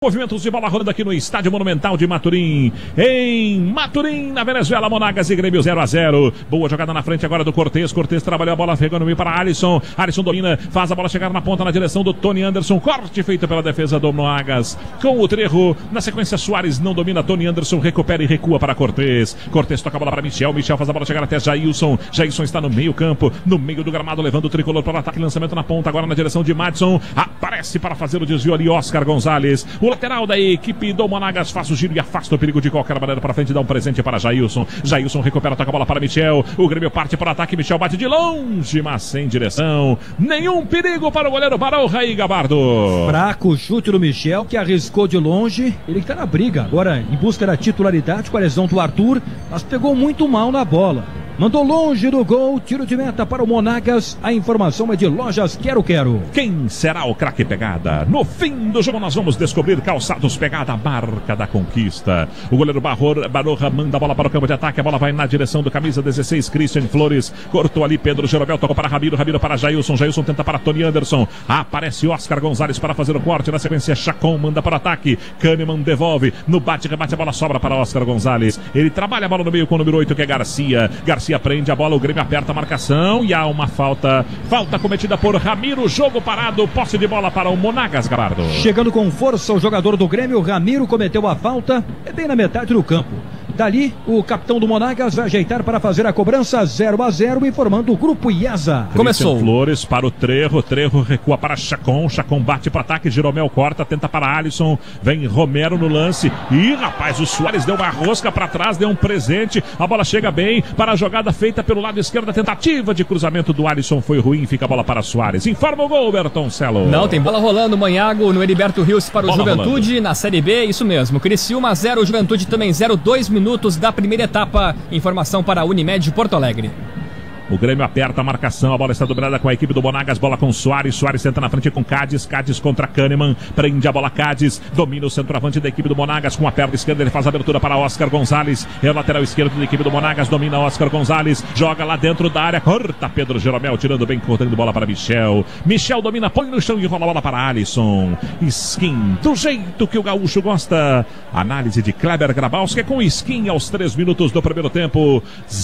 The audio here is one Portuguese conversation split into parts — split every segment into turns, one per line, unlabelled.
Movimentos de bola rolando aqui no Estádio Monumental de Maturim. Em Maturim, na Venezuela, Monagas e Grêmio 0-0. Boa jogada na frente agora do Cortez. Cortez trabalhou a bola, pegou no meio para Alisson. Alisson domina, faz a bola chegar na ponta na direção do Tony Anderson. Corte feito pela defesa do Monagas. Com o Trejo, na sequência Soares não domina. Tony Anderson recupera e recua para Cortez. Cortez toca a bola para Michel. Michel faz a bola chegar até Jailson. Jailson está no meio campo, no meio do gramado, levando o tricolor para o ataque. Lançamento na ponta agora na direção de Madison. Aparece para fazer o desvio ali Oscar Gonzalez. O lateral da equipe do Monagas faz o giro e afasta o perigo de qualquer maneira para frente. Dá um presente para Jailson. Jailson recupera, toca a bola para Michel. O Grêmio parte para o ataque. Michel bate de longe, mas sem direção. Nenhum perigo para o goleiro Baroja e Gabardo.
Fraco chute do Michel, que arriscou de longe. Ele que está na briga agora em busca da titularidade com a lesão do Arthur, mas pegou muito mal na bola. Mandou longe do gol, tiro de meta para o Monagas. A informação é de Lojas Quero Quero.
Quem será o craque Pegada? No fim do jogo nós vamos descobrir. Calçados Pegada, a marca da conquista. O goleiro Baroja manda a bola para o campo de ataque. A bola vai na direção do camisa 16, Christian Flores. Cortou ali Pedro Jeromel, tocou para Ramiro. Ramiro para Jailson. Jailson tenta para Tony Anderson. Aparece Oscar Gonzalez para fazer o corte. Na sequência, Chacon manda para o ataque. Kahneman devolve. No bate-rebate, a bola sobra para Oscar Gonzalez. Ele trabalha a bola no meio com o número 8, que é Garcia. Garcia prende a bola, o Grêmio aperta a marcação e há uma falta cometida por Ramiro, jogo parado, posse de bola para o Monagas, Gabardo.
Chegando com força o jogador do Grêmio, Ramiro cometeu a falta, é bem na metade do campo. Dali, o capitão do Monagas vai ajeitar para fazer a cobrança 0-0, informando o grupo IESA.
Começou. Flores para o Trejo. Trejo recua para Chacon. Chacon bate para o ataque. Jeromel corta, tenta para Alisson. Vem Romero no lance. Ih, rapaz, o Soares deu uma rosca para trás, deu um presente. A bola chega bem para a jogada feita pelo lado esquerdo. A tentativa de cruzamento do Alisson foi ruim. Fica a bola para Soares. Informa o gol, Bertoncello.
Não, tem bola rolando. Manhago no Heriberto Rios para o
bola
Juventude
rolando.
Na Série B. Isso mesmo. Criciúma 0, Juventude também 0. 2 minutos da primeira etapa. Informação para a Unimed Porto Alegre.
O Grêmio aperta a marcação, a bola está dominada com a equipe do Monagas, bola com Soares, Soares tenta na frente com Cádiz, Cádiz contra Kahneman, prende a bola Cádiz, domina o centroavante da equipe do Monagas, com a perna esquerda ele faz a abertura para Oscar Gonzalez, é o lateral esquerdo da equipe do Monagas, domina Oscar Gonzalez, joga lá dentro da área, corta Pedro Jeromel, tirando bem, cortando bola para Michel, Michel domina, põe no chão e rola a bola para Alisson, Skin, do jeito que o gaúcho gosta, análise de Kleber Grabowski com Skin aos 3 minutos do primeiro tempo,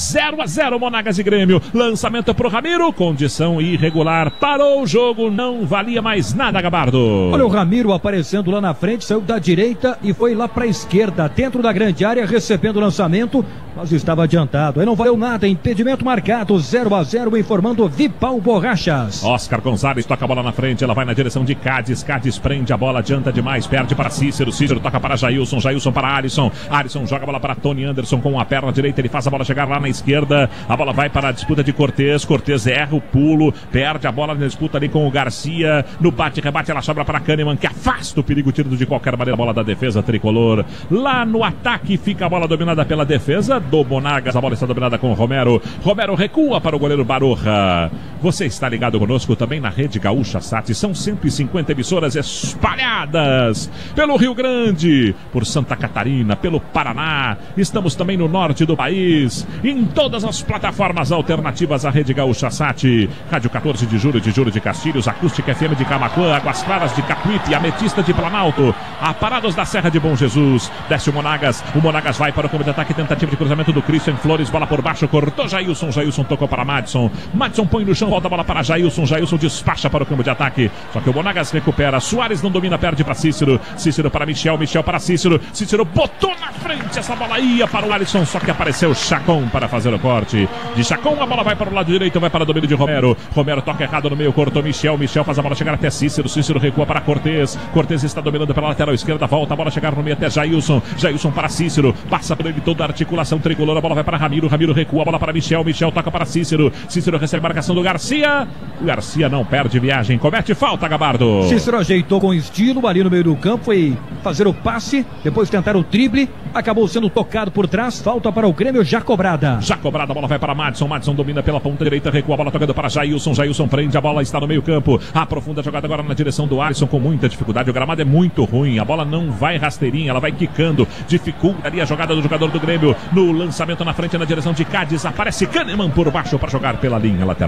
0-0 Monagas e Grêmio. Lançamento pro Ramiro, condição irregular, parou o jogo, não valia mais nada, Gabardo.
Olha o Ramiro aparecendo lá na frente, saiu da direita e foi lá para a esquerda, dentro da grande área, recebendo o lançamento, mas estava adiantado, aí não valeu nada, impedimento marcado, 0-0, informando Vipal Borrachas.
Oscar Gonzalez toca a bola na frente, ela vai na direção de Cádiz, Cádiz prende a bola, adianta demais, perde para Cícero, Cícero toca para Jailson, Jailson para Alisson, Alisson joga a bola para Tony Anderson com a perna direita, ele faz a bola chegar lá na esquerda, a bola vai para a disputa de Cortez, Cortez erra o pulo, perde a bola na disputa ali com o Garcia, no bate-rebate ela sobra para Kahneman, que afasta o perigo, tirando de qualquer maneira a bola da defesa tricolor. Lá no ataque fica a bola dominada pela defesa do Monagas, a bola está dominada com o Romero, Romero recua para o goleiro Baroja. Você está ligado conosco também na Rede Gaúcha Sat, são 150 emissoras espalhadas pelo Rio Grande, por Santa Catarina, pelo Paraná, estamos também no norte do país, em todas as plataformas alternativas à Rede Gaúcha Sat, Rádio 14 de Julho de Castilhos, Acústica FM de Camaquã, Águas Claras de Capuípe, Ametista de Planalto, Aparados da Serra de Bom Jesus, desce o Monagas vai para o campo de ataque, tentativa de cruzamento do Christian Flores, bola por baixo, cortou Jailson, Jailson tocou para Madison, Madison põe no chão, volta a bola para Jailson, Jailson despacha para o campo de ataque, só que o Monagas recupera, Soares não domina, perde para Cícero, Cícero para Michel, Michel para Cícero, Cícero botou na frente, essa bola ia para o Alisson, só que apareceu Chacon para fazer o corte, de Chacon a bola vai para o lado direito, vai para o domínio de Romero, Romero toca errado no meio, cortou Michel, Michel faz a bola chegar até Cícero, Cícero recua para Cortez, Cortez está dominando pela lateral esquerda, volta a bola chegar no meio até Jailson, Jailson para Cícero, passa por ele toda a articulação tricolor, a bola vai para Ramiro, Ramiro recua a bola para Michel, Michel toca para Cícero, Cícero recebe a marcação do Garcia, o Garcia não perde viagem, comete falta, Gabardo.
Cícero ajeitou com estilo ali no meio do campo, foi fazer o passe, depois tentar o drible, acabou sendo tocado por trás, falta para o Grêmio, já cobrada.
Já cobrada, a bola vai para Madison, Madison domina pela ponta direita, recua a bola tocando para Jailson, Jailson prende, a bola está no meio campo, aprofunda a jogada agora na direção do Alisson com muita dificuldade, o gramado é muito ruim, a bola não vai rasteirinha, ela vai quicando, dificulta ali a jogada do jogador do Grêmio, no lançamento na frente na direção de Cádiz, aparece Kahneman por baixo para jogar pela linha lateral.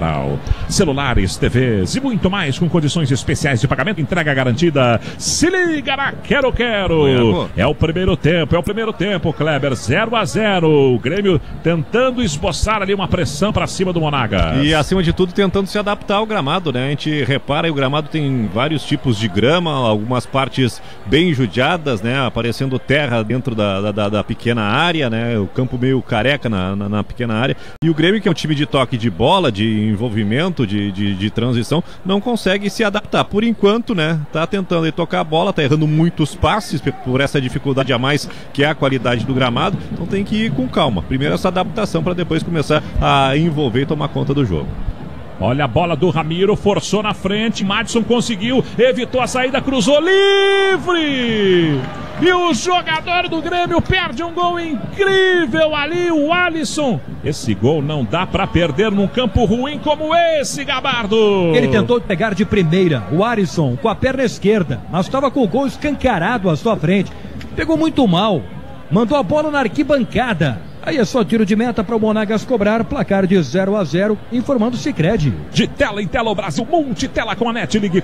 celulares, TVs e muito mais com condições especiais de pagamento, entrega garantida. Se liga na Quero Quero. É o primeiro tempo, Kleber, 0-0. O Grêmio tentando esboçar ali uma pressão para cima do Monagas.
E acima de tudo tentando se adaptar ao gramado, né? A gente repara, o gramado tem vários tipos de grama, algumas partes bem judiadas, né? Aparecendo terra dentro da pequena área, né? O campo meio careca na pequena área. E o Grêmio, que é um time de toque de bola, de envolvimento, de transição, não consegue se adaptar. Por enquanto, né? Tá tentando tocar a bola, tá errando muitos passes por essa dificuldade a mais que é a qualidade do gramado. Então tem que ir com calma. Primeiro essa adaptação para depois começar a envolver e tomar conta do jogo.
Olha a bola do Ramiro, forçou na frente, Madison conseguiu, evitou a saída, cruzou, livre! E o jogador do Grêmio perde um gol incrível ali, o Alisson. Esse gol não dá pra perder num campo ruim como esse, Gabardo.
Ele tentou pegar de primeira, o Alisson, com a perna esquerda, mas estava com o gol escancarado à sua frente. Pegou muito mal, mandou a bola na arquibancada. Aí é só tiro de meta para o Monagas cobrar, placar de 0-0, informando o Sicredi.
De tela em tela o Brasil, multitela com a NET, ligue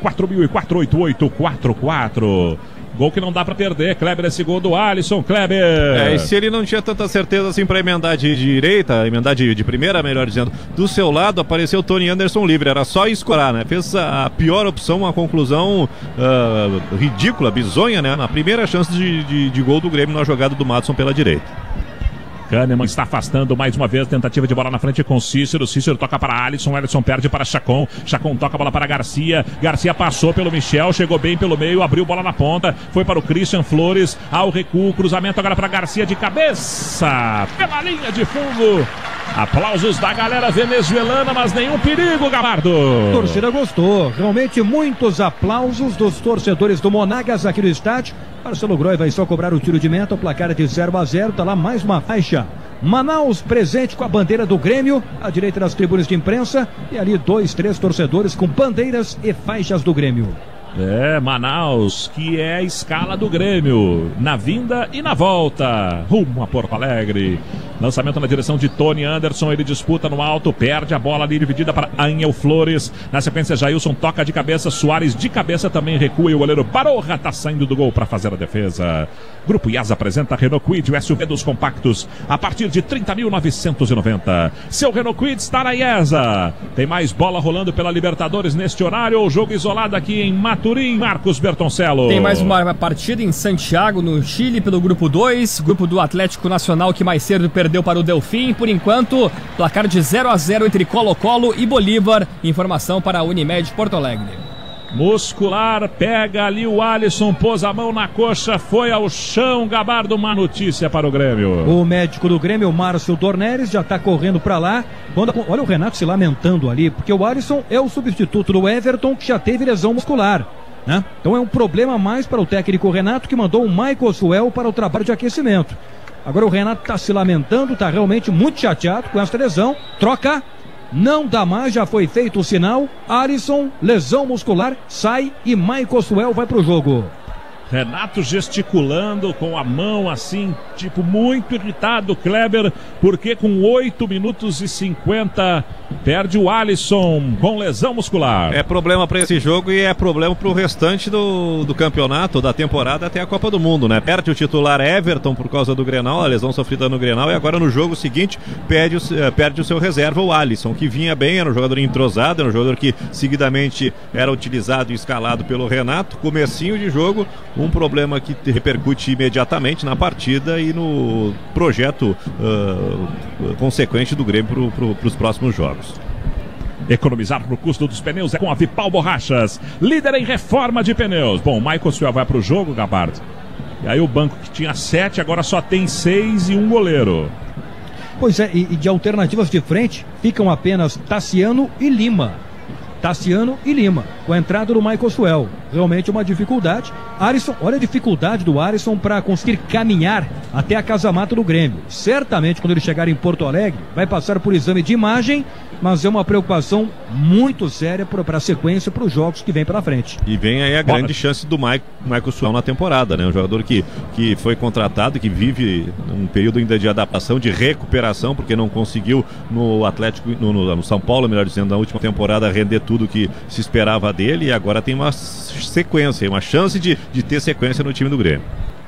4004-8844. Gol que não dá pra perder, Kleber, esse gol do Alisson, Kleber.
E se ele não tinha tanta certeza assim pra emendar de direita, emendar de primeira, melhor dizendo, do seu lado apareceu o Tony Anderson livre, era só escorar, né? Fez a pior opção, uma conclusão ridícula, bizonha, né? Na primeira chance de gol do Grêmio na jogada do Madison pela direita.
Kahneman está afastando mais uma vez, tentativa de bola na frente com Cícero toca para Alisson perde para Chacon toca a bola para Garcia passou pelo Michel, chegou bem pelo meio, abriu bola na ponta, foi para o Christian Flores, ao recuo, cruzamento agora para Garcia de cabeça, pela linha de fundo. Aplausos da galera venezuelana, mas nenhum perigo, Gabardo.
A torcida gostou, realmente muitos aplausos dos torcedores do Monagas aqui no estádio. Marcelo Groy vai só cobrar o tiro de meta, o placar é de 0-0, tá lá mais uma faixa. Manaus presente com a bandeira do Grêmio, à direita das tribunas de imprensa, e ali 2, 3 torcedores com bandeiras e faixas do Grêmio.
Manaus, que é a escala do Grêmio, na vinda e na volta, rumo a Porto Alegre. Lançamento na direção de Tony Anderson, ele disputa no alto, perde a bola ali, dividida para Ângel Flores. Na sequência, Jailson toca de cabeça, Soares de cabeça também recua e o goleiro Baroja tá saindo do gol para fazer a defesa. Grupo IAS apresenta Renault Kwid, o SUV dos compactos, a partir de 30.990. Seu Renault Kwid está na IESA. Tem mais bola rolando pela Libertadores neste horário, o jogo isolado aqui em Maturim, Marcos Bertoncello.
Tem mais uma partida em Santiago, no Chile, pelo grupo 2, grupo do Atlético Nacional, que mais cedo perdeu para o Delfim. Por enquanto, placar de 0-0 entre Colo-Colo e Bolívar. Informação para a Unimed Porto Alegre.
Muscular, pega ali o Alisson, pôs a mão na coxa, foi ao chão. Gabardo, uma notícia para o Grêmio.
O médico do Grêmio, o Márcio Dornelles, já está correndo para lá. Olha o Renato se lamentando ali, porque o Alisson é o substituto do Everton, que já teve lesão muscular, né? Então é um problema mais para o técnico Renato, que mandou o Michael Suel para o trabalho de aquecimento. Agora o Renato está se lamentando, está realmente muito chateado com essa lesão. Troca. Não dá mais, já foi feito o sinal. Alisson, lesão muscular, sai e Michael Suel vai pro jogo.
Renato gesticulando com a mão assim, tipo muito irritado, Kleber, porque com 8 minutos e 50 perde o Alisson com lesão muscular.
É problema para esse jogo e é problema para o restante do campeonato, da temporada até a Copa do Mundo, né? Perde o titular Everton por causa do Grenal, a lesão sofrida no Grenal, e agora no jogo seguinte perde o seu reserva, o Alisson, que vinha bem, era um jogador entrosado, era um jogador que seguidamente era utilizado e escalado pelo Renato. Comecinho de jogo, um problema que repercute imediatamente na partida e no projeto consequente do Grêmio para os próximos jogos.
Economizar no custo dos pneus é com a Vipal Borrachas, líder em reforma de pneus. Bom, o Michael Suel vai para o jogo, Gabardo. E aí o banco que tinha 7 agora só tem 6 e um goleiro.
Pois é, e de alternativas de frente ficam apenas Tassiano e Lima. Com a entrada do Michael Suel. realmente uma dificuldade. Alisson, olha a dificuldade do Alisson para conseguir caminhar até a casa-mata do Grêmio. Certamente, quando ele chegar em Porto Alegre, vai passar por exame de imagem, mas é uma preocupação muito séria para a sequência, para os jogos que vem pela frente.
E vem aí a grande chance do Michael Suel na temporada, né? Um jogador que foi contratado, que vive um período ainda de adaptação, de recuperação, porque não conseguiu no Atlético, no São Paulo, melhor dizendo, na última temporada, render tudo que se esperava dele, e agora tem uma sequência, uma chance de ter sequência no time do Grêmio.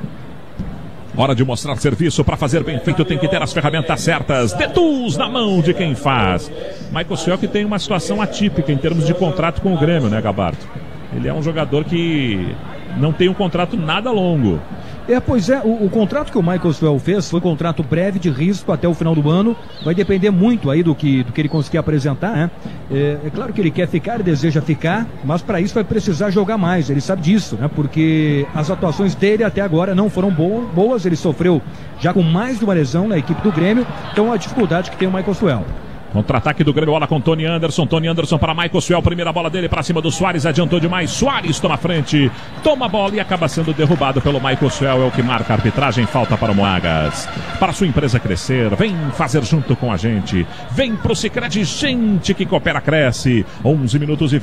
Hora de mostrar serviço. Para fazer bem feito tem que ter as ferramentas certas. Detus na mão de quem faz. Michael Suel, que tem uma situação atípica em termos de contrato com o Grêmio, né, Gabarto? Ele é um jogador que não tem um contrato nada longo.
Pois é, o contrato que o Michael Suel fez foi um contrato breve, de risco até o final do ano. Vai depender muito aí do que ele conseguir apresentar, né? É claro que ele quer ficar, ele deseja ficar, mas para isso vai precisar jogar mais, ele sabe disso, né? Porque as atuações dele até agora não foram boas, ele sofreu já com mais de uma lesão na equipe do Grêmio, então a dificuldade que tem o Michael Suel.
Contra-ataque do Grêmio, bola com Tony Anderson para Michael Suel, primeira bola dele para cima do Soares, adiantou demais, Soares toma frente, toma a bola e acaba sendo derrubado pelo Michael Suel, é o que marca a arbitragem, falta para o Moagas. Para sua empresa crescer, vem fazer junto com a gente, vem pro Sicredi, gente que coopera, cresce. 11 minutos e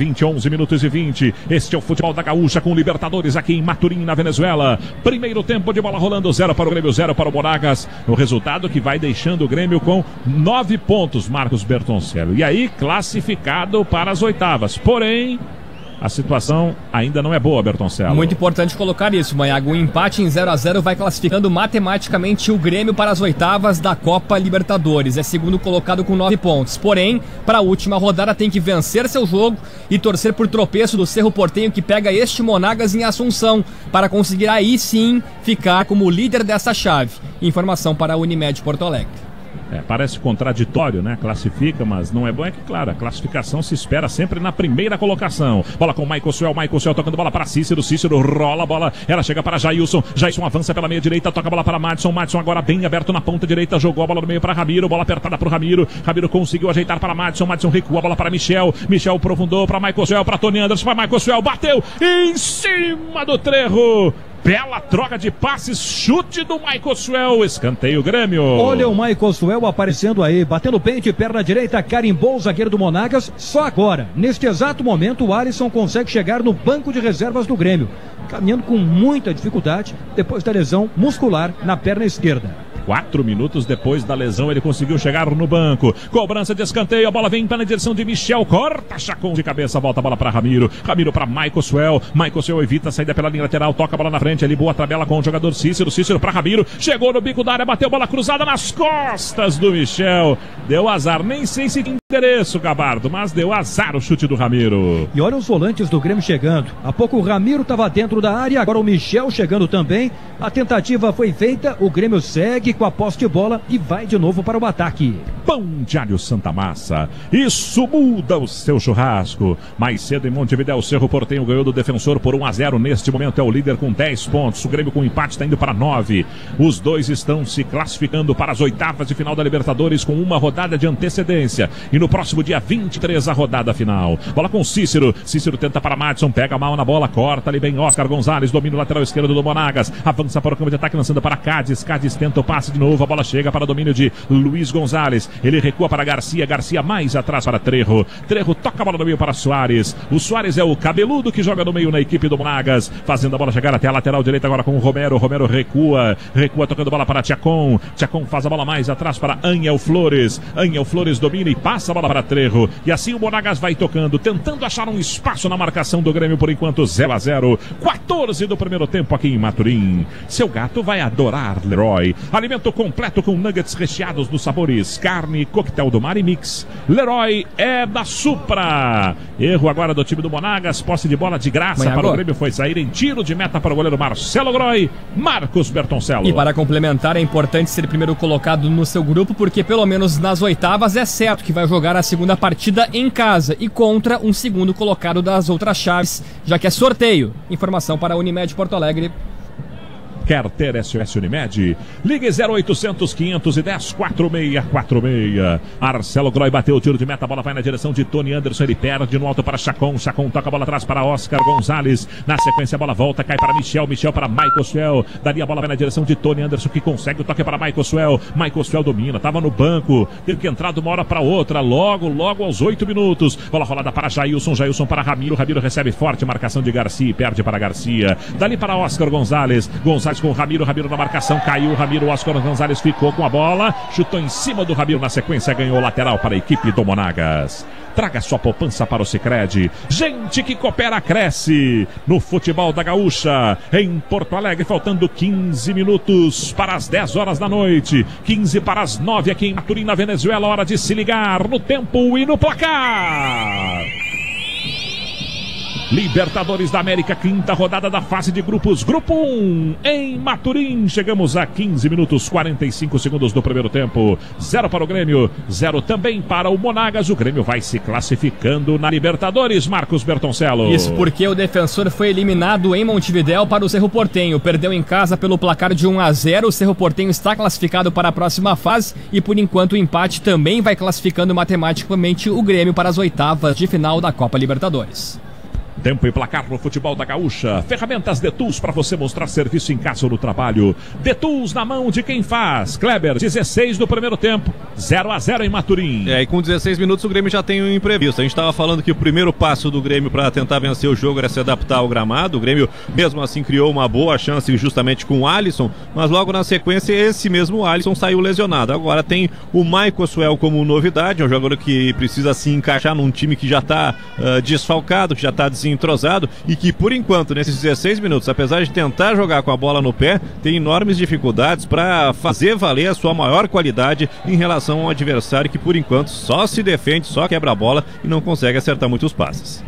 20, este é o futebol da Gaúcha com Libertadores aqui em Maturim, na Venezuela. Primeiro tempo de bola rolando, 0 para o Grêmio, 0 para o Moagas, o resultado que vai deixando o Grêmio com 9 pontos, Marcos Bertoncello. E aí, classificado para as oitavas. Porém, a situação ainda não é boa, Bertoncello.
Muito importante colocar isso, Maiago. O empate em 0-0 vai classificando matematicamente o Grêmio para as oitavas da Copa Libertadores. É segundo colocado com 9 pontos. Porém, para a última rodada tem que vencer seu jogo e torcer por tropeço do Cerro Porteño, que pega este Monagas em Assunção, para conseguir aí sim ficar como líder dessa chave. Informação para a Unimed Porto Alegre.
Parece contraditório, né? Classifica, mas não é bom. É que, claro, a classificação se espera sempre na primeira colocação. Bola com Michael Suel tocando bola para Cícero rola a bola, ela chega para Jailson avança pela meia direita, toca a bola para Madison agora bem aberto na ponta direita, jogou a bola no meio para Ramiro, bola apertada para o Ramiro conseguiu ajeitar para Madison recua a bola para Michel aprofundou para Michael Suel, para Tony Anderson, para Michael Suel, bateu em cima do Trejo. Bela troca de passes, chute do Michael Suel, escanteio Grêmio.
Olha o Michael Suel aparecendo aí, batendo pente, perna direita, carimbou o zagueiro do Monagas. Só agora, neste exato momento, o Alisson consegue chegar no banco de reservas do Grêmio, caminhando com muita dificuldade depois da lesão muscular na perna esquerda.
4 minutos depois da lesão, ele conseguiu chegar no banco. Cobrança de escanteio, a bola vem na direção de Michel, corta Chacon de cabeça, volta a bola para Ramiro para Michael Suel evita a saída pela linha lateral, toca a bola na frente, ali boa tabela com o jogador Cícero para Ramiro, chegou no bico da área, bateu bola cruzada nas costas do Michel, deu azar, nem sei se tem endereço, Gabardo, mas deu azar o chute do Ramiro.
E olha os volantes do Grêmio chegando, há pouco o Ramiro estava dentro da área, agora o Michel chegando também, a tentativa foi feita, o Grêmio segue com a posse de bola e vai de novo para o ataque.
Pão de alho Santa Massa, isso muda o seu churrasco. Mais cedo em Montevidéu, o Cerro Porteño ganhou do Defensor por 1-0, neste momento é o líder com 10 pontos, o Grêmio com empate está indo para 9, os dois estão se classificando para as oitavas de final da Libertadores com uma rodada de antecedência, e no próximo dia 23 a rodada final. Bola com Cícero tenta para Madison, pega mal na bola, corta ali bem Oscar Gonzalez, domina o lateral esquerdo do Monagas, avança para o campo de ataque, lançando para Cádiz tenta o passe de novo, a bola chega para o domínio de Luiz Gonzalez, ele recua para Garcia mais atrás para Trejo toca a bola no meio para Soares, o Soares é o cabeludo que joga no meio na equipe do Monagas, fazendo a bola chegar até a lateral direita agora com o Romero recua tocando bola para Chacon faz a bola mais atrás para Ângel Flores domina e passa a bola para Trejo, e assim o Monagas vai tocando, tentando achar um espaço na marcação do Grêmio, por enquanto 0-0, 14 do primeiro tempo aqui em Maturim. Seu gato vai adorar Leroy, alimento completo com nuggets recheados dos sabores, carne, coquetel do mar e mix. Leroy é da Supra. Erro agora do time do Monagas, posse de bola de graça para o Grêmio, foi sair em tiro de meta para o goleiro Marcelo Groy, Marcos Bertoncello.
E para complementar, é importante ser primeiro colocado no seu grupo, porque pelo menos nas oitavas é certo que vai jogar a segunda partida em casa e contra um segundo colocado das outras chaves, já que é sorteio. Informação para a Unimed Porto Alegre.
Quer ter SOS Unimed? Ligue 0800 510 4646. Marcelo Groy bateu o tiro de meta, a bola vai na direção de Tony Anderson, ele perde no alto para Chacon, Chacon toca a bola atrás para Oscar Gonzalez, na sequência a bola volta, cai para Michel, Michel para Michael Suel, dali a bola vai na direção de Tony Anderson, que consegue o toque para Michael Suel domina, estava no banco, teve que entrar de uma hora para outra, logo aos 8 minutos, bola rolada para Jailson para Ramiro recebe forte marcação de Garcia e perde para Garcia, dali para Oscar Gonzalez com Ramiro na marcação, caiu Ramiro, Oscar Gonzalez ficou com a bola, chutou em cima do Ramiro, na sequência ganhou lateral para a equipe do Monagas. Traga sua poupança para o Sicredi. Gente que coopera, cresce. No futebol da Gaúcha, em Porto Alegre, faltando 15 minutos para as 10 horas da noite. 15 para as 9 aqui em Maturim, na Venezuela. Hora de se ligar no tempo e no placar. Libertadores da América, quinta rodada da fase de grupos, grupo 1, em Maturim. Chegamos a 15 minutos 45 segundos do primeiro tempo. 0 para o Grêmio, 0 também para o Monagas. O Grêmio vai se classificando na Libertadores, Marcos Bertoncello.
Isso porque o Defensor foi eliminado em Montevidéu para o Cerro Porteño. Perdeu em casa pelo placar de 1-0. O Cerro Porteño está classificado para a próxima fase e por enquanto o empate também vai classificando matematicamente o Grêmio para as oitavas de final da Copa Libertadores.
Tempo e placar no futebol da Gaúcha. Ferramentas Detools para você mostrar serviço em casa ou no trabalho. Detools na mão de quem faz. Kleber, 16 do primeiro tempo, 0-0 em Maturim.
E com 16 minutos o Grêmio já tem um imprevisto. A gente estava falando que o primeiro passo do Grêmio para tentar vencer o jogo era se adaptar ao gramado. O Grêmio mesmo assim criou uma boa chance justamente com o Alisson, mas logo na sequência esse mesmo Alisson saiu lesionado. Agora tem o Michael Suel como novidade, é um jogador que precisa se encaixar num time que já está desfalcado, que já está entrosado e que por enquanto nesses 16 minutos, apesar de tentar jogar com a bola no pé, tem enormes dificuldades para fazer valer a sua maior qualidade em relação ao adversário que por enquanto só se defende, só quebra a bola e não consegue acertar muitos passes.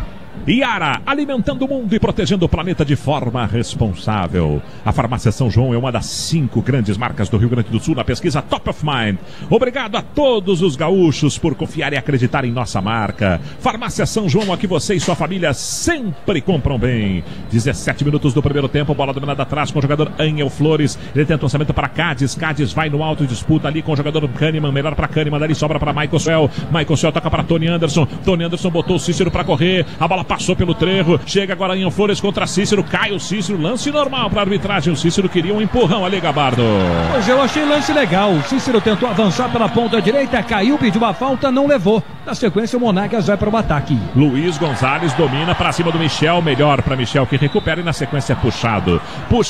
Iara, alimentando o mundo e protegendo o planeta de forma responsável. A Farmácia São João é uma das 5 grandes marcas do Rio Grande do Sul na pesquisa Top of Mind. Obrigado a todos os gaúchos por confiar e acreditar em nossa marca. Farmácia São João, aqui você e sua família sempre compram bem. 17 minutos do primeiro tempo, bola dominada atrás com o jogador Angel Flores. Ele tenta um lançamento para Cádiz. Cádiz vai no alto e disputa ali com o jogador Kahneman. Melhor para Kahneman, dali sobra para Michael Suel. Michael Suel toca para Tony Anderson. Tony Anderson botou o Cícero para correr. A bola passou pelo trevo, chega agora em Flores contra Cícero, cai o Cícero, lance normal para a arbitragem, o Cícero queria um empurrão ali, Gabardo.
Pois eu achei lance legal, o Cícero tentou avançar pela ponta direita, caiu, pediu uma falta, não levou. Na sequência o Monagas vai para o ataque.
Luiz Gonzalez domina para cima do Michel, melhor para Michel que recupera e na sequência puxado,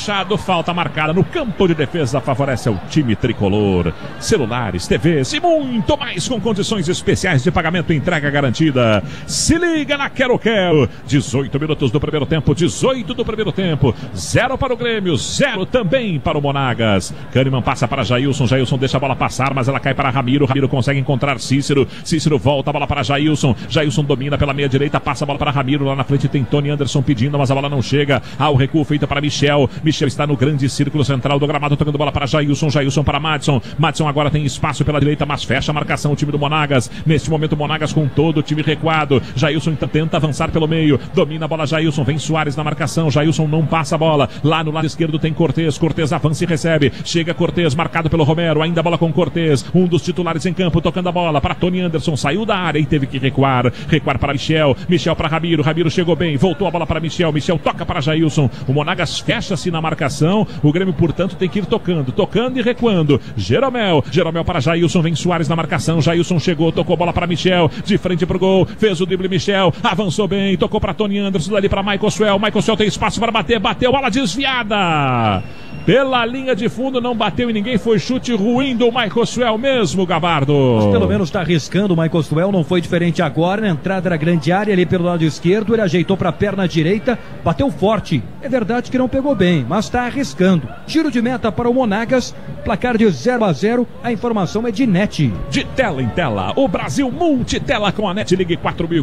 falta marcada no campo de defesa, favorece ao time tricolor. Celulares, TVs e muito mais com condições especiais de pagamento e entrega garantida. Se liga na Quero Quero. 18 minutos do primeiro tempo, 18 do primeiro tempo, 0 para o Grêmio, 0 também para o Monagas. Kahneman passa para Jailson deixa a bola passar, mas ela cai para Ramiro consegue encontrar Cícero volta a bola para Jailson domina pela meia direita, passa a bola para Ramiro, lá na frente tem Tony Anderson pedindo, mas a bola não chega, o recuo feito para Michel está no grande círculo central do gramado, tocando bola para Jailson para Madison agora tem espaço pela direita, mas fecha a marcação o time do Monagas, neste momento o Monagas com todo o time recuado, Jailson tenta avançar pelo meio, domina a bola Jailson, vem Soares na marcação, Jailson não passa a bola, lá no lado esquerdo tem Cortez avança e recebe, chega Cortez, marcado pelo Romero, ainda a bola com Cortez, um dos titulares em campo, tocando a bola para Tony Anderson, saiu da área e teve que recuar para Michel para Ramiro chegou bem, voltou a bola para Michel toca para Jailson, o Monagas fecha-se na marcação, o Grêmio portanto tem que ir tocando e recuando, Jeromel para Jailson, vem Soares na marcação, Jailson chegou, tocou a bola para Michel, de frente pro gol, fez o drible Michel, avançou bem, tocou para Tony Anderson, dali para Michael Suel tem espaço para bater, bateu, bola desviada pela linha de fundo, não bateu em ninguém, foi chute ruim do Michael Suel mesmo, Gabardo.
Mas pelo menos está arriscando o Michael Suel, não foi diferente agora, na entrada da grande área ali pelo lado esquerdo, ele ajeitou para a perna direita, bateu forte, é verdade que não pegou bem, mas está arriscando. Tiro de meta para o Monagas, placar de 0-0, a informação é de NET.
De tela em tela, o Brasil multitela com a NET, ligue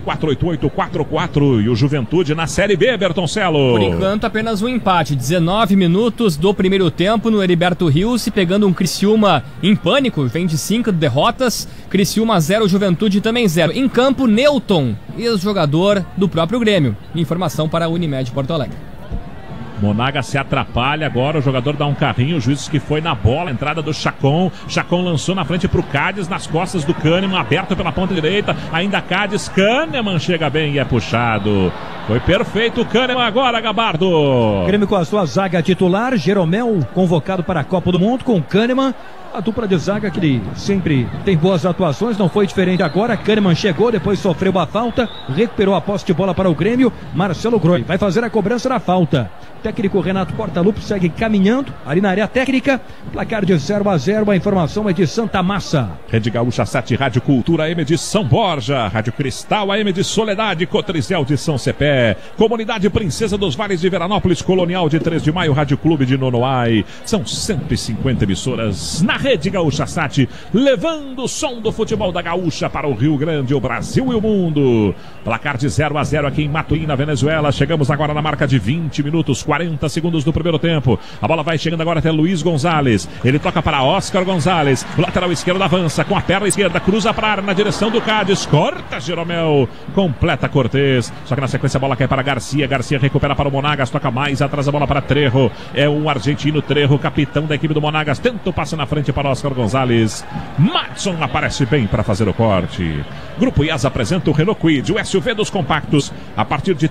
4.48844 e o Juventude na Série B, Bertoncello.
Por enquanto apenas um empate, 19 minutos do primeiro tempo no Heriberto Rios, pegando um Criciúma em pânico, vem de 5 derrotas, Criciúma 0, Juventude também 0. Em campo, Newton, ex-jogador do próprio Grêmio. Informação para a Unimed Porto Alegre.
Monagas se atrapalha agora, o jogador dá um carrinho, o juiz que foi na bola, entrada do Chacon. Chacon lançou na frente pro Cádiz, nas costas do Kahneman, aberto pela ponta direita, ainda Cádiz, Kahneman chega bem e é puxado. Foi perfeito o Kahneman agora, Gabardo.
Grêmio com a sua zaga titular, Jeromel convocado para a Copa do Mundo com Kahneman. A dupla de zaga que ele sempre tem boas atuações, não foi diferente agora. Kahneman chegou, depois sofreu a falta, recuperou a posse de bola para o Grêmio. Marcelo Groi vai fazer a cobrança da falta. Técnico Renato Portaluppi segue caminhando ali na área técnica. Placar de 0-0, a informação é de Santa Massa.
Rede Gaúcha 7, Rádio Cultura AM de São Borja, Rádio Cristal AM de Soledade, Cotrizel de São Cepé, Comunidade Princesa dos Vales de Veranópolis, Colonial de 3 de Maio, Rádio Clube de Nonoai. São 150 emissoras na Rede Gaúcha 7, levando o som do futebol da Gaúcha para o Rio Grande, o Brasil e o mundo. Placar de 0-0 aqui em Maturim, na Venezuela. Chegamos agora na marca de 20 minutos, 40 segundos do primeiro tempo. A bola vai chegando agora até Luiz Gonzalez. Ele toca para Oscar Gonzalez. O lateral esquerdo avança com a perna esquerda, cruza para a área na direção do Cádiz. Corta Jeromel, completa Cortez. Só que na sequência a bola cai para Garcia. Garcia recupera para o Monagas, toca mais atrás a bola para Trejo. É um argentino, Trejo, capitão da equipe do Monagas. Tenta o passe na frente para Oscar Gonzalez. Madson aparece bem para fazer o corte. Grupo IAS apresenta o Renault Kwid, o SUV dos compactos, a partir de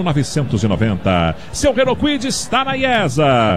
30.990. Seu Renault Kwid está na IESA.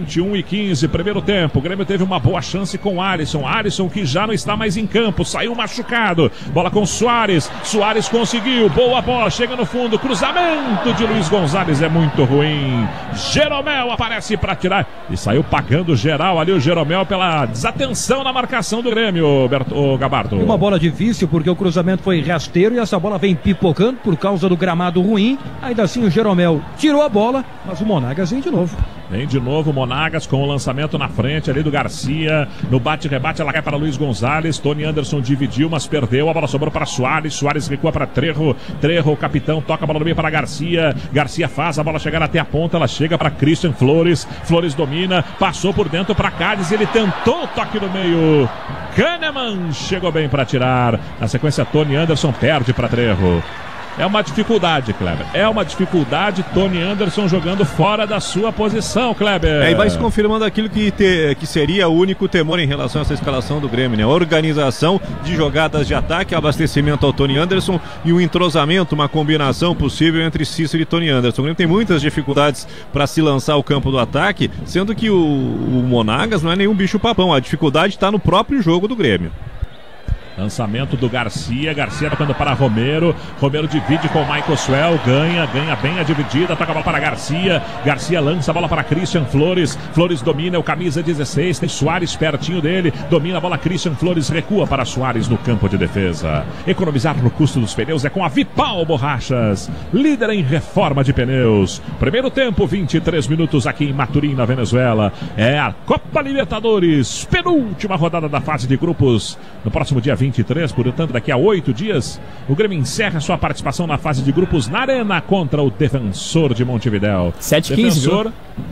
21:15, primeiro tempo. O Grêmio teve uma boa chance com Alisson. Alisson que já não está mais em campo, saiu machucado. Bola com Soares. Soares conseguiu, boa bola, chega no fundo. Cruzamento de Luiz Gonzalez é muito ruim. Jeromel aparece para tirar e saiu pagando geral ali o Jeromel pela desatenção na marcação do Grêmio, Gabardo.
Uma bola difícil porque o cruzamento foi rasteiro e essa bola vem pipocando por causa do gramado ruim. Ainda assim o Jeromel tirou a bola, mas o Monagas vem de novo.
Vem de novo o Monagas com o lançamento na frente ali do Garcia. No bate-rebate ela cai para Luiz Gonzalez. Tony Anderson dividiu, mas perdeu. A bola sobrou para Soares. Soares recua para Trejo. Trejo, o capitão, toca a bola no meio para Garcia. Garcia faz a bola chegar até a ponta. Ela chega para Christian Flores. Flores domina, passou por dentro para Cádiz. Ele tentou o toque no meio. Kahneman chegou bem para tirar. Na sequência, Tony Anderson perde para Trejo. É uma dificuldade, Kleber. É uma dificuldade. Tony Anderson jogando fora da sua posição, Kleber.
E vai se confirmando aquilo que seria o único temor em relação a essa escalação do Grêmio, né? Organização de jogadas de ataque, abastecimento ao Tony Anderson e um entrosamento, uma combinação possível entre Cícero e Tony Anderson. O Grêmio tem muitas dificuldades para se lançar ao campo do ataque, sendo que o Monagas não é nenhum bicho-papão. A dificuldade está no próprio jogo do Grêmio.
Lançamento do Garcia, Garcia tocando para Romero, Romero divide com o Michael Swell, ganha bem a dividida, toca a bola para Garcia, Garcia lança a bola para Christian Flores, Flores domina, o camisa 16, tem Soares pertinho dele, domina a bola, Christian Flores recua para Soares no campo de defesa. Economizar no custo dos pneus é com a Vipal Borrachas, líder em reforma de pneus. Primeiro tempo, 23 minutos aqui em Maturim, na Venezuela. É a Copa Libertadores, penúltima rodada da fase de grupos, no próximo dia 23, portanto daqui a 8 dias o Grêmio encerra sua participação na fase de grupos na Arena contra o Defensor de Montevidéu.
7h15,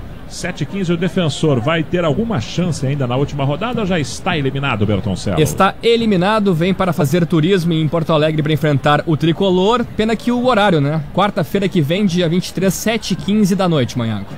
7h15, o Defensor vai ter alguma chance ainda na última rodada ou já está eliminado, Bertoncello?
Está eliminado, vem para fazer turismo em Porto Alegre para enfrentar o Tricolor. Pena que o horário, né? Quarta-feira que vem, dia 23, 7h15 da noite, Manhago.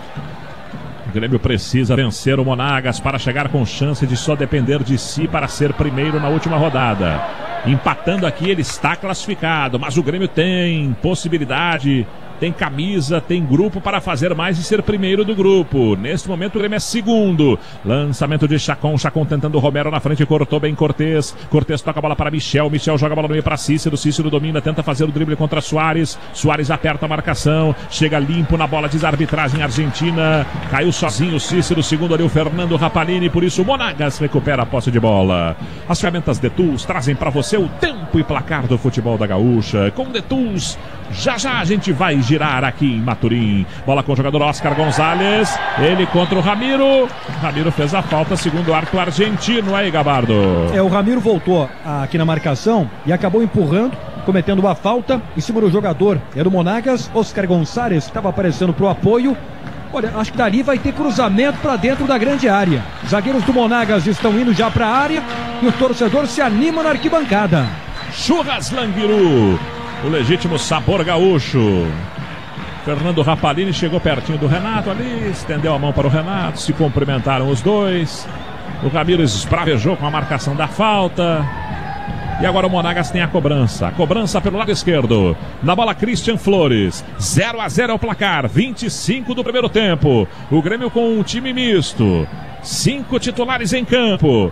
O Grêmio precisa vencer o Monagas para chegar com chance de só depender de si para ser primeiro na última rodada. Empatando aqui, ele está classificado, mas o Grêmio tem possibilidade, tem camisa, tem grupo para fazer mais e ser primeiro do grupo. Neste momento o Grêmio é segundo. Lançamento de Chacon, Chacon tentando o Romero na frente, cortou bem Cortez. Cortez toca a bola para Michel, Michel joga a bola no meio para Cícero, Cícero domina, tenta fazer o drible contra Soares. Soares aperta a marcação, chega limpo na bola, diz a arbitragem argentina. Caiu sozinho o Cícero, segundo ali o Fernando Rapalini, por isso o Monagas recupera a posse de bola. As ferramentas DeTools trazem para você o tempo e placar do futebol da Gaúcha. Com DeTools, já a gente vai girar aqui em Maturim. Bola com o jogador Oscar Gonzalez. Ele contra o Ramiro. Ramiro fez a falta, segundo o arco argentino aí, Gabardo.
O Ramiro voltou aqui na marcação e acabou empurrando, cometendo uma falta em cima do jogador. É do Monagas, Oscar Gonzalez, que estava aparecendo para o apoio. Olha, acho que dali vai ter cruzamento para dentro da grande área. Zagueiros do Monagas estão indo já para a área e o torcedor se anima na arquibancada.
Churras Languiru, o legítimo sabor gaúcho. Fernando Rapalini chegou pertinho do Renato ali, estendeu a mão para o Renato, se cumprimentaram os dois. O Ramiro esbravejou com a marcação da falta. E agora o Monagas tem a cobrança. A cobrança pelo lado esquerdo. Na bola, Christian Flores. 0-0 é o placar. 25 do primeiro tempo. O Grêmio com um time misto. 5 titulares em campo.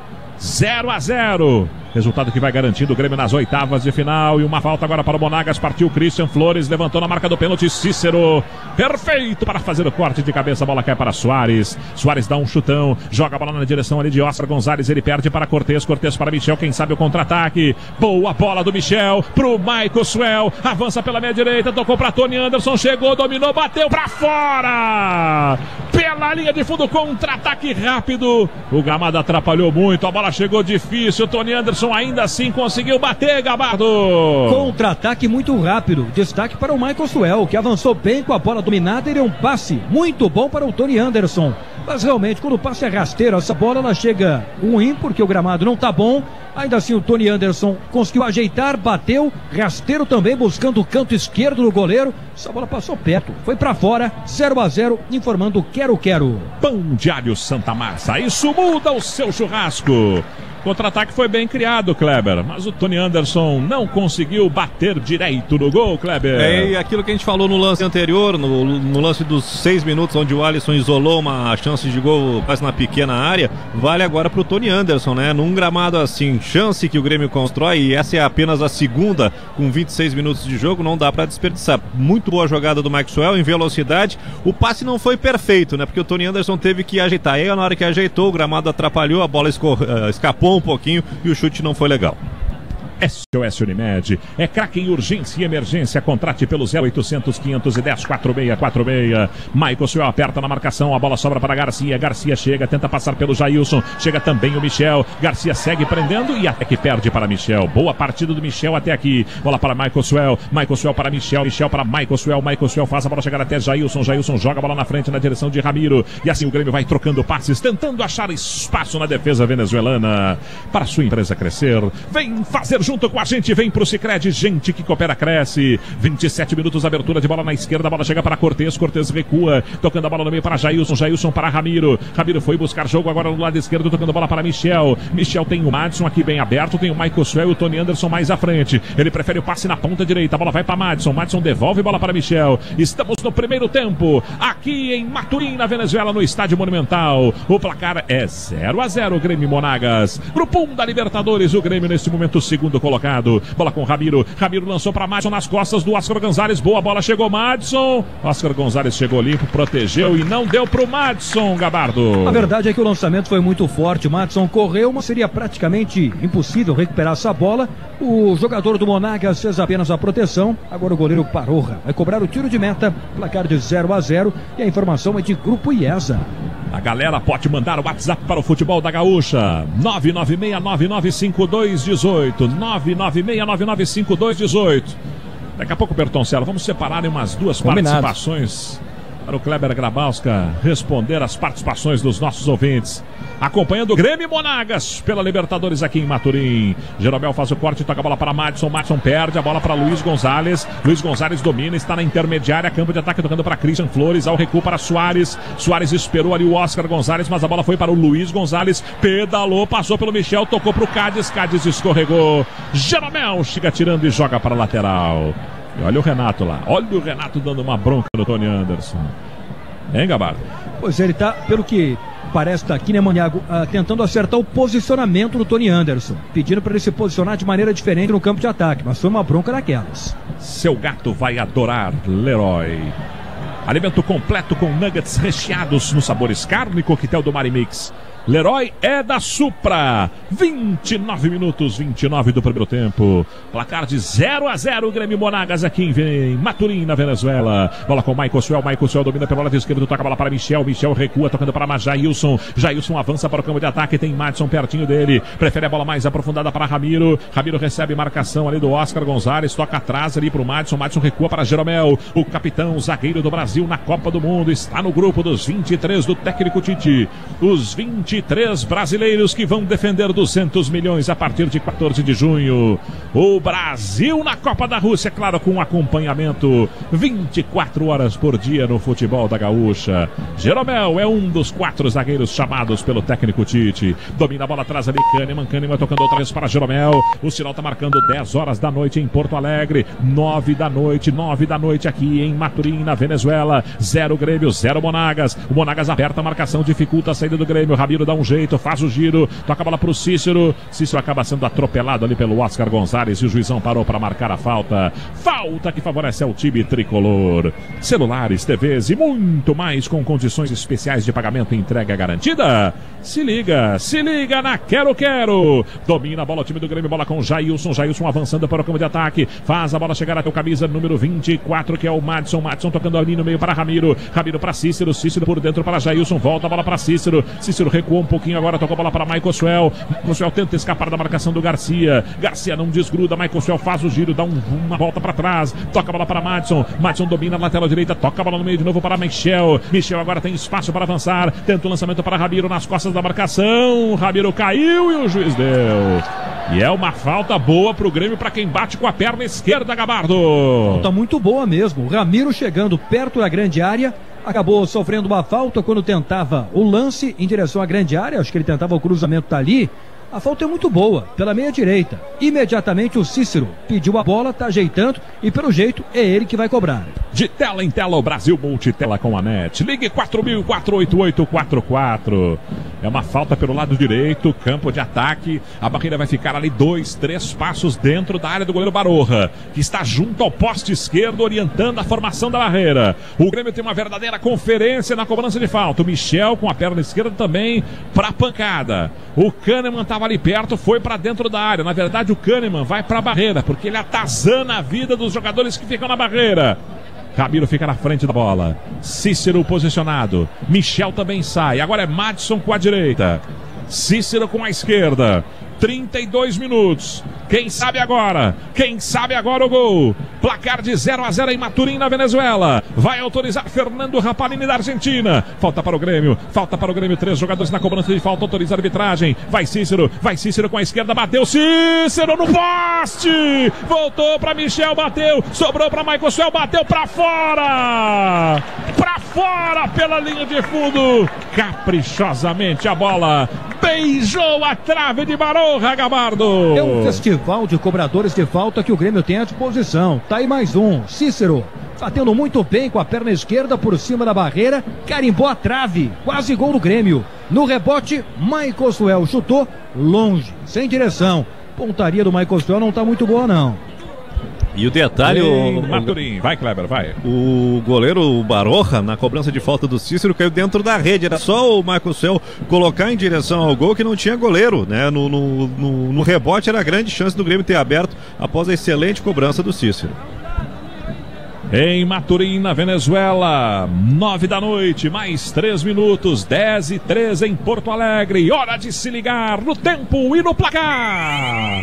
0-0. Resultado que vai garantindo o Grêmio nas oitavas de final. E uma falta agora para o Monagas. Partiu Christian Flores. Levantou na marca do pênalti. Cícero. Perfeito para fazer o corte de cabeça. A bola cai para Soares. Soares dá um chutão. Joga a bola na direção ali de Oscar Gonzalez. Ele perde para Cortez. Cortez para Michel. Quem sabe o contra-ataque. Boa bola do Michel. Pro Michael Suel. Avança pela meia direita. Tocou para Tony Anderson. Chegou, dominou, bateu para fora. Pela linha de fundo. Contra-ataque rápido. O Gamada atrapalhou muito. A bola chegou difícil. Tony Anderson ainda assim conseguiu bater, Gabardo.
Contra-ataque muito rápido. Destaque para o Michael Suel, que avançou bem com a bola dominada e deu um passe muito bom para o Tony Anderson. Mas realmente, quando o passe é rasteiro, essa bola ela chega ruim, porque o gramado não tá bom. Ainda assim, o Tony Anderson conseguiu ajeitar, bateu, rasteiro também, buscando o canto esquerdo do goleiro. Essa bola passou perto, foi pra fora, 0-0, informando quero.
Pão de alho Santa Massa, isso muda o seu churrasco. Contra-ataque foi bem criado, Kleber, mas o Tony Anderson não conseguiu bater direito no gol, Kleber.
É aquilo que a gente falou no lance anterior, no lance dos 6 minutos, onde o Alisson isolou uma chance de gol quase na pequena área, vale agora pro Tony Anderson, né? Num gramado assim, chance que o Grêmio constrói, e essa é apenas a segunda, com 26 minutos de jogo, não dá pra desperdiçar. Muito boa jogada do Maxwell, em velocidade. O passe não foi perfeito, né? Porque o Tony Anderson teve que ajeitar. Aí na hora que ajeitou, o gramado atrapalhou, a bola escapou um pouquinho e o chute não foi legal.
SOS Unimed, é craque em urgência e emergência, contrate pelo 0800 510 4646. Michael Suel aperta na marcação, a bola sobra para Garcia, Garcia chega, tenta passar pelo Jailson, chega também o Michel, Garcia segue prendendo e até que perde para Michel. Boa partida do Michel até aqui, bola para Michael Suel para Michel, Michel para Michael Suel faz a bola chegar até Jailson, Jailson joga a bola na frente na direção de Ramiro, e assim o Grêmio vai trocando passes, tentando achar espaço na defesa venezuelana. Para sua empresa crescer, vem fazer junto com a gente, vem pro Sicredi, gente que coopera cresce. 27 minutos, abertura de bola na esquerda, a bola chega para Cortez, Cortez recua, tocando a bola no meio para Jailson, Jailson para Ramiro, Ramiro foi buscar jogo agora no lado esquerdo, tocando a bola para Michel, Michel tem o Madison aqui bem aberto, tem o Michael Suel e o Tony Anderson mais à frente, ele prefere o passe na ponta direita, a bola vai para Madison, Madison devolve bola para Michel. Estamos no primeiro tempo, aqui em Maturim, na Venezuela, no Estádio Monumental. O placar é 0-0, Grêmio Monagas. Grupo 1 da Libertadores, o Grêmio neste momento segundo colocado. Bola com Ramiro, Ramiro lançou para Madison nas costas do Oscar Gonzalez, boa bola, chegou Madison, Oscar Gonzalez chegou limpo, protegeu e não deu pro Madison, Gabardo.
A verdade é que o lançamento foi muito forte, o Madison correu, mas seria praticamente impossível recuperar essa bola. O jogador do Monagas fez apenas a proteção, agora o goleiro Parorra vai cobrar o tiro de meta, placar de 0-0, e a informação é de Grupo IESA.
A galera pode mandar o WhatsApp para o Futebol da Gaúcha, 996995218, 996995218. Daqui a pouco, Bertoncello, vamos separar em umas duas participações para o Kleber Grabowska responder as participações dos nossos ouvintes. Acompanhando o Grêmio Monagas pela Libertadores aqui em Maturim. Jeromel faz o corte, toca a bola para Madison. Madison perde a bola para Luiz Gonzalez. Luiz Gonzalez domina, está na intermediária, campo de ataque, tocando para Christian Flores. Ao recuo para Soares. Soares esperou ali o Oscar Gonzalez, mas a bola foi para o Luiz Gonzalez. Pedalou, passou pelo Michel, tocou para o Cádiz. Cádiz escorregou. Jeromel chega tirando e joga para a lateral. E olha o Renato lá. Olha o Renato dando uma bronca no Tony Anderson. Hein, Gabardo?
Pois ele tá, pelo que parece estar aqui, né, Maniago, tentando acertar o posicionamento do Tony Anderson, pedindo para ele se posicionar de maneira diferente no campo de ataque, mas foi uma bronca daquelas.
Seu gato vai adorar Leroy. Alimento completo com nuggets recheados nos sabores carne e coquetel do Marimix. Leroy é da Supra. 29 minutos, 29 do primeiro tempo. Placar de 0-0, Grêmio Monagas aqui em Maturim, na Venezuela. Bola com Michael Suel. Michael Suel domina pelo lado esquerdo, toca a bola para Michel. Michel recua, tocando para Jailson. Jailson avança para o campo de ataque, tem Madison pertinho dele. Prefere a bola mais aprofundada para Ramiro. Ramiro recebe marcação ali do Oscar Gonzalez, toca atrás ali para o Madison. Madison recua para Jeromel. O capitão, o zagueiro do Brasil na Copa do Mundo, está no grupo dos 23 do técnico Tite. Os 23 23 brasileiros que vão defender 200 milhões a partir de 14 de junho. O Brasil na Copa da Rússia, claro, com acompanhamento 24 horas por dia no futebol da Gaúcha. Jeromel é um dos 4 zagueiros chamados pelo técnico Tite. Domina a bola atrás ali, Kahneman tocando outra vez para Jeromel. O sinal está marcando 10 horas da noite em Porto Alegre, 9 da noite aqui em Maturim, na Venezuela. 0 Grêmio, 0 Monagas. O Monagas aperta a marcação, dificulta a saída do Grêmio. Ramiro dá um jeito, faz o giro, toca a bola para o Cícero. Cícero acaba sendo atropelado ali pelo Oscar Gonzalez e o juizão parou para marcar a falta. Falta que favorece ao time tricolor. Celulares, TVs e muito mais com condições especiais de pagamento e entrega garantida. Se liga na Quero. Domina a bola o time do Grêmio, bola com Jailson avançando para o campo de ataque. Faz a bola chegar até o camisa número 24, que é o Madison tocando ali no meio para Ramiro para Cícero por dentro para Jailson, volta a bola para Cícero recuou um pouquinho agora, tocou a bola para Michael Suel tenta escapar da marcação do Garcia não desgruda, Michael Suel faz o giro, dá uma volta para trás, toca a bola para Madison domina a lateral direita, toca a bola no meio de novo para Michel agora tem espaço para avançar, tenta o lançamento para Ramiro nas costas da marcação, Ramiro caiu e o juiz deu. E é uma falta boa pro Grêmio, para quem bate com a perna esquerda, Gabardo.
Falta muito boa mesmo. O Ramiro chegando perto da grande área, acabou sofrendo uma falta quando tentava o lance em direção à grande área. Acho que ele tentava o cruzamento dali. A falta é muito boa, pela meia direita. Imediatamente o Cícero pediu a bola, tá ajeitando e pelo jeito é ele que vai cobrar.
De tela em tela, o Brasil Multitela com a NET. Ligue 4.48844. É uma falta pelo lado direito, campo de ataque. A barreira vai ficar ali 2, 3 passos dentro da área do goleiro Baroja, que está junto ao poste esquerdo, orientando a formação da barreira. O Grêmio tem uma verdadeira conferência na cobrança de falta. O Michel com a perna esquerda também para pancada. O Kahneman estava ali perto, foi para dentro da área. Na verdade, o Kahneman vai para a barreira, porque ele atazana a vida dos jogadores que ficam na barreira. Ramiro fica na frente da bola. Cícero posicionado. Michel também sai. Agora é Madison com a direita. Cícero com a esquerda. 32 minutos. Quem sabe agora o gol. Placar de 0-0 em Maturim, na Venezuela. Vai autorizar Fernando Rapalini da Argentina. Falta para o Grêmio. 3 jogadores na cobrança de falta. Autoriza a arbitragem. Vai Cícero com a esquerda. Bateu Cícero no poste. Voltou para Michel, bateu. Sobrou para Michael Suel, bateu para fora. Pela linha de fundo. Caprichosamente a bola beijou a trave de Baroja, Gabardo.
É um festival de cobradores de falta que o Grêmio tem à disposição. Tá aí mais um. Cícero batendo muito bem com a perna esquerda por cima da barreira, carimbou a trave, quase gol do Grêmio. No rebote, Michael Suel chutou longe, sem direção. Pontaria do Michael Suel não tá muito boa não.
E o detalhe,
Maturim, vai Kleber, vai.
O goleiro Baroja, na cobrança de falta do Cícero, caiu dentro da rede. Era só o Michael Suel colocar em direção ao gol, que não tinha goleiro, né? No rebote era a grande chance do Grêmio ter aberto após a excelente cobrança do Cícero.
Em Maturim, na Venezuela, 9 da noite, mais 3 minutos, 10:03 em Porto Alegre. Hora de se ligar no tempo e no placar.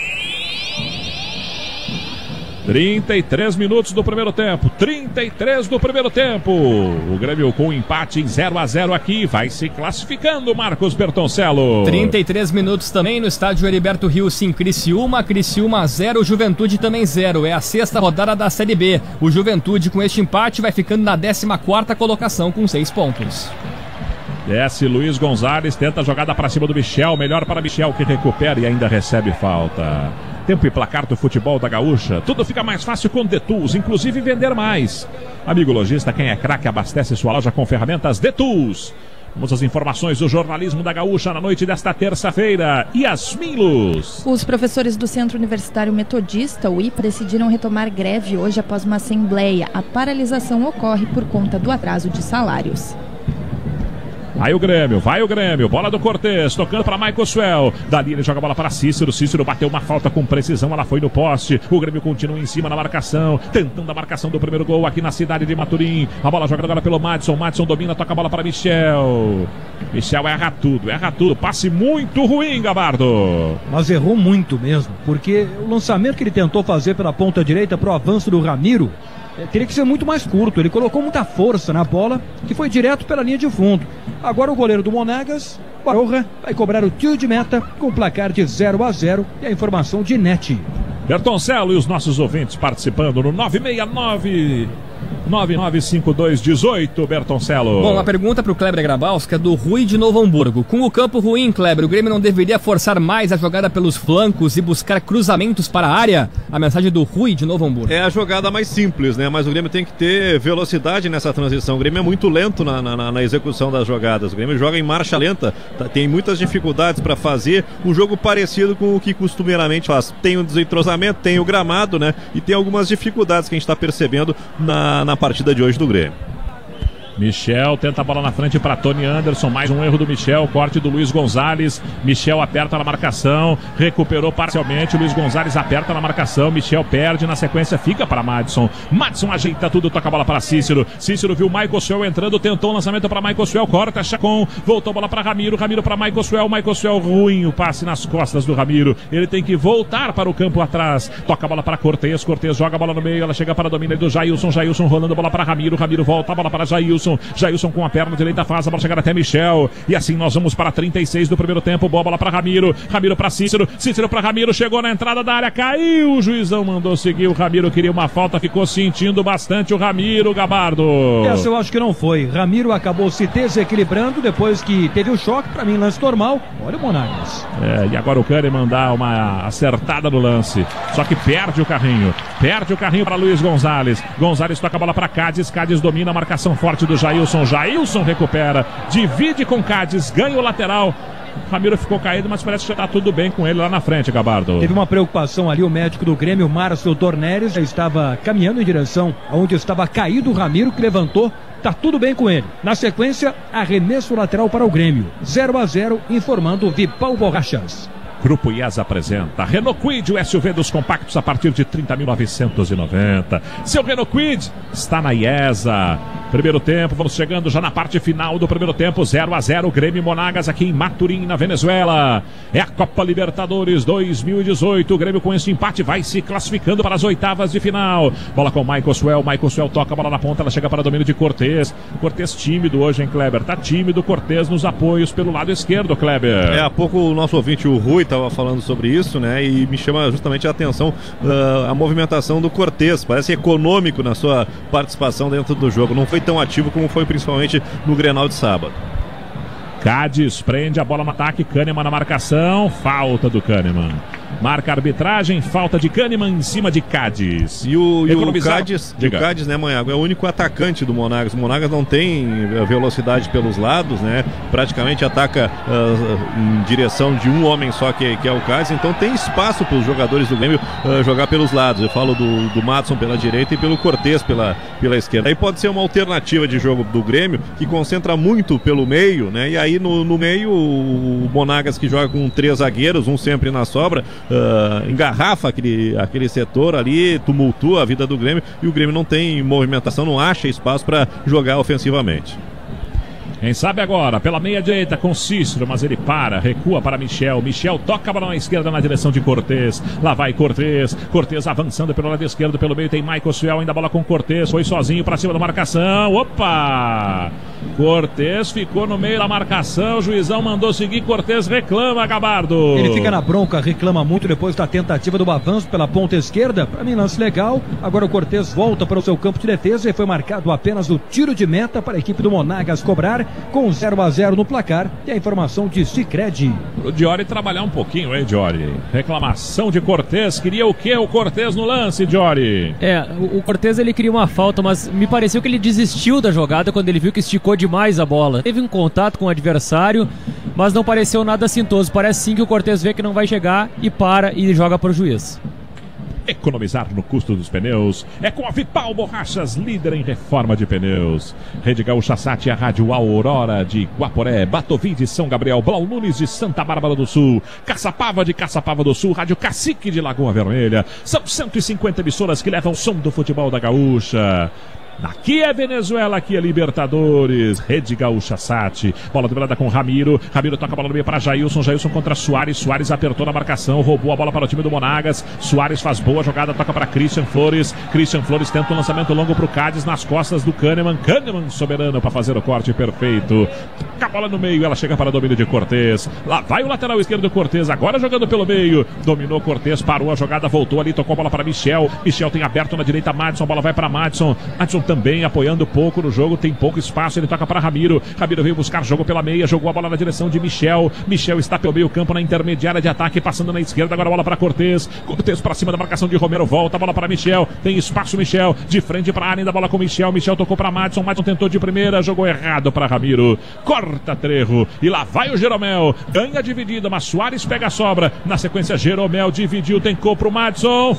33 minutos do primeiro tempo. 33 do primeiro tempo. O Grêmio com empate em 0-0 aqui. Vai se classificando, Marcos Bertoncello.
33 minutos também no estádio Heriberto Rios, em Criciúma. Criciúma 0, Juventude também 0. É a 6ª rodada da Série B. O Juventude com este empate vai ficando na 14ª colocação com 6 pontos.
Desce Luiz Gonzalez, tenta a jogada para cima do Michel. Melhor para Michel, que recupera e ainda recebe falta. Tempo e placar do futebol da Gaúcha. Tudo fica mais fácil com DeTools, inclusive vender mais. Amigo lojista, quem é craque abastece sua loja com ferramentas DeTools. Vamos às informações do jornalismo da Gaúcha na noite desta terça-feira. Yasmin Luz.
Os professores do Centro Universitário Metodista, o IPA, decidiram retomar greve hoje após uma assembleia. A paralisação ocorre por conta do atraso de salários.
Vai o Grêmio, bola do Cortez, tocando para Michael Suel. Dali ele joga a bola para Cícero. Cícero bateu uma falta com precisão, ela foi no poste. O Grêmio continua em cima na marcação, tentando a marcação do primeiro gol aqui na cidade de Maturim. A bola jogada agora pelo Madison. Madison domina, toca a bola para Michel. Michel erra tudo. Passe muito ruim, Gabardo.
Mas errou muito mesmo, porque o lançamento que ele tentou fazer pela ponta direita para o avanço do Ramiro teria que ser muito mais curto. Ele colocou muita força na bola, que foi direto pela linha de fundo. Agora o goleiro do Monagas Barorra vai cobrar o tiro de meta com placar de 0-0 e a informação de Net.
Bertoncello e os nossos ouvintes participando no 969-995218, Bertoncello.
Bom, uma pergunta para o Kleber Grabowski é do Rui de Novo Hamburgo. Com o campo ruim, Kleber, o Grêmio não deveria forçar mais a jogada pelos flancos e buscar cruzamentos para a área? A mensagem do Rui de Novo Hamburgo.
É a jogada mais simples, né? Mas o Grêmio tem que ter velocidade nessa transição. O Grêmio é muito lento na execução das jogadas. O Grêmio joga em marcha lenta, tem muitas dificuldades para fazer um jogo parecido com o que costumeiramente faz. Tem um desentrosamento, tem o gramado, né? E tem algumas dificuldades que a gente está percebendo na partida de hoje do Grêmio.
Michel tenta a bola na frente para Tony Anderson, mais um erro do Michel, corte do Luiz Gonzalez. Michel aperta na marcação, recuperou parcialmente, Luiz Gonzalez aperta na marcação, Michel perde, na sequência fica para Madison. Madison ajeita tudo, toca a bola para Cícero. Cícero viu Michael Suel entrando, tentou o lançamento para Michael Suel, corta, Chacon, voltou a bola para Ramiro, Ramiro para Michael Suel ruim, o passe nas costas do Ramiro. Ele tem que voltar para o campo atrás, toca a bola para Cortez, Cortez joga a bola no meio, ela chega para a domínio do Jailson, Jailson rolando a bola para Ramiro, Ramiro volta a bola para Jailson. Jailson com a perna direita faz a bola chegar até Michel. E assim nós vamos para 36 do primeiro tempo. Boa bola para Ramiro. Ramiro para Cícero. Cícero para Ramiro. Chegou na entrada da área. Caiu. O juizão mandou seguir. O Ramiro queria uma falta. Ficou sentindo bastante o Ramiro, Gabardo.
Essa eu acho que não foi. Ramiro acabou se desequilibrando depois que teve o choque. Para mim, lance normal. Olha o Monagas.
E agora o Kahneman dá uma acertada no lance. Só que perde o carrinho. Perde o carrinho para Luiz Gonzalez. Gonzalez toca a bola para Cádiz. Cádiz domina a marcação forte do Jailson. Jailson recupera, divide com Cádiz, ganha o lateral. Ramiro ficou caído, mas parece que já está tudo bem com ele lá na frente, Gabardo.
Teve uma preocupação ali, o médico do Grêmio, Márcio Dornelles, já estava caminhando em direção aonde estava caído o Ramiro, que levantou. Tá tudo bem com ele. Na sequência, arremesso lateral para o Grêmio. 0-0, informando Vipal Borrachas.
Grupo IESA apresenta Renault Kwid, o SUV dos compactos a partir de 30.990. Seu Renault Kwid está na IESA. Primeiro tempo, vamos chegando já na parte final do primeiro tempo, 0-0, Grêmio e Monagas aqui em Maturim, na Venezuela. É a Copa Libertadores 2018. O Grêmio com esse empate vai se classificando para as oitavas de final. Bola com o Michael Suel toca a bola na ponta, ela chega para o domínio de Cortez. Cortez tímido hoje, hein, Kleber? Tá tímido Cortez nos apoios pelo lado esquerdo, Kleber.
Há pouco o nosso ouvinte, o Rui, estava falando sobre isso, né? E me chama justamente a atenção a movimentação do Cortez. Parece econômico na sua participação dentro do jogo. Não foi tão ativo como foi principalmente no Grenal de sábado.
Cádiz prende a bola no ataque, Kahneman na marcação, falta do Kahneman. Marca a arbitragem, falta de Kahneman em cima de Cádiz.
E o Cádiz, né, Manhago, é o único atacante do Monagas. O Monagas não tem velocidade pelos lados, né? Praticamente ataca em direção de um homem só, que é o Cádiz. Então tem espaço para os jogadores do Grêmio jogar pelos lados. Eu falo do Madison pela direita e pelo Cortez pela esquerda. Aí pode ser uma alternativa de jogo do Grêmio, que concentra muito pelo meio, né? E aí no meio o Monagas, que joga com 3 zagueiros, um sempre na sobra, engarrafa aquele setor ali, tumultua a vida do Grêmio, e o Grêmio não tem movimentação, não acha espaço para jogar ofensivamente.
Quem sabe agora, pela meia direita com Cícero, mas ele recua para Michel. Michel toca a bola na esquerda na direção de Cortez. Lá vai Cortez. Cortez avançando pelo lado esquerdo, pelo meio tem Michael Suel, ainda a bola com Cortez. Foi sozinho para cima da marcação. Opa! Cortez ficou no meio da marcação. O juizão mandou seguir. Cortez reclama, Gabardo.
Ele fica na bronca, reclama muito depois da tentativa do avanço pela ponta esquerda. Para mim, lance legal. Agora o Cortez volta para o seu campo de defesa e foi marcado apenas o tiro de meta para a equipe do Monagas cobrar, com 0-0 no placar. E a informação de Sicredi.
O Diori trabalhar um pouquinho, hein, Diori? Reclamação de Cortez. Queria o quê? O Cortez no lance, Diori?
O Cortez, ele queria uma falta, mas me pareceu que ele desistiu da jogada quando ele viu que esticou demais a bola. Teve um contato com o adversário, mas não pareceu nada assintoso. Parece sim que o Cortez vê que não vai chegar e para e joga para o juiz.
Economizar no custo dos pneus é com a Vipal Borrachas, líder em reforma de pneus. Rede Gaúcha Sat, a Rádio Aurora de Guaporé, Batovi de São Gabriel, Blau Nunes de Santa Bárbara do Sul, Caçapava de Caçapava do Sul, Rádio Cacique de Lagoa Vermelha. São 150 emissoras que levam o som do futebol da Gaúcha. Aqui é Venezuela, aqui é Libertadores. Rede Gaúcha Sat. Bola duelada com Ramiro. Ramiro toca a bola no meio para Jailson. Jailson contra Soares. Soares apertou na marcação, roubou a bola para o time do Monagas. Soares faz boa jogada, toca para Christian Flores. Christian Flores tenta um lançamento longo para o Cádiz nas costas do Kahneman. Kahneman soberano para fazer o corte perfeito. Toca a bola no meio, ela chega para domínio de Cortez. Lá vai o lateral esquerdo Cortez, agora jogando pelo meio. Dominou Cortez, parou a jogada, voltou ali, tocou a bola para Michel. Michel tem aberto na direita Madison, a bola vai para Madison. Madison também apoiando pouco no jogo, tem pouco espaço, ele toca para Ramiro. Ramiro veio buscar jogo pela meia, jogou a bola na direção de Michel. Michel está pelo meio campo na intermediária de ataque, passando na esquerda, agora a bola para Cortez. Cortez para cima da marcação de Romero, volta a bola para Michel. Tem espaço Michel, de frente para a área, da bola com Michel. Michel tocou para Madison, Madison tentou de primeira, jogou errado para Ramiro. Corta Trejo e lá vai o Jeromel. Ganha dividida, mas Soares pega a sobra. Na sequência, Jeromel dividiu, tem gol pro Madison.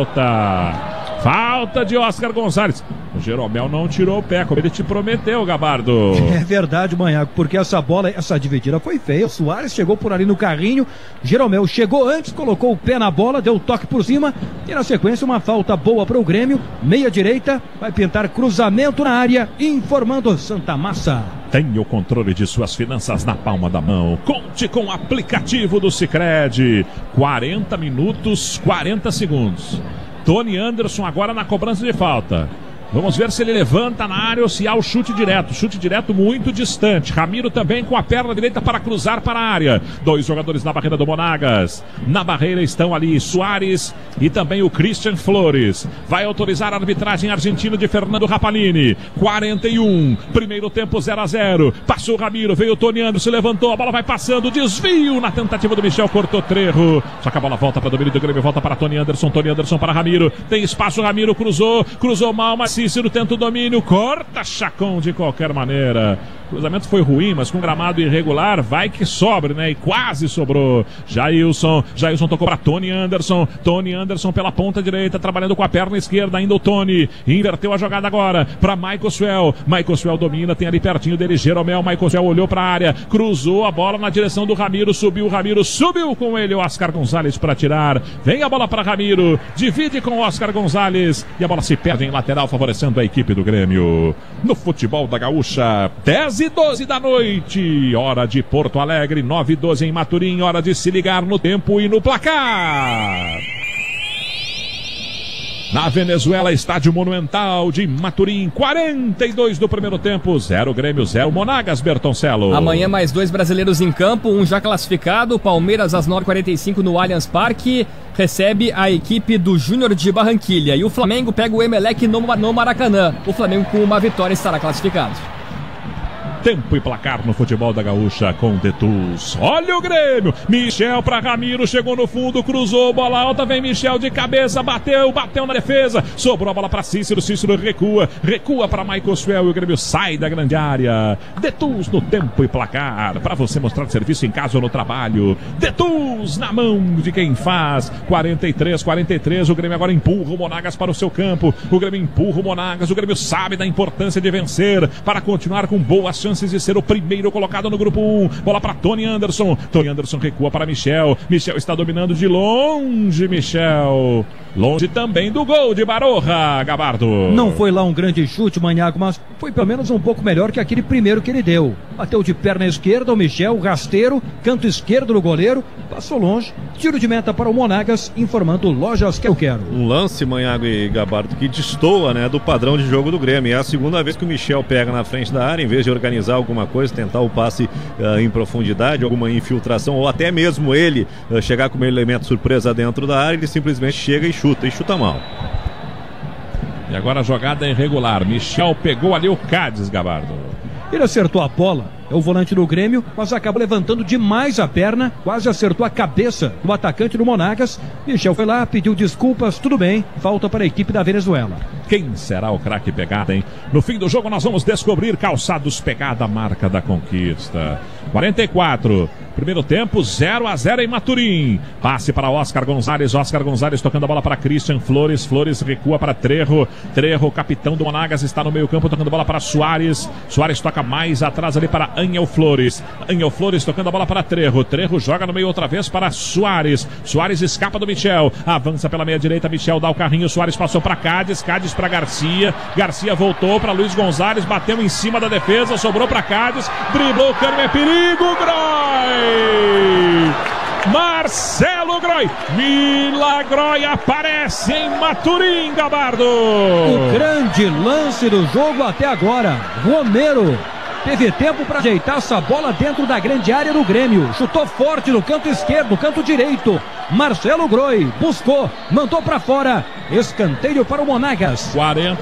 Falta de Oscar Gonzalez. O Jeromel não tirou o pé, como ele te prometeu, Gabardo.
É verdade, Manhago, porque essa bola, essa dividida foi feia. O Soares chegou por ali no carrinho. Jeromel chegou antes, colocou o pé na bola, deu toque por cima. E na sequência, uma falta boa para o Grêmio. Meia direita, vai pintar cruzamento na área, informando Santa Massa.
Tenha o controle de suas finanças na palma da mão. Conte com o aplicativo do Sicredi. 40 minutos, 40 segundos. Tony Anderson agora na cobrança de falta. Vamos ver se ele levanta na área ou se há o chute direto. Chute direto muito distante. Ramiro também com a perna direita para cruzar para a área. Dois jogadores na barreira do Monagas. Na barreira estão ali Soares e também o Christian Flores. Vai autorizar a arbitragem argentina de Fernando Rapalini. 41. Primeiro tempo 0-0. Passou o Ramiro, veio o Tony Anderson, levantou, a bola vai passando. Desvio na tentativa do Michel, cortou Trejo. Só que a bola volta para o domínio do Grêmio, volta para Tony Anderson para Ramiro. Tem espaço, Ramiro cruzou mal, mas Cícero tenta o domínio, corta Chacon de qualquer maneira. O cruzamento foi ruim, mas com gramado irregular, vai que sobre, né? E quase sobrou. Jailson tocou para Tony Anderson pela ponta direita, trabalhando com a perna esquerda, ainda o Tony. Inverteu a jogada agora para Michael Suel domina, tem ali pertinho dele Jeromel. Michael Suel olhou para a área, cruzou a bola na direção do Ramiro, subiu com ele o Oscar Gonzalez para tirar. Vem a bola para Ramiro, divide com o Oscar Gonzalez e a bola se perde em lateral, favorecendo a equipe do Grêmio. No futebol da Gaúcha, 10:12 da noite, hora de Porto Alegre, 9:12 em Maturim, hora de se ligar no tempo e no placar. Na Venezuela, estádio Monumental de Maturim, 42 do primeiro tempo, 0 Grêmio, 0 Monagas, Bertoncello.
Amanhã mais 2 brasileiros em campo, um já classificado, Palmeiras às 9h45 no Allianz Parque, recebe a equipe do Júnior de Barranquilha, e o Flamengo pega o Emelec no Maracanã. O Flamengo com uma vitória estará classificado.
Tempo e placar no futebol da Gaúcha com Detus. Olha o Grêmio. Michel para Ramiro, chegou no fundo, cruzou, bola alta, vem Michel de cabeça, bateu na defesa. Sobrou a bola para Cícero recua para Michael Suel e o Grêmio sai da grande área. Detus no tempo e placar, para você mostrar serviço em casa ou no trabalho. Detus na mão de quem faz. 43, o Grêmio agora empurra o Monagas para o seu campo. O Grêmio empurra o Monagas, o Grêmio sabe da importância de vencer para continuar com boas chances de ser o primeiro colocado no grupo 1. Bola para Tony Anderson recua para Michel está dominando de longe. Longe também do gol de Baroja, Gabardo.
Não foi lá um grande chute, Manhago, mas foi pelo menos um pouco melhor que aquele primeiro que ele deu. Bateu de perna esquerda o Michel, rasteiro, canto esquerdo do goleiro, passou longe, tiro de meta para o Monagas, informando Lojas que eu quero.
Um lance, Manhago e Gabardo, que destoa, né, do padrão de jogo do Grêmio. É a segunda vez que o Michel pega na frente da área, em vez de organizar alguma coisa, tentar o passe em profundidade, alguma infiltração, ou até mesmo ele chegar como elemento surpresa dentro da área, ele simplesmente chega e chuta mal.
E agora a jogada é irregular. Michel pegou ali o Cádiz, Gabardo.
Ele acertou a bola, é o volante do Grêmio, mas acaba levantando demais a perna, quase acertou a cabeça do atacante do Monagas. Michel foi lá, pediu desculpas, tudo bem, falta para a equipe da Venezuela.
Quem será o craque Pegada, hein? No fim do jogo nós vamos descobrir. Calçados Pegada, marca da conquista. 44, Primeiro tempo, 0-0 em Maturim. Passe para Oscar Gonzalez. Oscar Gonzalez tocando a bola para Christian Flores. Flores recua para Trejo. Trejo, capitão do Monagas, está no meio campo tocando a bola para Soares. Soares toca mais atrás ali para Angel Flores. Angel Flores tocando a bola para Trejo. Trejo joga no meio outra vez para Soares. Soares escapa do Michel. Avança pela meia direita. Michel dá o carrinho. Soares passou para Cádiz. Cádiz para Garcia. Garcia voltou para Luiz Gonzalez. Bateu em cima da defesa. Sobrou para Cádiz. Driblou o Cano. É perigo. Groy! Marcelo Groy, Milagrói aparece em Maturim, Gabardo.
O grande lance do jogo até agora, Romero teve tempo para ajeitar essa bola dentro da grande área do Grêmio. Chutou forte no canto esquerdo, no canto direito. Marcelo Groy buscou, mandou para fora. Escanteio para o Monagas.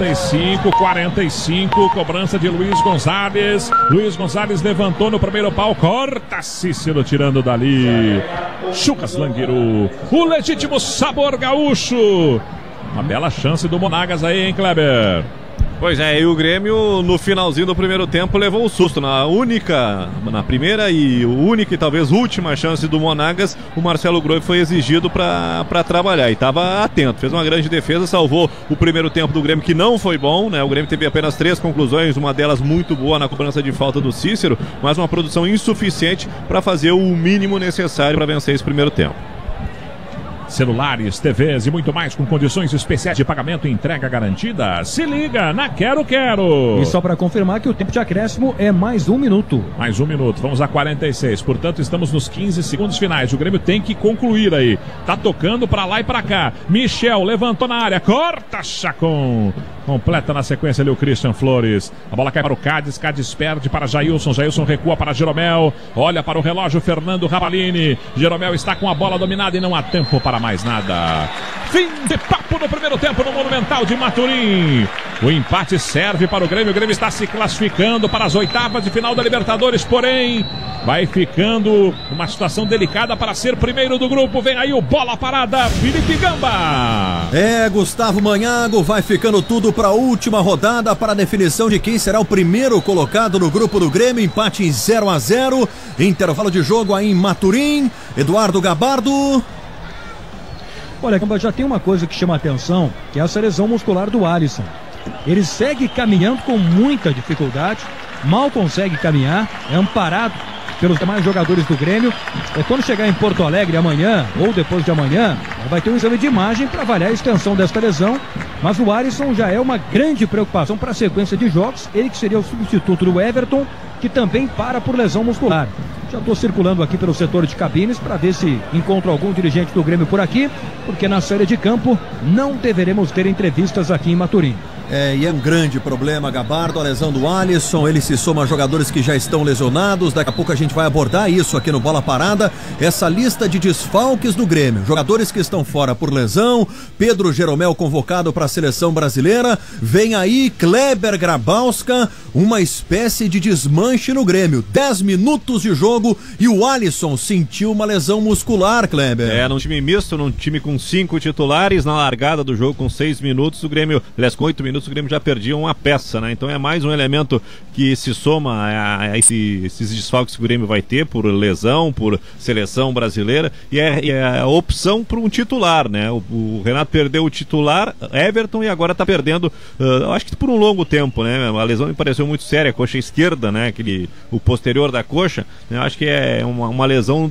45, cobrança de Luiz Gonzalez. Luiz Gonzalez levantou no primeiro pau, corta Cícero tirando dali. Chucas Languiru, o legítimo sabor gaúcho. Uma bela chance do Monagas aí, hein, Kleber?
Pois é, e o Grêmio no finalzinho do primeiro tempo levou um susto. Na primeira e única e talvez última chance do Monagas, o Marcelo Groy foi exigido para trabalhar e estava atento, fez uma grande defesa, salvou o primeiro tempo do Grêmio, que não foi bom, né? O Grêmio teve apenas 3 conclusões, uma delas muito boa na cobrança de falta do Cícero, mas uma produção insuficiente para fazer o mínimo necessário para vencer esse primeiro tempo.
Celulares, TVs e muito mais com condições especiais de pagamento e entrega garantida. Se liga na Quero Quero.
E só para confirmar que o tempo de acréscimo é mais 1 minuto.
Mais 1 minuto, vamos a 46. Portanto, estamos nos 15 segundos finais. O Grêmio tem que concluir aí. Tá tocando para lá e para cá. Michel levantou na área, corta Chacon. Completa na sequência ali o Christian Flores. A bola cai para o Cádiz. Cádiz perde para Jailson. Jailson recua para Jeromel. Olha para o relógio Fernando Rabalini. Jeromel está com a bola dominada e não há tempo para mais nada. Fim de papo no primeiro tempo no Monumental de Maturim. O empate serve para o Grêmio. O Grêmio está se classificando para as oitavas de final da Libertadores, porém vai ficando uma situação delicada para ser primeiro do grupo. Vem aí o bola parada, Felipe Gamba.
Gustavo Manhago, vai ficando tudo para a última rodada para a definição de quem será o primeiro colocado no grupo do Grêmio. Empate em 0-0, intervalo de jogo aí em Maturim. Eduardo Gabardo.
Olha, já tem uma coisa que chama a atenção, que é essa lesão muscular do Alisson. Ele segue caminhando com muita dificuldade, mal consegue caminhar, é amparado pelos demais jogadores do Grêmio. Quando chegar em Porto Alegre amanhã, ou depois de amanhã, vai ter um exame de imagem para avaliar a extensão desta lesão. Mas o Alisson já é uma grande preocupação para a sequência de jogos. Ele que seria o substituto do Everton, que também para por lesão muscular. Já estou circulando aqui pelo setor de cabines para ver se encontro algum dirigente do Grêmio por aqui, porque na saída de campo não deveremos ter entrevistas aqui em Maturim.
E é um grande problema, Gabardo, a lesão do Alisson. Ele se soma a jogadores que já estão lesionados. Daqui a pouco a gente vai abordar isso aqui no Bola Parada. Essa lista de desfalques do Grêmio. Jogadores que estão fora por lesão. Pedro Jeromel convocado para a seleção brasileira. Vem aí Kleber Grabowska. Uma espécie de desmanche no Grêmio. 10 minutos de jogo e o Alisson sentiu uma lesão muscular, Kleber.
Num time misto, num time com 5 titulares, na largada do jogo com 6 minutos, o Grêmio, aliás, com 8 minutos, o Grêmio já perdia uma peça, né? Então é mais um elemento que se soma a esses desfalques que o Grêmio vai ter por lesão, por seleção brasileira, e é a opção para um titular, né? O Renato perdeu o titular, Everton, e agora está perdendo, acho que por um longo tempo, né? A lesão me pareceu muito séria, a coxa esquerda, né? O posterior da coxa, né? Acho que é uma lesão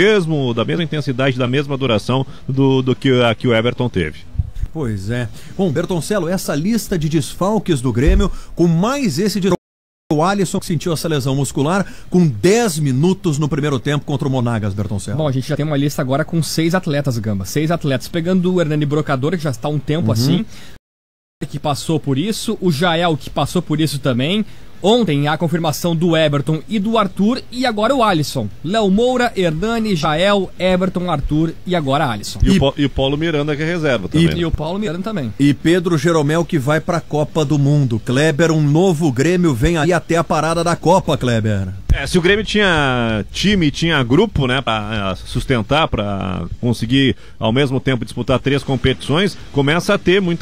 da mesma intensidade, da mesma duração do que o Everton teve.
Pois é. Bom, Bertoncello, essa lista de desfalques do Grêmio, com mais esse de o Alisson que sentiu essa lesão muscular, com 10 minutos no primeiro tempo contra o Monagas, Bertoncello.
Bom, a gente já tem uma lista agora com 6 atletas, Gamba. 6 atletas, pegando o Hernani Brocador, que já está há um tempo assim, que passou por isso, o Jael, que passou por isso também. Ontem a confirmação do Everton e do Arthur, e agora o Alisson. Léo Moura, Hernani, Jael, Everton, Arthur e agora Alisson.
E o Paulo Miranda, que é reserva também.
E o Paulo Miranda também.
E Pedro Jeromel, que vai para a Copa do Mundo. Kleber, um novo Grêmio vem aí até a parada da Copa, Kleber.
Se o Grêmio tinha time, tinha grupo, né, para sustentar, para conseguir ao mesmo tempo disputar 3 competições, começa a ter muito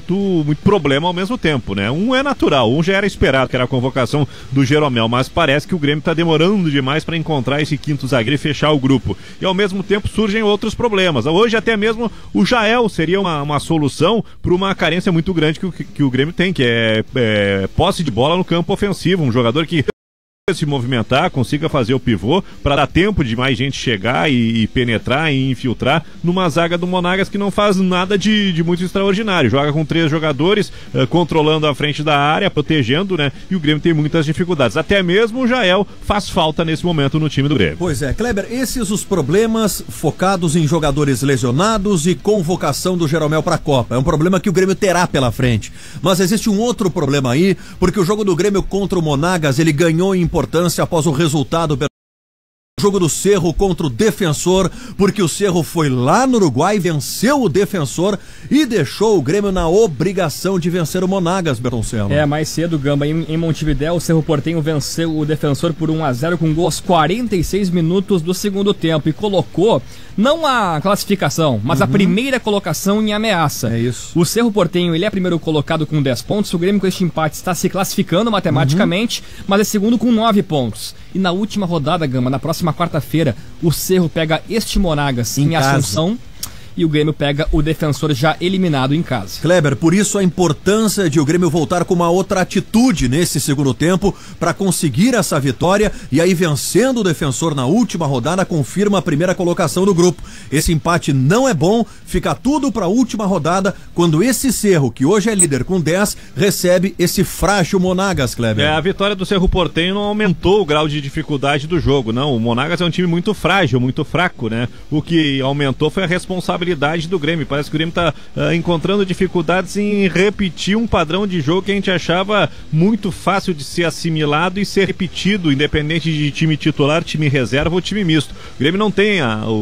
problema ao mesmo tempo, né? Um é natural, um já era esperado, que era a convocação do Jeromel, mas parece que o Grêmio está demorando demais para encontrar esse quinto zagueiro e fechar o grupo. E ao mesmo tempo surgem outros problemas. Hoje até mesmo o Jael seria uma solução para uma carência muito grande que o Grêmio tem, que é posse de bola no campo ofensivo, um jogador que se movimentar, consiga fazer o pivô para dar tempo de mais gente chegar e penetrar e infiltrar numa zaga do Monagas que não faz nada de muito extraordinário. Joga com 3 jogadores, controlando a frente da área, protegendo, né? E o Grêmio tem muitas dificuldades. Até mesmo o Jael faz falta nesse momento no time do Grêmio.
Pois é, Kleber, esses os problemas focados em jogadores lesionados e convocação do Jeromel para a Copa. É um problema que o Grêmio terá pela frente. Mas existe um outro problema aí, porque o jogo do Grêmio contra o Monagas, ele ganhou em importância após o resultado do jogo do Cerro contra o Defensor, porque o Cerro foi lá no Uruguai, venceu o Defensor e deixou o Grêmio na obrigação de vencer o Monagas, Bertoncello.
Mais cedo, Gamba, em Montevidéu, o Cerro Porteño venceu o Defensor por 1-0 com gol aos 46 minutos do segundo tempo e colocou não a classificação, mas a primeira colocação em ameaça.
É isso.
O Cerro Porteño, ele é primeiro colocado com 10 pontos, o Grêmio com este empate está se classificando matematicamente, mas é segundo com 9 pontos. E na última rodada, Gamba, na próxima quarta-feira, o Cerro pega este Monagas em Assunção e o Grêmio pega o Defensor já eliminado em casa.
Kleber, por isso a importância de o Grêmio voltar com uma outra atitude nesse segundo tempo para conseguir essa vitória e aí vencendo o Defensor na última rodada confirma a primeira colocação do grupo. Esse empate não é bom, fica tudo para a última rodada quando esse Cerro, que hoje é líder com 10, recebe esse frágil Monagas, Kleber.
A vitória do Cerro Porteño não aumentou o grau de dificuldade do jogo, não. O Monagas é um time muito frágil, muito fraco, né? O que aumentou foi a responsabilidade do Grêmio. Parece que o Grêmio está encontrando dificuldades em repetir um padrão de jogo que a gente achava muito fácil de ser assimilado e ser repetido, independente de time titular, time reserva ou time misto. O Grêmio não tem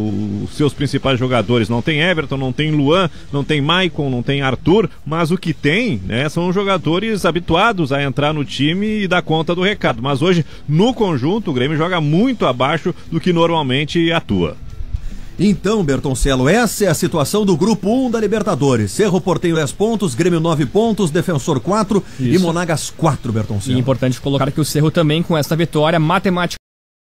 os seus principais jogadores, não tem Everton, não tem Luan, não tem Maicon, não tem Arthur, mas o que tem, né, são jogadores habituados a entrar no time e dar conta do recado. Mas hoje, no conjunto, o Grêmio joga muito abaixo do que normalmente atua.
Então, Bertoncello, essa é a situação do Grupo 1 da Libertadores. Cerro Porteño 10 pontos, Grêmio 9 pontos, Defensor 4 e Monagas 4, Bertoncello.
E é importante colocar que o Cerro também, com essa vitória, matemática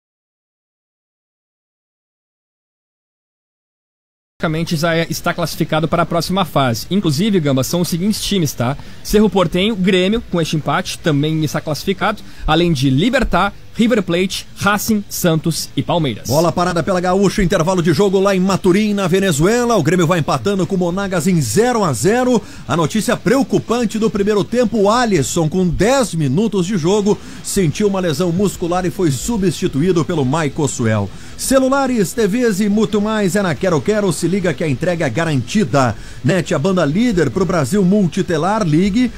já está classificado para a próxima fase. Inclusive, Gamba, são os seguintes times, tá? Cerro Porteño, Grêmio, com este empate, também está classificado, além de Libertad, River Plate, Racing, Santos e Palmeiras.
Bola parada pela Gaúcha, intervalo de jogo lá em Maturim, na Venezuela. O Grêmio vai empatando com o Monagas em 0-0. A notícia preocupante do primeiro tempo, o Alisson, com 10 minutos de jogo, sentiu uma lesão muscular e foi substituído pelo Maico Suel. Celulares, TVs e muito mais é na Quero Quero. Se liga que a entrega é garantida. NET, a banda líder pro Brasil multitelar. Ligue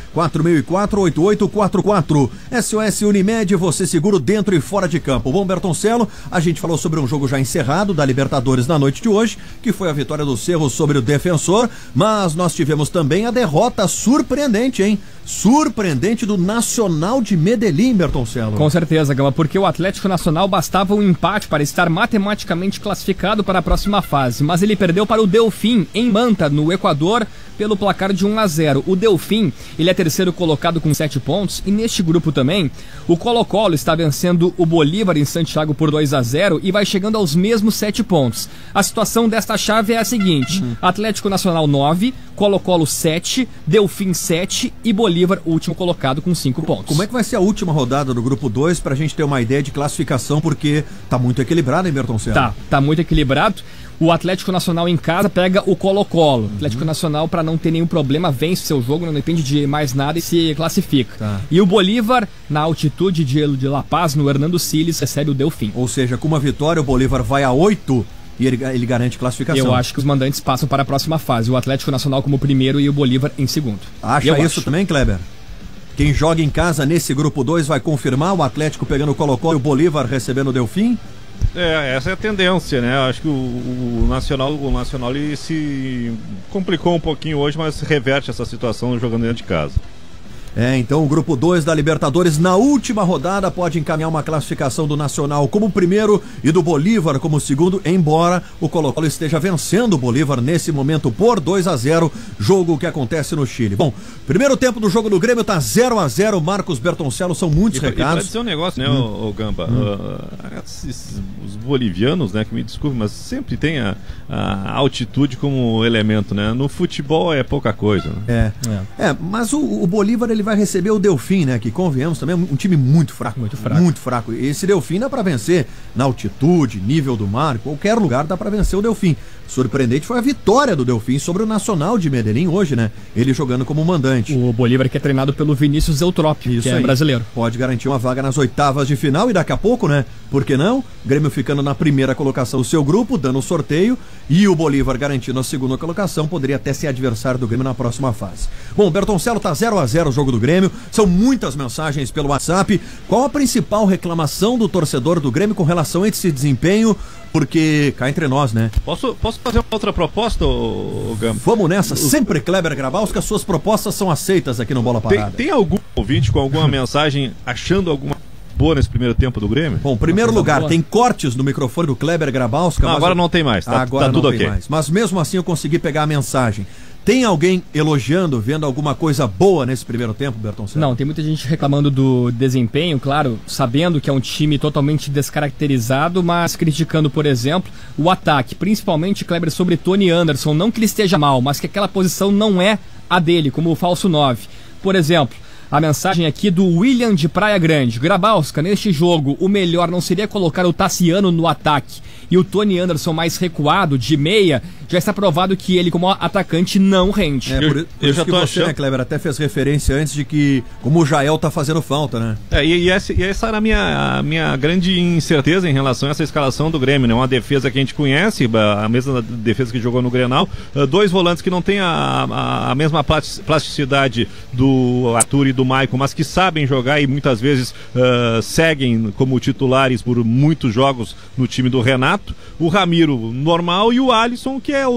4004-8844. SOS Unimed, você seguro dentro e fora de campo. Bom, Bertoncello, a gente falou sobre um jogo já encerrado da Libertadores na noite de hoje, que foi a vitória do Cerro sobre o Defensor, mas nós tivemos também a derrota surpreendente, hein? Surpreendente do Nacional de Medellín, Bertoncello.
Com certeza, Gama, porque o Atlético Nacional bastava um empate para estar matematicamente classificado para a próxima fase, mas ele perdeu para o Delfim, em Manta, no Equador, pelo placar de 1-0. O Delfim, ele é terceiro colocado com 7 pontos, e neste grupo também, o Colo-Colo está vencendo o Bolívar em Santiago por 2-0 e vai chegando aos mesmos 7 pontos. A situação desta chave é a seguinte: Atlético Nacional 9, Colo-Colo 7, Delfim 7 e Bolívar último colocado com 5 pontos.
Como é que vai ser a última rodada do grupo 2 pra gente ter uma ideia de classificação, porque tá muito equilibrado, hein, Bertoncello?
Tá muito equilibrado. O Atlético Nacional em casa pega o Colo-Colo. O Atlético Nacional, para não ter nenhum problema, vence seu jogo, não depende de mais nada e se classifica.
Tá.
E o Bolívar, na altitude de La Paz, no Hernando Siles, recebe o Delfim.
Ou seja, com uma vitória o Bolívar vai a 8 e ele garante classificação.
Eu acho que os mandantes passam para a próxima fase. O Atlético Nacional como primeiro e o Bolívar em segundo.
Acha isso também, Kleber? Quem joga em casa nesse grupo 2 vai confirmar o Atlético pegando o Colo-Colo e o Bolívar recebendo o Delfim?
Essa é a tendência, né? Acho que o Nacional ele se complicou um pouquinho hoje, mas reverte essa situação jogando dentro de casa.
Então o grupo 2 da Libertadores na última rodada pode encaminhar uma classificação do Nacional como primeiro e do Bolívar como segundo, embora o Colo-Colo esteja vencendo o Bolívar nesse momento por 2-0, jogo que acontece no Chile. Bom, primeiro tempo do jogo do Grêmio tá 0-0, Marcos Bertoncello, são muitos recados.
E pra dizer um negócio, né, o Gamba, os bolivianos, né, que me desculpe, mas sempre tem a altitude como elemento, né, no futebol é pouca coisa. Né?
Mas o Bolívar, ele vai receber o Delfim, né, que convenhamos também, um time muito fraco. Muito fraco. Esse Delfim dá pra vencer na altitude, nível do mar, qualquer lugar dá pra vencer o Delfim. Surpreendente foi a vitória do Delfim sobre o Nacional de Medellín hoje, né? Ele jogando como mandante.
O Bolívar que é treinado pelo Vinícius Eutrópio, que é brasileiro.
Pode garantir uma vaga nas oitavas de final e daqui a pouco, né? Por que não? Grêmio ficando na primeira colocação do seu grupo, dando o sorteio, e o Bolívar garantindo a segunda colocação, poderia até ser adversário do Grêmio na próxima fase. Bom, Bertoncello tá 0-0 o jogo do Grêmio, são muitas mensagens pelo WhatsApp. Qual a principal reclamação do torcedor do Grêmio com relação a esse desempenho? Porque cá entre nós, né?
Posso fazer uma outra proposta, Gamba?
Vamos nessa. Sempre Kleber Grabowski, as suas propostas são aceitas aqui no Bola Parada.
Tem algum ouvinte com alguma mensagem achando alguma boa nesse primeiro tempo do Grêmio?
Bom, em primeiro lugar, tem cortes no microfone do Kleber Grabowski.
Agora não tem mais, tá tudo ok.
Mas mesmo assim eu consegui pegar a mensagem. Tem alguém elogiando, vendo alguma coisa boa nesse primeiro tempo, Bertoncello?
Não, tem muita gente reclamando do desempenho, claro, sabendo que é um time totalmente descaracterizado, mas criticando, por exemplo, o ataque, principalmente, Kleber, sobre Tony Anderson. Não que ele esteja mal, mas que aquela posição não é a dele, como o falso 9. Por exemplo, a mensagem aqui do William de Praia Grande. Grabowski, neste jogo, o melhor não seria colocar o Tassiano no ataque e o Tony Anderson mais recuado, de meia? Já está provado que ele, como atacante, não rende.
Eu já tô achando, né, Kleber, até fez referência antes de que, como o Jael tá fazendo falta, né?
Essa era a minha grande incerteza em relação a essa escalação do Grêmio, né? Uma defesa que a gente conhece, a mesma defesa que jogou no Grenal, dois volantes que não têm a mesma plasticidade do Arthur e do Maicon, mas que sabem jogar e muitas vezes seguem como titulares por muitos jogos no time do Renato. O Ramiro normal e o Alisson, que é o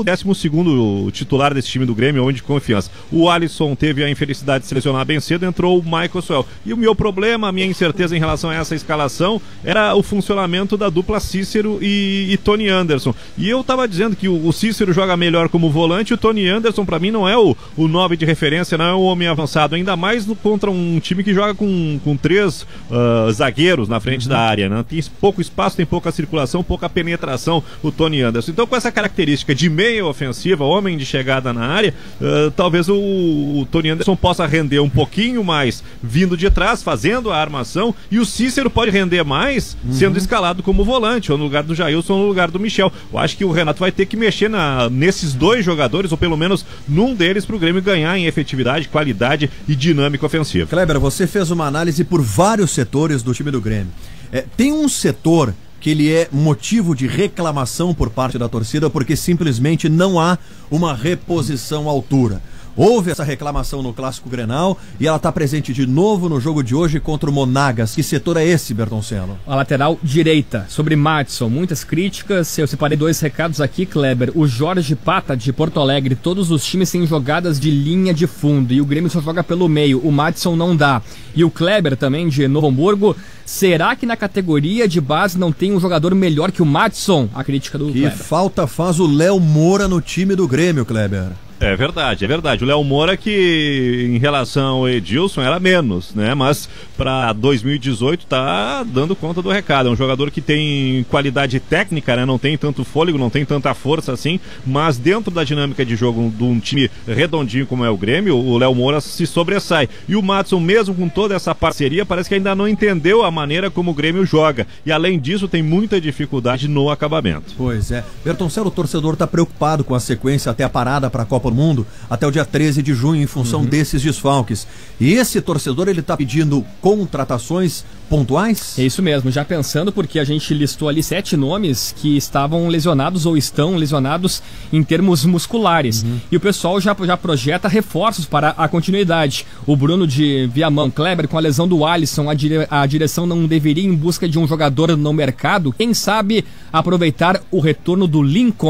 12º titular desse time do Grêmio, onde de confiança. O Alisson teve a infelicidade de selecionar bem cedo, entrou o Michael Suel. E o meu problema, a minha incerteza em relação a essa escalação era o funcionamento da dupla Cícero e Tony Anderson. E eu tava dizendo que o Cícero joga melhor como volante, o Tony Anderson pra mim não é o 9 de referência, não é o homem avançado, ainda mais contra um time que joga com 3 zagueiros na frente da área, né? Tem pouco espaço, tem pouca circulação, pouca penetração o Tony Anderson. Então, com essa característica de meia ofensiva, homem de chegada na área, talvez o Tony Anderson possa render um pouquinho mais vindo de trás, fazendo a armação, e o Cícero pode render mais sendo escalado como volante, ou no lugar do Jailson ou no lugar do Michel. Eu acho que o Renato vai ter que mexer nesses dois jogadores, ou pelo menos num deles, para o Grêmio ganhar em efetividade, qualidade e dinâmica ofensiva.
Kleber, você fez uma análise por vários setores do time do Grêmio. Tem um setor que ele é motivo de reclamação por parte da torcida porque simplesmente não há uma reposição à altura. Houve essa reclamação no Clássico Grenal e ela está presente de novo no jogo de hoje contra o Monagas. Que setor é esse, Bertoncello?
A lateral direita, sobre Madison, muitas críticas. Eu separei 2 recados aqui, Kleber. O Jorge Pata, de Porto Alegre, todos os times têm jogadas de linha de fundo e o Grêmio só joga pelo meio, o Madison não dá. E o Kleber também, de Novo Hamburgo, será que na categoria de base não tem um jogador melhor que o Madison? A crítica do Kleber.
Que falta faz o Léo Moura no time do Grêmio, Kleber?
É verdade. O Léo Moura, que em relação ao Edilson era menos, né? Mas para 2018 tá dando conta do recado. É um jogador que tem qualidade técnica, né? Não tem tanto fôlego, não tem tanta força assim, mas dentro da dinâmica de jogo de um time redondinho como é o Grêmio, o Léo Moura se sobressai. E o Madison, mesmo com toda essa parceria, parece que ainda não entendeu a maneira como o Grêmio joga. E além disso, tem muita dificuldade no acabamento.
Pois é. Bertoncello, o torcedor tá preocupado com a sequência até a parada para a Copa do Mundo, até o dia 13 de junho, em função desses desfalques. E esse torcedor, ele tá pedindo contratações pontuais?
É isso mesmo, já pensando, porque a gente listou ali 7 nomes que estavam lesionados ou estão lesionados em termos musculares. E o pessoal já projeta reforços para a continuidade. O Bruno de Viamão, Kleber, com a lesão do Alisson, a direção não deveria ir em busca de um jogador no mercado? Quem sabe aproveitar o retorno do Lincoln?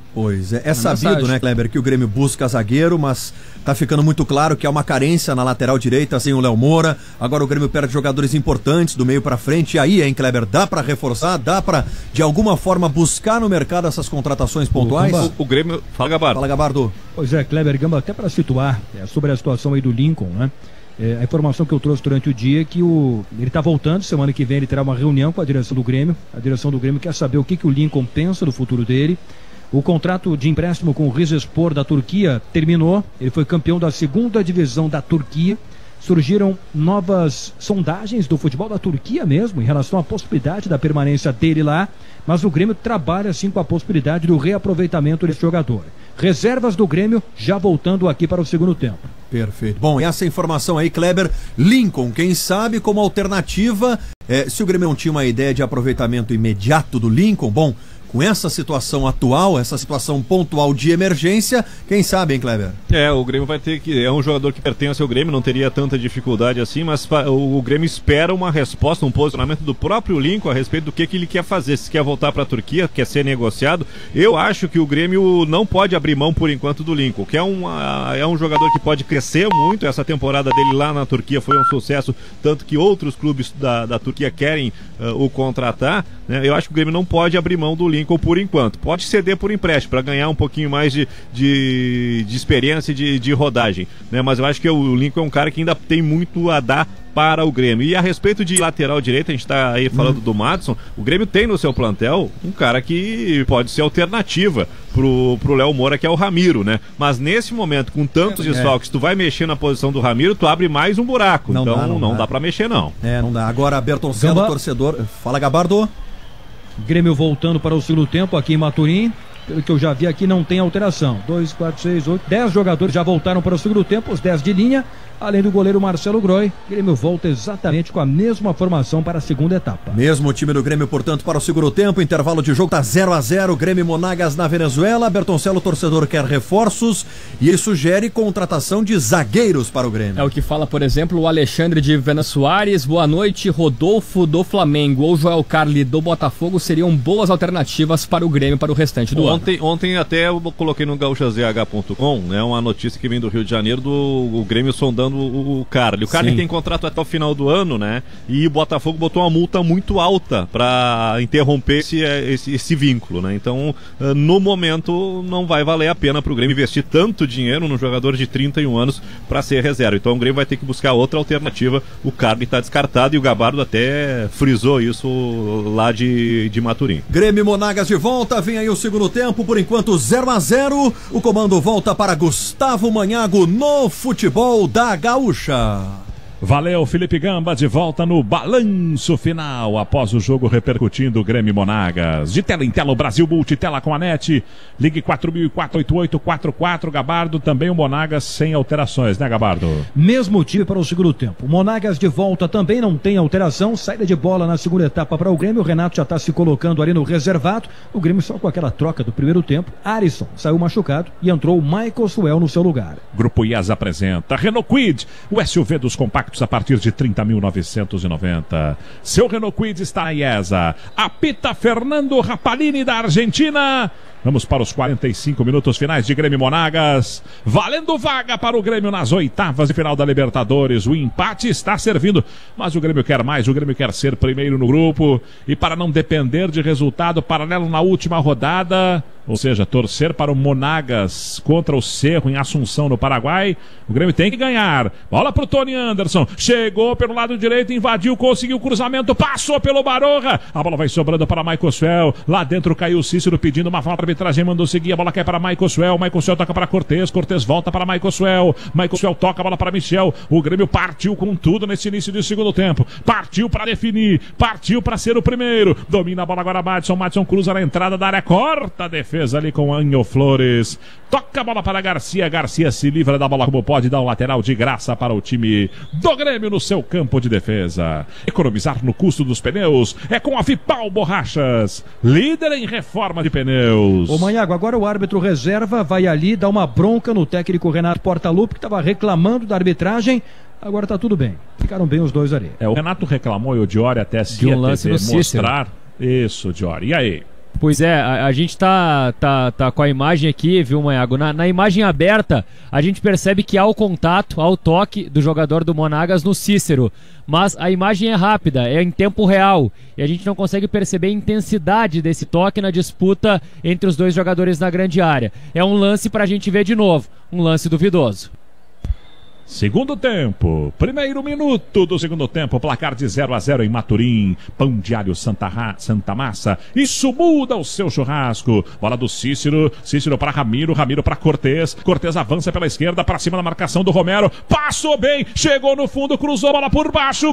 Pois é sabido, né, Kleber, que o Grêmio busca zagueiro, mas tá ficando muito claro que há uma carência na lateral direita sem o Léo Moura. Agora o Grêmio perde jogadores importantes do meio pra frente. E aí, hein, Kleber, dá pra reforçar? Dá pra, de alguma forma, buscar no mercado essas contratações pontuais?
O Grêmio... Fala, Gabardo.
Fala, Gabardo.
Pois é, Kleber, Gamba, até pra situar sobre a situação aí do Lincoln, né? A informação que eu trouxe durante o dia é que ele tá voltando, semana que vem ele terá uma reunião com a direção do Grêmio. A direção do Grêmio quer saber o que o Lincoln pensa do futuro dele. O contrato de empréstimo com o Rizespor da Turquia terminou. Ele foi campeão da 2ª divisão da Turquia. Surgiram novas sondagens do futebol da Turquia mesmo em relação à possibilidade da permanência dele lá. Mas o Grêmio trabalha sim com a possibilidade do reaproveitamento desse jogador. Reservas do Grêmio já voltando aqui para o segundo tempo.
Perfeito. Bom, essa informação aí, Kleber, Lincoln, quem sabe como alternativa, se o Grêmio não tinha uma ideia de aproveitamento imediato do Lincoln, bom, com essa situação atual, essa situação pontual de emergência, quem sabe, hein, Kleber?
O Grêmio vai ter que... É um jogador que pertence ao Grêmio, não teria tanta dificuldade assim, mas o Grêmio espera uma resposta, um posicionamento do próprio Lincoln a respeito do que ele quer fazer. Se quer voltar para a Turquia, quer ser negociado. Eu acho que o Grêmio não pode abrir mão por enquanto do Lincoln, que é um jogador que pode crescer muito. Essa temporada dele lá na Turquia foi um sucesso, tanto que outros clubes da Turquia querem o contratar, né? Eu acho que o Grêmio não pode abrir mão do Lincoln por enquanto. Pode ceder por empréstimo para ganhar um pouquinho mais de experiência e de rodagem, né? Mas eu acho que o Lincoln é um cara que ainda tem muito a dar para o Grêmio. E a respeito de lateral direito, a gente está aí falando do Madison. O Grêmio tem no seu plantel um cara que pode ser alternativa pro Léo Moura, que é o Ramiro, né? Mas nesse momento, com tantos desfalques, tu vai mexer na posição do Ramiro, tu abre mais um buraco. Não dá para mexer, não.
Não dá. Agora, Bertoncello, torcedor. Fala, Gabardo.
Grêmio voltando para o segundo tempo aqui em Maturim. Pelo que eu já vi aqui, não tem alteração. 2, 4, 6, 8, 10 jogadores já voltaram para o segundo tempo, os 10 de linha, além do goleiro Marcelo Groy. Grêmio volta exatamente com a mesma formação para a segunda etapa.
Mesmo time do Grêmio, portanto, para o segundo tempo. Intervalo de jogo tá 0-0. Grêmio e Monagas na Venezuela. Bertoncello, torcedor, quer reforços e ele sugere contratação de zagueiros para o Grêmio.
É o que fala, por exemplo, o Alexandre de Vena Soares. Boa noite, Rodolfo do Flamengo ou Joel Carli do Botafogo seriam boas alternativas para o Grêmio para o restante do ano.
Ontem até eu coloquei no gaúchazh.com, né, uma notícia que vem do Rio de Janeiro do Grêmio sondando o Carli. O Carli tem contrato até o final do ano, né? E o Botafogo botou uma multa muito alta para interromper esse vínculo, né? Então, no momento, não vai valer a pena para o Grêmio investir tanto dinheiro num jogador de 31 anos para ser reserva. Então, o Grêmio vai ter que buscar outra alternativa. O Carli está descartado e o Gabardo até frisou isso lá de Maturim.
Grêmio e Monagas de volta, vem aí o segundo tempo. Por enquanto 0-0, o comando volta para Gustavo Manhago no futebol da Gaúcha.
Valeu, Felipe Gamba, de volta no balanço final, após o jogo repercutindo o Grêmio Monagas. De tela em tela, o Brasil Multitela com a NET. Ligue 4004-8844, Gabardo, também o Monagas sem alterações, né, Gabardo?
Mesmo time para o segundo tempo. Monagas de volta também não tem alteração, saída de bola na segunda etapa para o Grêmio. O Renato já está se colocando ali no reservado. O Grêmio só com aquela troca do primeiro tempo. Arisson saiu machucado e entrou o Michael Suel no seu lugar.
Grupo IES apresenta Renault Kwid, o SUV dos compactos a partir de 30.990. Seu Renault Kwid está na IESA. Apita Fernando Rapalini da Argentina. Vamos para os 45 minutos finais de Grêmio Monagas. Valendo vaga para o Grêmio nas oitavas de final da Libertadores. O empate está servindo, mas o Grêmio quer mais. O Grêmio quer ser primeiro no grupo. E para não depender de resultado paralelo na última rodada, ou seja, torcer para o Monagas contra o Cerro em Assunção, no Paraguai, o Grêmio tem que ganhar. Bola para o Tony Anderson. Chegou pelo lado direito, invadiu, conseguiu o cruzamento, passou pelo Baroja. A bola vai sobrando para Michael Suel. Lá dentro caiu o Cícero pedindo uma falta. A arbitragem mandou seguir. A bola cai para Michael Suel. Michael Suel toca para Cortez. Cortez volta para Michael Suel. Michael Suel toca a bola para Michel. O Grêmio partiu com tudo nesse início de segundo tempo. Partiu para definir. Partiu para ser o primeiro. Domina a bola agora Madison. Madison cruza na entrada da área. Corta a defesa ali com Anho Flores. Toca a bola para Garcia. Garcia se livra da bola como pode. Dá um lateral de graça para o time do Grêmio no seu campo de defesa. Economizar no custo dos pneus é com a Vipal Borrachas, líder em reforma de pneus.
Ô Manhago, agora o árbitro reserva vai ali dar uma bronca no técnico Renato Portaluppi, que estava reclamando da arbitragem. Agora tá tudo bem. Ficaram bem os dois ali.
O Renato reclamou e o Diori até se
de um lance no
mostrar. Isso, Diori. E aí?
Pois é, a gente tá com a imagem aqui, viu, Maiago? Na imagem aberta, a gente percebe que há o contato, há o toque do jogador do Monagas no Cícero. Mas a imagem é rápida, é em tempo real. E a gente não consegue perceber a intensidade desse toque na disputa entre os dois jogadores na grande área. É um lance pra gente ver de novo, um lance duvidoso.
Segundo tempo, primeiro minuto do segundo tempo, placar de 0-0 em Maturim. Pão diário Santa Massa, isso muda o seu churrasco. Bola do Cícero, Cícero para Ramiro, Ramiro para Cortez, Cortez avança pela esquerda, para cima da marcação do Romero, passou bem, chegou no fundo, cruzou, bola por baixo,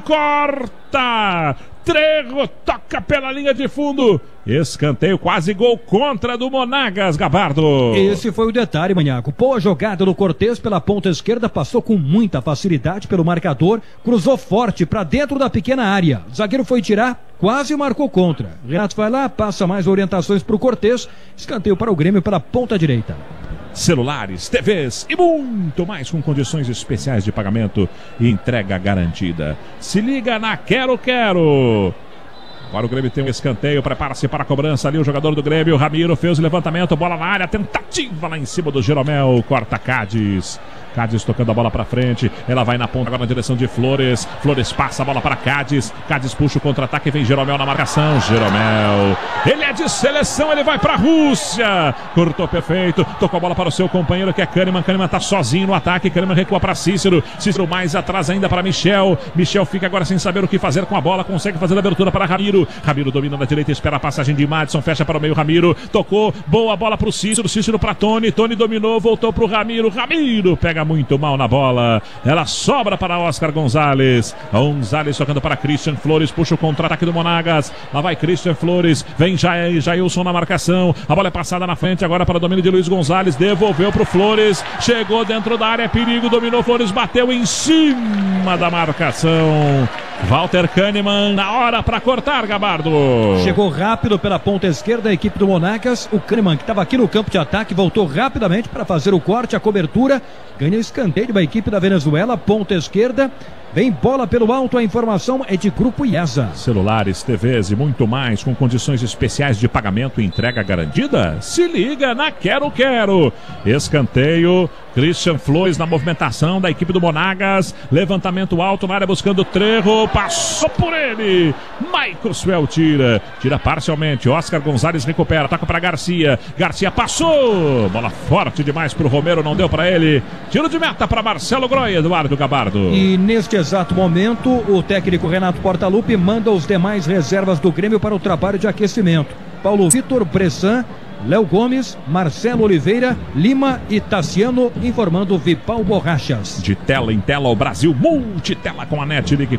corta! Trejo toca pela linha de fundo. Escanteio, quase gol contra do Monagas, Gabardo.
Esse foi o detalhe, Manhaco. Boa jogada do Cortez pela ponta esquerda, passou com muita facilidade pelo marcador, cruzou forte para dentro da pequena área. O zagueiro foi tirar, quase marcou contra. Renato vai lá, passa mais orientações para o Cortez. Escanteio para o Grêmio pela ponta direita.
Celulares, TVs e muito mais com condições especiais de pagamento e entrega garantida. Se liga na Quero Quero. Agora o Grêmio tem um escanteio, prepara-se para a cobrança ali o jogador do Grêmio, Ramiro fez o levantamento, bola na área, tentativa lá em cima do Jeromel, corta Cádiz. Cádiz tocando a bola para frente, ela vai na ponta agora na direção de Flores, Flores passa a bola para Cádiz, Cádiz puxa o contra-ataque, vem Jeromel na marcação, Jeromel, ele é de seleção, ele vai para a Rússia, cortou perfeito, tocou a bola para o seu companheiro que é Kahneman, Kahneman tá sozinho no ataque, Kahneman recua para Cícero, Cícero mais atrás ainda para Michel, Michel fica agora sem saber o que fazer com a bola, consegue fazer a abertura para Ramiro, Ramiro domina na direita, espera a passagem de Madison, fecha para o meio, Ramiro, tocou, boa bola para o Cícero, Cícero para Tony, Tony dominou, voltou para o Ramiro, Ramiro pega muito mal na bola, ela sobra para Oscar Gonzalez, Gonzalez tocando para Christian Flores, puxa o contra-ataque do Monagas, lá vai Christian Flores, vem Jailson na marcação, a bola é passada na frente agora para o domínio de Luiz Gonzalez, devolveu para o Flores, chegou dentro da área, é perigo, dominou Flores, bateu em cima da marcação, Walter Kahneman na hora para cortar, Gabardo.
Chegou rápido pela ponta esquerda a equipe do Monagas, o Kahneman que estava aqui no campo de ataque voltou rapidamente para fazer o corte, a cobertura, ganha escanteio da equipe da Venezuela, ponta esquerda, vem bola pelo alto, a informação é de Grupo IESA.
Celulares, TVs e muito mais com condições especiais de pagamento e entrega garantida? Se liga na Quero Quero. Escanteio, Christian Flores na movimentação da equipe do Monagas, levantamento alto na área buscando Trejo, passou por ele, Michael Swell tira parcialmente, Oscar Gonzalez recupera, toca para Garcia, Garcia passou, bola forte demais pro Romero, não deu para ele, tiro de meta para Marcelo Groy, Eduardo Gabardo.
E neste exato momento, o técnico Renato Portaluppi manda os demais reservas do Grêmio para o trabalho de aquecimento. Paulo Vitor, Bressan, Léo Gomes, Marcelo Oliveira, Lima e Tassiano, informando Vipal Borrachas.
De tela em tela, o Brasil multitela com a NetLink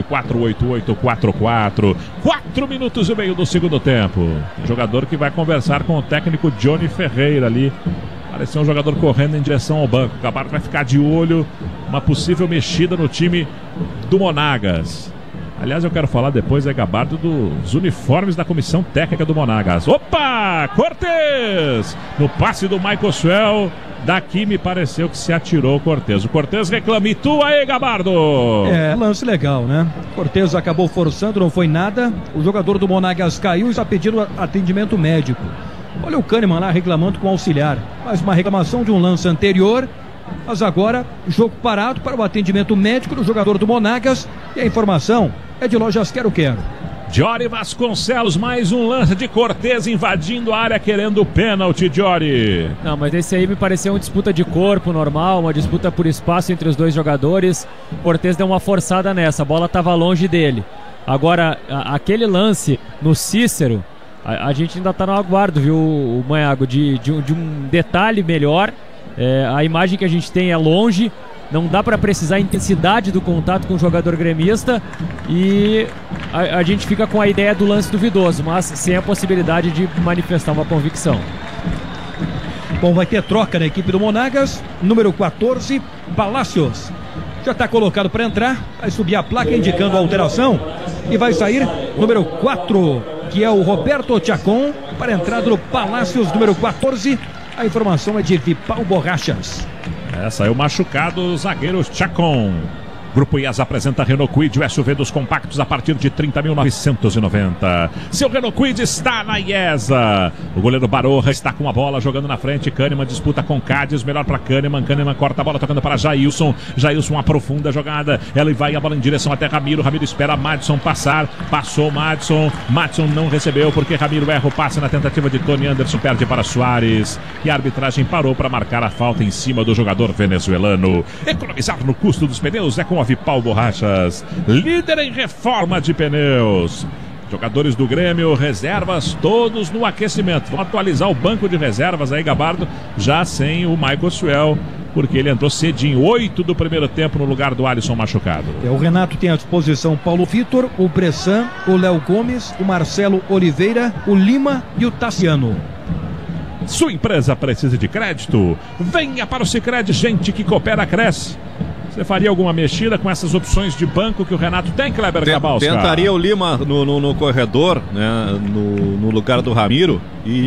4004-8844. 4 minutos e meio do segundo tempo. O jogador que vai conversar com o técnico Johnny Ferreira ali. Pareceu um jogador correndo em direção ao banco. O Gabardo vai ficar de olho, uma possível mexida no time do Monagas. Aliás, eu quero falar depois, Gabardo, dos uniformes da comissão técnica do Monagas. Opa! Cortez! No passe do Michael Swell, daqui me pareceu que se atirou o Cortez. O Cortez reclama, e tu aí, Gabardo?
É, lance legal, né? Cortez acabou forçando, não foi nada. O jogador do Monagas caiu e está pedindo atendimento médico. Olha o Kahneman lá reclamando com o auxiliar. Mais uma reclamação de um lance anterior. Mas agora, jogo parado para o atendimento médico do jogador do Monagas. E a informação é de Lojas Quero Quero.
Jory Vasconcelos, mais um lance de Cortez invadindo a área querendo o pênalti, Jory.
Não, mas esse aí me pareceu uma disputa de corpo normal, uma disputa por espaço entre os dois jogadores. Cortez deu uma forçada nessa, a bola estava longe dele. Agora, aquele lance no Cícero, a gente ainda está no aguardo, viu, o Maiago, de um detalhe melhor. A imagem que a gente tem é longe, não dá para precisar a intensidade do contato com o jogador gremista e a gente fica com a ideia do lance duvidoso, mas sem a possibilidade de manifestar uma convicção.
Bom, vai ter troca na equipe do Monagas, número 14, Palacios. Já está colocado para entrar, vai subir a placa indicando a alteração e vai sair número 4, que é o Roberto Chacon, para a entrada do Palacios, número 14. A informação é de Vipal Borrachas.
Saiu machucado o zagueiro Chacon. Grupo IES apresenta Renault Kwid, o SUV dos compactos a partir de 30.990. Seu Renault Kwid está na IESA. O goleiro Baroja está com a bola, jogando na frente. Kahneman disputa com Cádiz, melhor para Kahneman. Kahneman corta a bola, tocando para Jailson. Jailson aprofunda a jogada. Ela vai a bola em direção até Ramiro. Ramiro espera Madison passar. Passou Madison. Madison não recebeu porque Ramiro erra o passe na tentativa de Tony Anderson. Perde para Soares. E a arbitragem parou para marcar a falta em cima do jogador venezuelano. Economizar no custo dos pneus é com a Vipal Borrachas, líder em reforma de pneus. Jogadores do Grêmio, reservas todos no aquecimento. Vamos atualizar o banco de reservas aí, Gabardo, já sem o Michael Suel, porque ele entrou cedinho, 8 do primeiro tempo no lugar do Alisson machucado.
O Renato tem à disposição Paulo Vitor, o Bressan, o Léo Gomes, o Marcelo Oliveira, o Lima e o Tassiano.
Sua empresa precisa de crédito? Venha para o Sicredi, gente que coopera, cresce. Você faria alguma mexida com essas opções de banco que o Renato tem, Kleber Gabalska?
Tentaria o Lima no corredor, né, no lugar do Ramiro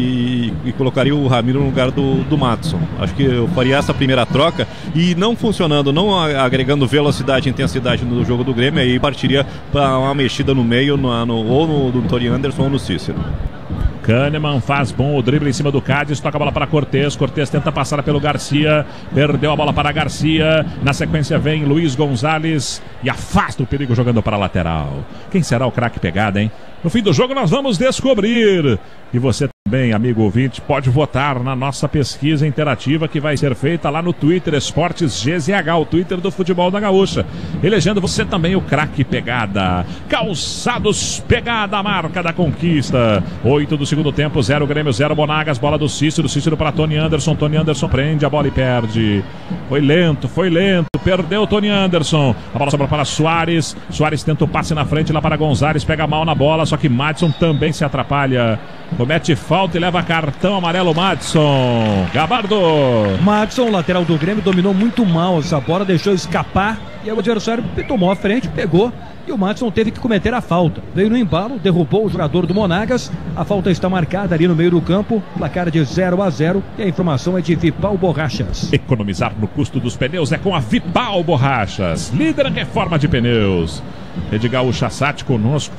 e colocaria o Ramiro no lugar do Madison. Acho que eu faria essa primeira troca e não funcionando, não agregando velocidade e intensidade no jogo do Grêmio, aí partiria para uma mexida no meio, ou no Tony Anderson ou no Cícero.
Kahneman faz bom o drible em cima do Cádiz, toca a bola para Cortez. Cortez tenta passar pelo Garcia, perdeu a bola para Garcia. Na sequência vem Luiz Gonzalez e afasta o perigo jogando para a lateral. Quem será o craque pegada, hein? No fim do jogo nós vamos descobrir. E você também, amigo ouvinte, pode votar na nossa pesquisa interativa que vai ser feita lá no Twitter Esportes GZH, o Twitter do Futebol da Gaúcha. Elegendo você também o craque pegada. Calçados Pegada, a marca da conquista. 8 do segundo tempo, 0 Grêmio, 0 Monagas. Bola do Cícero, Cícero para Tony Anderson. Tony Anderson prende a bola e perde. Foi lento, perdeu o Tony Anderson. A bola sobra para Soares. Soares tenta o passe na frente lá para Gonzalez, pega mal na bola, só que Madison também se atrapalha. Comete falta e leva cartão amarelo Madison. Gabardo.
Madison, lateral do Grêmio, dominou muito mal essa bola, deixou escapar e o adversário tomou a frente, pegou e o Madison teve que cometer a falta. Veio no embalo, derrubou o jogador do Monagas. A falta está marcada ali no meio do campo, placar de 0-0 e a informação é de Vipal Borrachas.
Economizar no custo dos pneus é com a Vipal Borrachas, líder em reforma de pneus. Rede Gaúcha Sat conosco,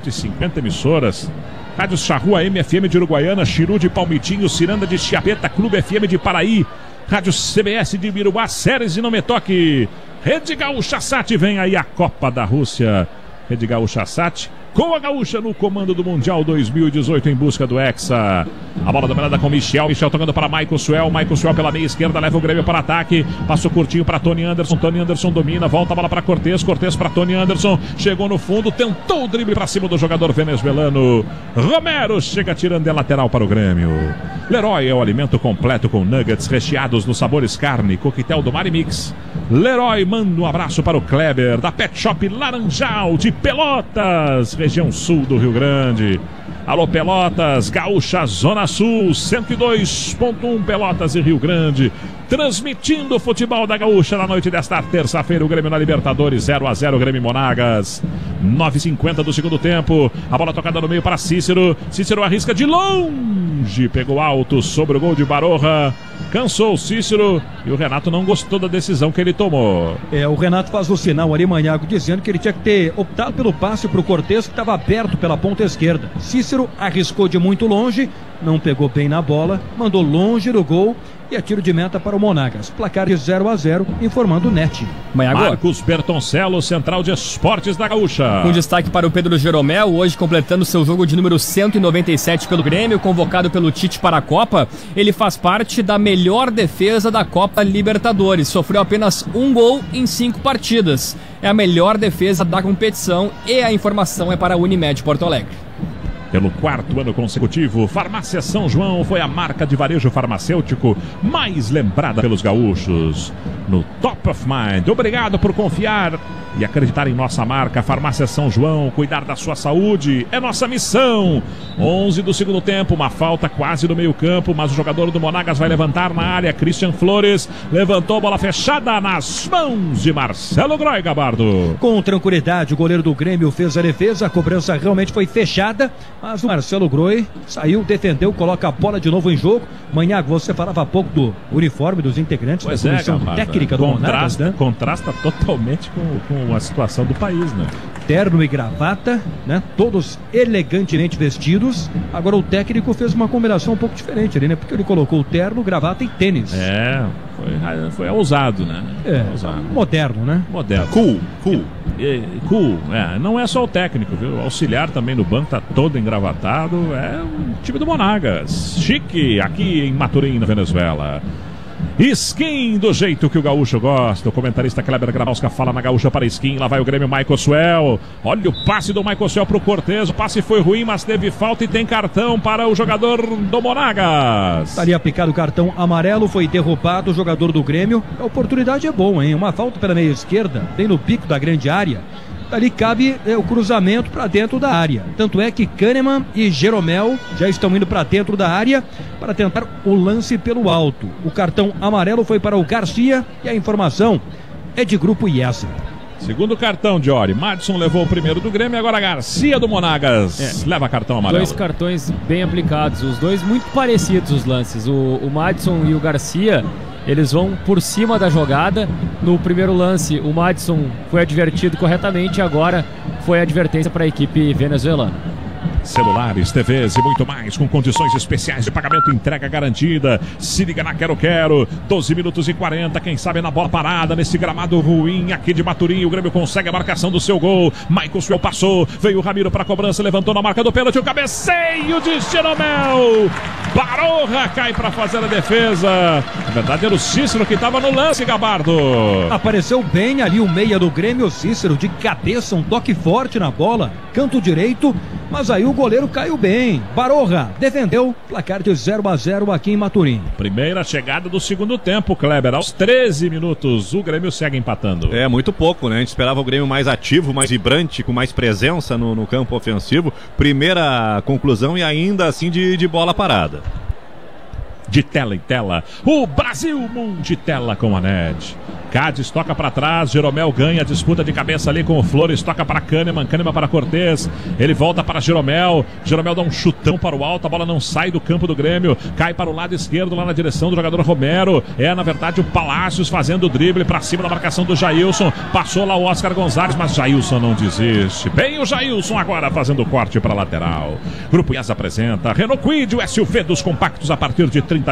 150 emissoras. Rádio Charrua MFM de Uruguaiana, Chiru de Palmitinho, Ciranda de Chiapeta, Clube FM de Paraí, Rádio CBS de Miruá, Séries e Não Me Toque. Rede Gaúcha Sat, vem aí a Copa da Rússia. Rede Gaúcha Sat, com a Gaúcha no comando do Mundial 2018 em busca do Hexa. A bola dominada com Michel tocando para Michael Suel pela meia esquerda, leva o Grêmio para ataque, passou curtinho para Tony Anderson domina, volta a bola para Cortez para Tony Anderson, chegou no fundo, tentou o drible para cima do jogador venezuelano. Romero chega tirando de lateral para o Grêmio. Leroy é o alimento completo com nuggets recheados nos sabores carne, coquetel do Marimix. Leroy manda um abraço para o Kleber da Pet Shop Laranjal de Pelotas, região sul do Rio Grande. Alô Pelotas, Gaúcha Zona Sul, 102.1 Pelotas e Rio Grande, transmitindo o futebol da Gaúcha na noite desta terça-feira. O Grêmio na Libertadores, 0-0 Grêmio Monagas. 9:50 do segundo tempo, a bola tocada no meio para Cícero. Cícero arrisca de longe, pegou alto sobre o gol de Baroja, cansou o Cícero e o Renato não gostou da decisão que ele tomou.
O Renato faz o sinal ali, Manhago, dizendo que ele tinha que ter optado pelo passe para o Cortez, que estava aberto pela ponta esquerda. Cícero arriscou de muito longe, não pegou bem na bola, mandou longe do gol e é tiro de meta para o Monagas. Placar de 0-0, informando o NET.
Marcos Bertoncello, central de esportes da Gaúcha.
Com destaque para o Pedro Jeromel, hoje completando seu jogo de número 197 pelo Grêmio, convocado pelo Tite para a Copa. Ele faz parte da melhor defesa da Copa Libertadores. Sofreu apenas um gol em 5 partidas. É a melhor defesa da competição e a informação é para a Unimed Porto Alegre.
Pelo 4º ano consecutivo, Farmácia São João foi a marca de varejo farmacêutico mais lembrada pelos gaúchos. No Top of Mind, obrigado por confiar e acreditar em nossa marca. Farmácia São João, cuidar da sua saúde é nossa missão. 11 do segundo tempo, uma falta quase no meio campo, mas o jogador do Monagas vai levantar na área. Christian Flores levantou, bola fechada nas mãos de Marcelo Groy, Gabardo.
Com tranquilidade, o goleiro do Grêmio fez a defesa, a cobrança realmente foi fechada. Mas o Marcelo Groi saiu, defendeu, coloca a bola de novo em jogo. Manhã, você falava há pouco do uniforme dos integrantes da comissão técnica do Monagas, né?
Contrasta totalmente com a situação do país, né?
Terno e gravata, né? Todos elegantemente vestidos. Agora o técnico fez uma combinação um pouco diferente ali, né? Porque ele colocou terno, gravata e tênis.
Foi ousado, né?
Ousado. Moderno, né?
Moderno.
Cool.
Não é só o técnico, viu? O auxiliar também no banco tá todo engravatado. É o time do Monagas. Chique, aqui em Maturim, na Venezuela. Skin do jeito que o gaúcho gosta. O comentarista Kleber Grabowska fala na gaúcha para Skin. Lá vai o Grêmio, Michael Suel. Olha o passe do Michael Suel pro Cortez. O passe foi ruim, mas teve falta e tem cartão para o jogador do Monagas.
Tá ali aplicado o cartão amarelo. Foi derrubado o jogador do Grêmio. A oportunidade é boa, hein? Uma falta pela meia esquerda, bem no pico da grande área. Ali cabe o cruzamento para dentro da área. Tanto é que Kahneman e Jeromel já estão indo para dentro da área para tentar o lance pelo alto. O cartão amarelo foi para o Garcia e a informação é de Grupo IESA.
Segundo cartão, Diori. Madison levou o primeiro do Grêmio, agora Garcia do Monagas leva cartão amarelo.
2 cartões bem aplicados, os dois muito parecidos os lances. O Madison e o Garcia, eles vão por cima da jogada. No primeiro lance, o Madison foi advertido corretamente, agora foi advertência para a equipe venezuelana.
Celulares, TVs e muito mais com condições especiais de pagamento e entrega garantida. Se liga na Quero Quero. 12 minutos e 40, quem sabe na bola parada, nesse gramado ruim aqui de Maturim. O Grêmio consegue a marcação do seu gol. Michael Suel passou, veio o Ramiro para a cobrança, levantou na marca do pênalti, o cabeceio de Jeromel. Baroja cai para fazer a defesa. Na verdade era o Cícero que estava no lance, Gabardo.
Apareceu bem ali o meia do Grêmio, o Cícero de cabeça, um toque forte na bola, canto direito, mas aí o goleiro caiu bem. Baroja defendeu, placar de 0-0 aqui em Maturim.
Primeira chegada do segundo tempo, Kleber. Aos 13 minutos, o Grêmio segue empatando.
É muito pouco, né? A gente esperava o Grêmio mais ativo, mais vibrante, com mais presença no campo ofensivo. Primeira conclusão e ainda assim de bola parada.
De tela em tela, o Brasil de tela com a NET. Cádiz toca para trás, Jeromel ganha a disputa de cabeça ali com o Flores, toca para Kahneman, Kahneman para Cortez, ele volta para Jeromel, Jeromel dá um chutão para o alto, a bola não sai do campo do Grêmio, cai para o lado esquerdo lá na direção do jogador Romero, na verdade o Palácios fazendo o drible para cima da marcação do Jailson, passou lá o Oscar Gonzalez, mas Jailson não desiste, bem o Jailson agora fazendo o corte para a lateral. Grupo IESA apresenta Renault Kwid, o SUV dos compactos a partir de R$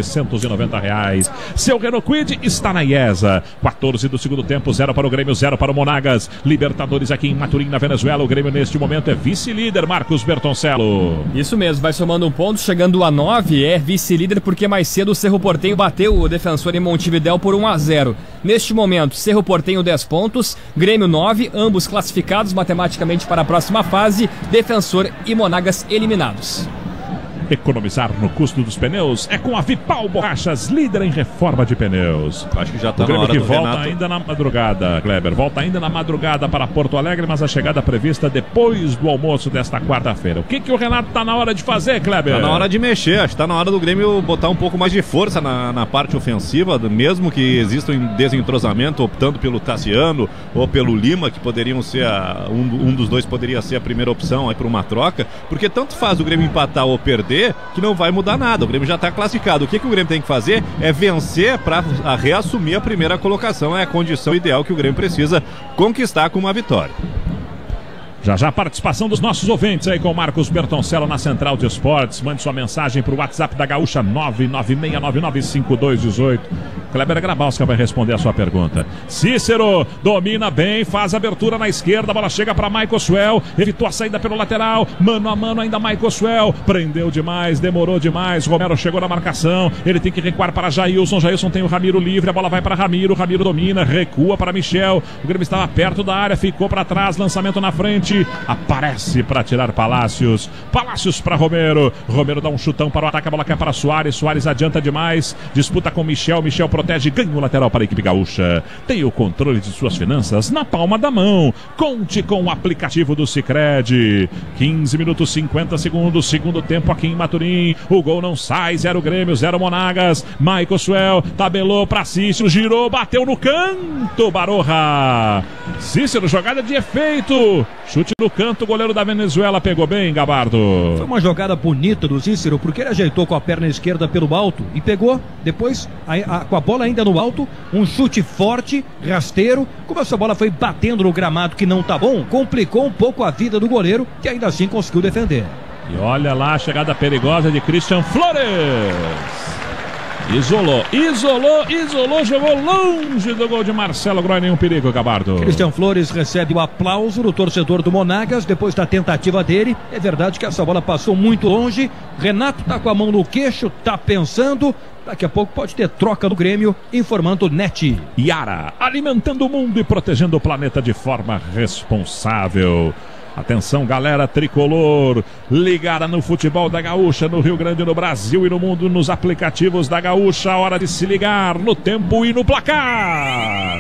30.990. Seu Renault Kwid está na IESA. 14 do segundo tempo, 0 para o Grêmio, 0 para o Monagas. Libertadores aqui em Maturim, na Venezuela. O Grêmio neste momento é vice-líder, Marcos Bertoncello.
Isso mesmo, vai somando um ponto, chegando a 9, é vice-líder porque mais cedo o Cerro Porteño bateu o Defensor em Montevidéu por 1-0. Neste momento, Cerro Porteño 10 pontos, Grêmio 9, ambos classificados matematicamente para a próxima fase, Defensor e Monagas eliminados.
Economizar no custo dos pneus é com a Vipal Borrachas, líder em reforma de pneus.
Acho que já está
na hora
do
volta
Renato.
ainda na madrugada, Kleber. Volta ainda na madrugada para Porto Alegre, mas a chegada prevista depois do almoço desta quarta-feira. O que o Renato está na hora de fazer, Kleber?
Está na hora de mexer. Acho que está na hora do Grêmio botar um pouco mais de força na parte ofensiva, mesmo que exista um desentrosamento, optando pelo Tassiano ou pelo Lima, que poderiam ser um dos dois poderia ser a primeira opção aí para uma troca, porque tanto faz o Grêmio empatar ou perder, que não vai mudar nada. O Grêmio já está classificado. O que o Grêmio tem que fazer é vencer para reassumir a primeira colocação. É a condição ideal que o Grêmio precisa conquistar com uma vitória.
Já a participação dos nossos ouvintes aí com o Marcos Bertoncello na Central de Esportes. Mande sua mensagem para o WhatsApp da Gaúcha 996995218. Kleber Grabowska vai responder a sua pergunta. Cícero domina bem, faz abertura na esquerda, a bola chega para Michael Suel, evitou a saída pelo lateral, mano a mano ainda Michael Suel, prendeu demais, demorou demais, Romero chegou na marcação, ele tem que recuar para Jailson tem o Ramiro livre, a bola vai para Ramiro domina, recua para Michel, o Grêmio estava perto da área, ficou para trás, lançamento na frente, aparece para tirar Palácios para Romero dá um chutão para o ataque, a bola cai para Soares adianta demais, disputa com Michel protege protege, ganha o lateral para a equipe gaúcha. Tem o controle de suas finanças na palma da mão. Conte com o aplicativo do Sicredi. 15 minutos 50 segundos, segundo tempo aqui em Maturim. O gol não sai, 0 Grêmio, 0 Monagas. Michael Suel tabelou para Cícero, girou, bateu no canto, Baroja. Cícero, jogada de efeito. Chute no canto, o goleiro da Venezuela pegou bem, Gabardo.
Foi uma jogada bonita do Cícero, porque ele ajeitou com a perna esquerda pelo alto e pegou, depois, com a bola ainda no alto, um chute forte, rasteiro. Como essa bola foi batendo no gramado que não tá bom, complicou um pouco a vida do goleiro, que ainda assim conseguiu defender.
E olha lá a chegada perigosa de Christian Flores. Isolou, jogou longe do gol de Marcelo Groy, nenhum perigo, Gabardo.
Christian Flores recebe o aplauso do torcedor do Monagas depois da tentativa dele. É verdade que essa bola passou muito longe. Renato tá com a mão no queixo, tá pensando. Daqui a pouco pode ter troca do Grêmio, informando o NET.
Yara, alimentando o mundo e protegendo o planeta de forma responsável. Atenção, galera tricolor, ligada no futebol da Gaúcha, no Rio Grande, no Brasil e no mundo, nos aplicativos da Gaúcha. Hora de se ligar no tempo e no placar.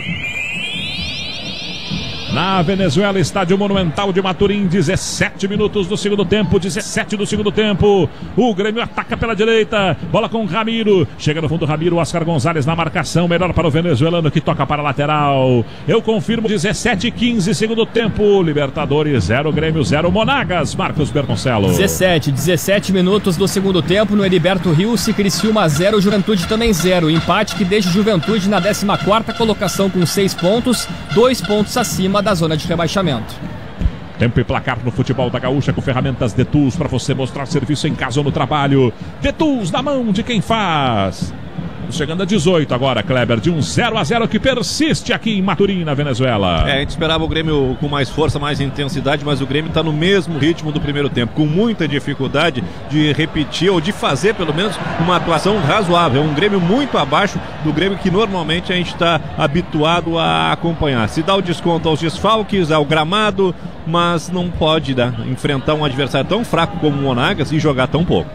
Na Venezuela, estádio Monumental de Maturim, 17 minutos do segundo tempo, 17 do segundo tempo. O Grêmio ataca pela direita, bola com Ramiro, chega no fundo Ramiro, Oscar Gonzalez na marcação, melhor para o venezuelano que toca para a lateral. Eu confirmo, 17:15 segundo tempo, Libertadores 0 Grêmio 0 Monagas, Marcos Bertoncello.
17 minutos do segundo tempo no Heriberto Rios, Criciúma 0, Juventude também 0. Empate que deixa Juventude na 14ª colocação com 6 pontos, 2 pontos acima da zona de rebaixamento.
Tempo e placar no futebol da Gaúcha com ferramentas Detools para você mostrar serviço em casa ou no trabalho. Detools na mão de quem faz. Chegando a 18 agora, Kleber, de um 0-0 que persiste aqui em Maturim, na Venezuela.
A gente esperava o Grêmio com mais força, mais intensidade, mas o Grêmio está no mesmo ritmo do primeiro tempo, com muita dificuldade de repetir ou de fazer pelo menos uma atuação razoável. É um Grêmio muito abaixo do Grêmio que normalmente a gente está habituado a acompanhar. Se dá o desconto aos desfalques, ao gramado, mas não pode enfrentar um adversário tão fraco como o Monagas e jogar tão pouco.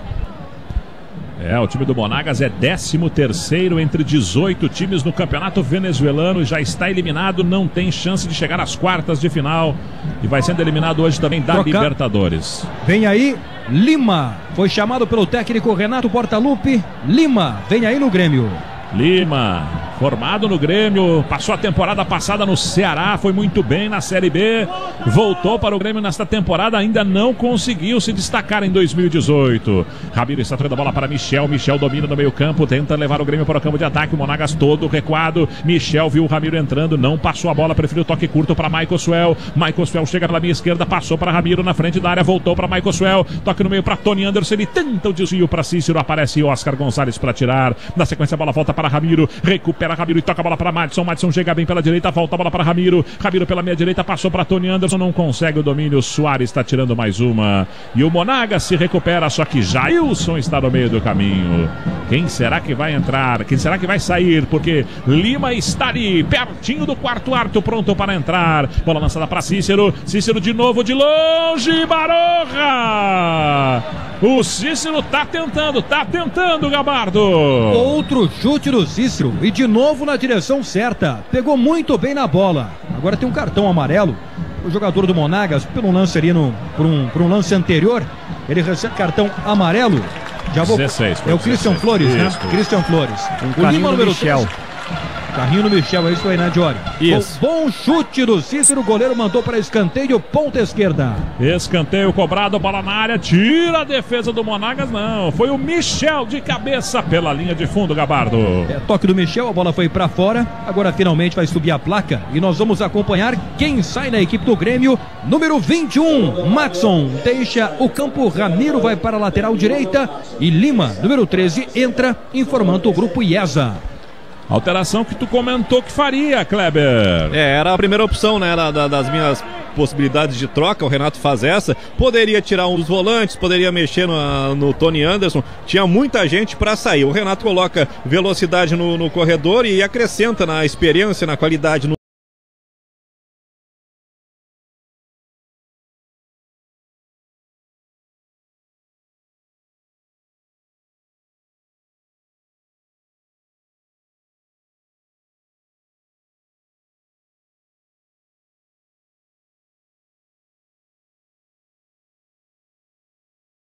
O time do Monagas é 13º entre 18 times no campeonato venezuelano, já está eliminado, não tem chance de chegar às quartas de final e vai sendo eliminado hoje também da Libertadores.
Vem aí Lima, foi chamado pelo técnico Renato Portaluppi. Lima, vem aí no Grêmio.
Lima, formado no Grêmio, passou a temporada passada no Ceará, foi muito bem na Série B, voltou para o Grêmio nesta temporada, ainda não conseguiu se destacar em 2018. Ramiro está trazendo a bola para Michel domina no meio campo, tenta levar o Grêmio para o campo de ataque, o Monagas todo recuado, Michel viu o Ramiro entrando, não passou a bola, preferiu o toque curto para Michael Suel chega pela minha esquerda, passou para Ramiro na frente da área, voltou para Michael Suel, toque no meio para Tony Anderson, ele tenta o desvio para Cícero, aparece Oscar Gonzalez para tirar, na sequência a bola volta para Ramiro, recupera Ramiro e toca a bola para Madison chega bem pela direita, volta a bola para Ramiro pela meia direita, passou para Tony Anderson, não consegue o domínio, Soares está tirando mais uma, e o Monagas se recupera, só que Jailson está no meio do caminho. Quem será que vai entrar? Quem será que vai sair? Porque Lima está ali, pertinho do quarto arco, pronto para entrar, bola lançada para Cícero de novo de longe, Baroja! O Cícero tá tentando, Gabardo.
Outro chute do Cícero e de novo na direção certa. Pegou muito bem na bola. Agora tem um cartão amarelo. O jogador do Monagas, pelo lance ali por um lance anterior, ele recebe cartão amarelo. Já vou...
16,
é o Christian
16.
Flores, né?
Isso.
Christian Flores.
O Lima número Michel.
Carrinho no Michel, é isso aí, né, Diori?
Isso.
Bom chute do Cícero, o goleiro mandou para escanteio, ponta esquerda.
Escanteio cobrado, bola na área, tira a defesa do Monagas, não. Foi o Michel de cabeça pela linha de fundo, Gabardo.
Toque do Michel, a bola foi para fora. Agora finalmente vai subir a placa e nós vamos acompanhar quem sai na equipe do Grêmio. Número 21, Matson deixa o campo, Ramiro vai para a lateral direita e Lima, número 13, entra informando o grupo IESA.
Alteração que tu comentou que faria, Kleber.
Era a primeira opção, né, das minhas possibilidades de troca. O Renato faz essa. Poderia tirar um dos volantes, poderia mexer no Tony Anderson. Tinha muita gente para sair. O Renato coloca velocidade no corredor e acrescenta na experiência, na qualidade no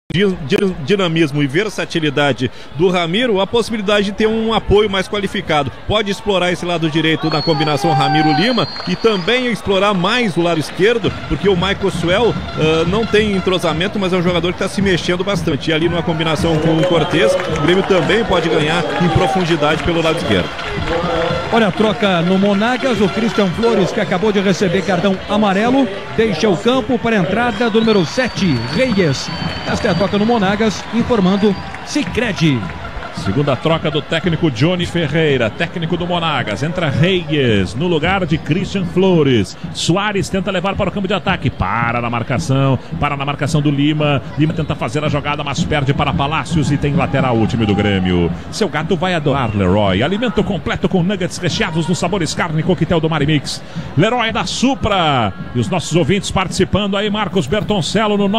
dinamismo e versatilidade do Ramiro, a possibilidade de ter um apoio mais qualificado. Pode explorar esse lado direito na combinação Ramiro-Lima e também explorar mais o lado esquerdo, porque o Michael Suel não tem entrosamento, mas é um jogador que está se mexendo bastante. E ali numa combinação com o Cortez, o Grêmio também pode ganhar em profundidade pelo lado esquerdo.
Olha a troca no Monagas, o Christian Flores, que acabou de receber cartão amarelo, deixa o campo para a entrada do número 7, Reyes. Esta é a troca no Monagas, informando Sicredi.
Segunda troca do técnico Johnny Ferreira, técnico do Monagas. Entra Reyes no lugar de Christian Flores. Soares tenta levar para o campo de ataque. Para na marcação do Lima. Lima tenta fazer a jogada, mas perde para Palácios e tem lateral o time do Grêmio. Seu gato vai adorar Leroy. Alimento completo com nuggets recheados nos sabores carne e coquetel do Marimix. Leroy da Supra. E os nossos ouvintes participando aí, Marcos Bertoncello no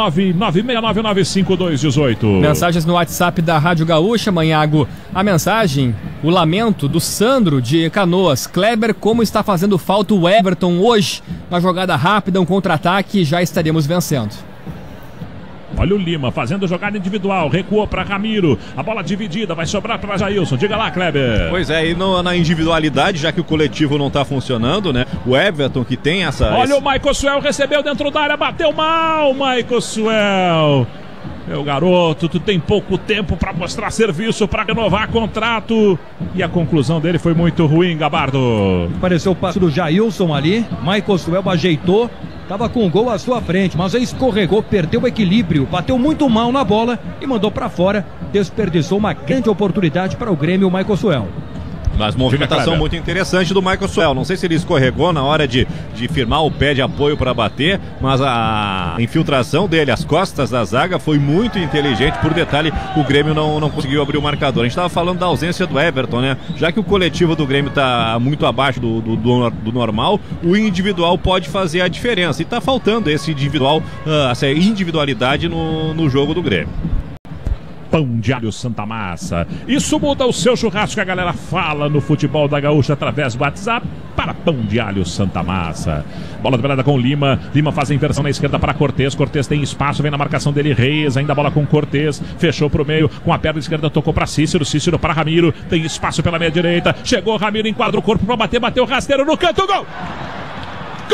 996995218.
Mensagens no WhatsApp da Rádio Gaúcha, amanhã. A mensagem, o lamento do Sandro de Canoas. Kleber, como está fazendo falta o Everton hoje? Uma jogada rápida, um contra-ataque, já estaríamos vencendo.
Olha o Lima fazendo jogada individual, recuou para Ramiro, a bola dividida, vai sobrar para Jailson. Diga lá, Kleber.
Pois é, e na individualidade, já que o coletivo não está funcionando, né? O Everton que tem essa...
Olha o Michael Suel, recebeu dentro da área, bateu mal, Michael Suel. Meu garoto, tu tem pouco tempo para mostrar serviço, para renovar contrato. E a conclusão dele foi muito ruim, Gabardo.
Apareceu o passo do Jailson ali, Michael Suel ajeitou, estava com o gol à sua frente, mas aí escorregou, perdeu o equilíbrio, bateu muito mal na bola e mandou para fora. Desperdiçou uma grande oportunidade para o Grêmio, o Michael Suel.
Mas movimentação muito interessante do Michael Suel. Não sei se ele escorregou na hora de firmar o pé de apoio para bater, mas a infiltração dele, as costas da zaga, foi muito inteligente. Por detalhe, o Grêmio não conseguiu abrir o marcador. A gente estava falando da ausência do Everton, né? Já que o coletivo do Grêmio está muito abaixo do normal, o individual pode fazer a diferença. E está faltando essa individualidade no jogo do Grêmio.
Pão de Alho Santa Massa. Isso muda o seu churrasco, que a galera fala no futebol da Gaúcha através do WhatsApp para Pão de Alho Santa Massa. Bola dobrada com Lima. Lima faz a inversão na esquerda para Cortez. Cortez tem espaço, vem na marcação dele Reyes. Ainda a bola com Cortez. Fechou para o meio. Com a perna esquerda tocou para Cícero. Cícero para Ramiro. Tem espaço pela meia direita. Chegou Ramiro, enquadra o corpo para bater. Bateu rasteiro no canto. Gol! Gol!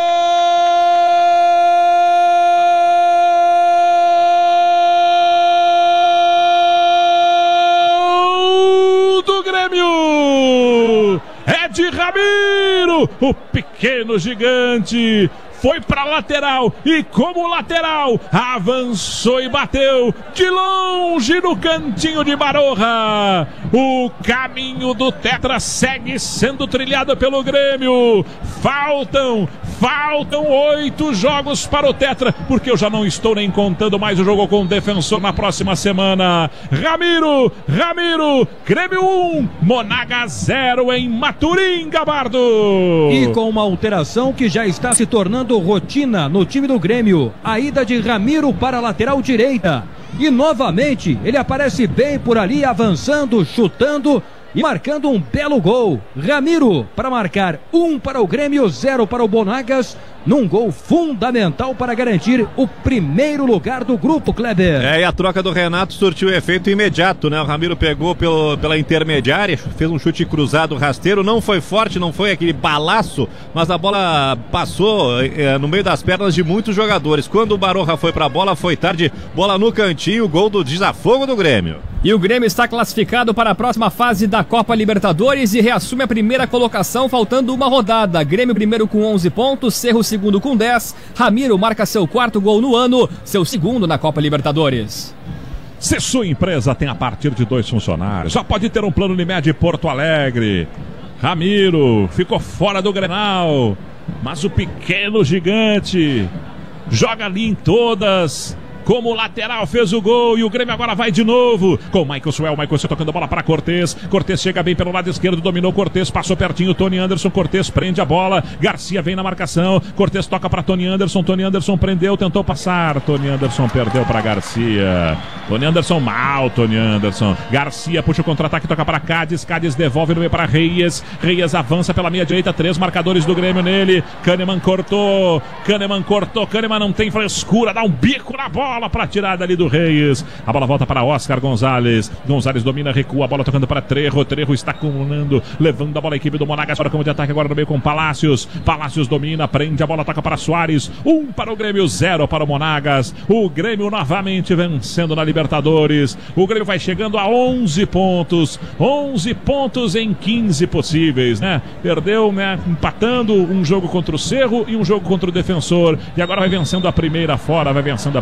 É de Ramiro, o pequeno gigante. Foi para lateral e como lateral avançou e bateu de longe no cantinho de Baroja. O caminho do Tetra segue sendo trilhado pelo Grêmio. Faltam 8 jogos para o Tetra, porque eu já não estou nem contando mais o jogo com o Defensor na próxima semana. Ramiro, Grêmio 1, Monagas 0 em Maturim, Gabardo.
E com uma alteração que já está se tornando rotina no time do Grêmio, a ida de Ramiro para a lateral direita. E novamente ele aparece bem por ali, avançando, chutando e marcando um belo gol. Ramiro para marcar 1 para o Grêmio, 0 para o Monagas, num gol fundamental para garantir o primeiro lugar do grupo, Kleber.
E a troca do Renato surtiu efeito imediato, né? O Ramiro pegou pela intermediária, fez um chute cruzado rasteiro, não foi forte, não foi aquele balaço, mas a bola passou no meio das pernas de muitos jogadores. Quando o Baroja foi pra bola, foi tarde, bola no cantinho, gol do desafogo do Grêmio.
E o Grêmio está classificado para a próxima fase da Copa Libertadores e reassume a primeira colocação, faltando uma rodada. Grêmio primeiro com 11 pontos, Cerro segundo com 10. Ramiro marca seu 4º gol no ano, seu 2º na Copa Libertadores.
Se sua empresa tem a partir de 2 funcionários, só pode ter um plano Unimed Porto Alegre. Ramiro ficou fora do Grenal, mas o pequeno gigante joga ali em todas. Como lateral fez o gol e o Grêmio agora vai de novo com o Michael Suel tocando a bola para Cortez. Cortez chega bem pelo lado esquerdo, dominou Cortez, passou pertinho Tony Anderson. Cortez prende a bola, Garcia vem na marcação, Cortez toca para Tony Anderson prendeu, tentou passar, Tony Anderson perdeu para Garcia. Tony Anderson mal, Tony Anderson. Garcia puxa o contra-ataque, toca para Cádiz devolve no meio para Reyes avança pela meia direita, 3 marcadores do Grêmio nele. Kahneman cortou, Kahneman não tem frescura, dá um bico na bola. bola para tirada ali do Reis. A bola volta para Oscar Gonzalez. Gonzalez domina, recua, a bola tocando para Trejo. Trejo está comandando, levando a bola a equipe do Monagas para o campo de ataque agora no meio com Palácios. Palácios domina, prende a bola, toca para Soares. 1 para o Grêmio, 0 para o Monagas. O Grêmio novamente vencendo na Libertadores. O Grêmio vai chegando a 11 pontos. 11 pontos em 15 possíveis, né? Perdeu, né? Empatando um jogo contra o Cerro e um jogo contra o Defensor. E agora vai vencendo a primeira fora,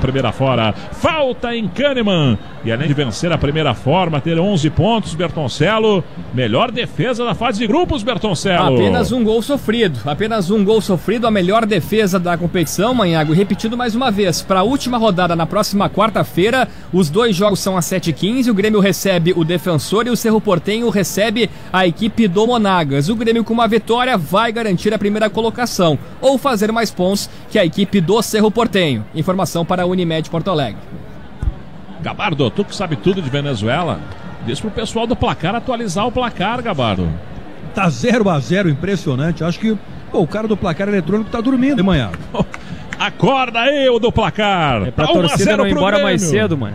Falta em Kahneman. E além de vencer a primeira forma, ter 11 pontos, Bertoncello, melhor defesa da fase de grupos, Bertoncello.
Apenas um gol sofrido, a melhor defesa da competição, Manhago. Repetindo mais uma vez, para a última rodada na próxima quarta-feira, os 2 jogos são às 7h15, o Grêmio recebe o Defensor e o Cerro Porteño recebe a equipe do Monagas. O Grêmio com uma vitória vai garantir a primeira colocação, ou fazer mais pontos que a equipe do Cerro Porteño. Informação para a Unimed Porto Alegre.
Gabardo, tu que sabe tudo de Venezuela, diz pro pessoal do placar atualizar o placar, Gabardo.
Tá 0-0, impressionante. Acho que o cara do placar eletrônico tá dormindo de manhã.
Acorda aí, o do placar.
É pra torcida não ir embora mais cedo, mano.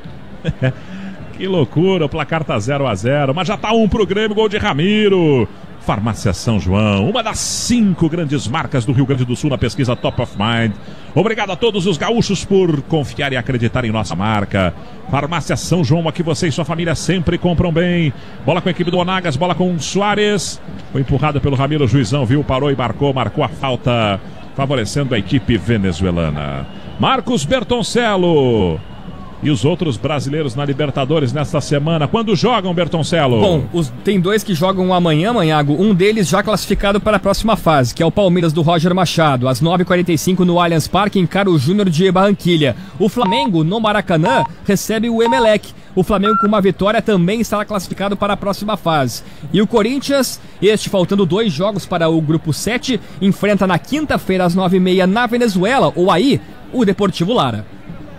Que loucura, o placar tá 0-0, mas já tá 1 pro Grêmio, gol de Ramiro. Farmácia São João, uma das 5 grandes marcas do Rio Grande do Sul na pesquisa Top of Mind. Obrigado a todos os gaúchos por confiar e acreditar em nossa marca. Farmácia São João, aqui você e sua família sempre compram bem. Bola com a equipe do Monagas, bola com o Soares. Foi empurrado pelo Ramiro, o juizão viu, parou e marcou a falta, favorecendo a equipe venezuelana. Marcos Bertoncello. E os outros brasileiros na Libertadores nesta semana, quando jogam, Bertoncello?
Bom, tem 2 que jogam amanhã, Manhago. Um deles já classificado para a próxima fase, que é o Palmeiras do Roger Machado. Às 9h45 no Allianz Parque, encara o Júnior de Barranquilha. O Flamengo, no Maracanã, recebe o Emelec. O Flamengo com uma vitória também estará classificado para a próxima fase. E o Corinthians, faltando 2 jogos para o Grupo 7, enfrenta na quinta-feira às 9h30 na Venezuela, ou aí, o Deportivo Lara.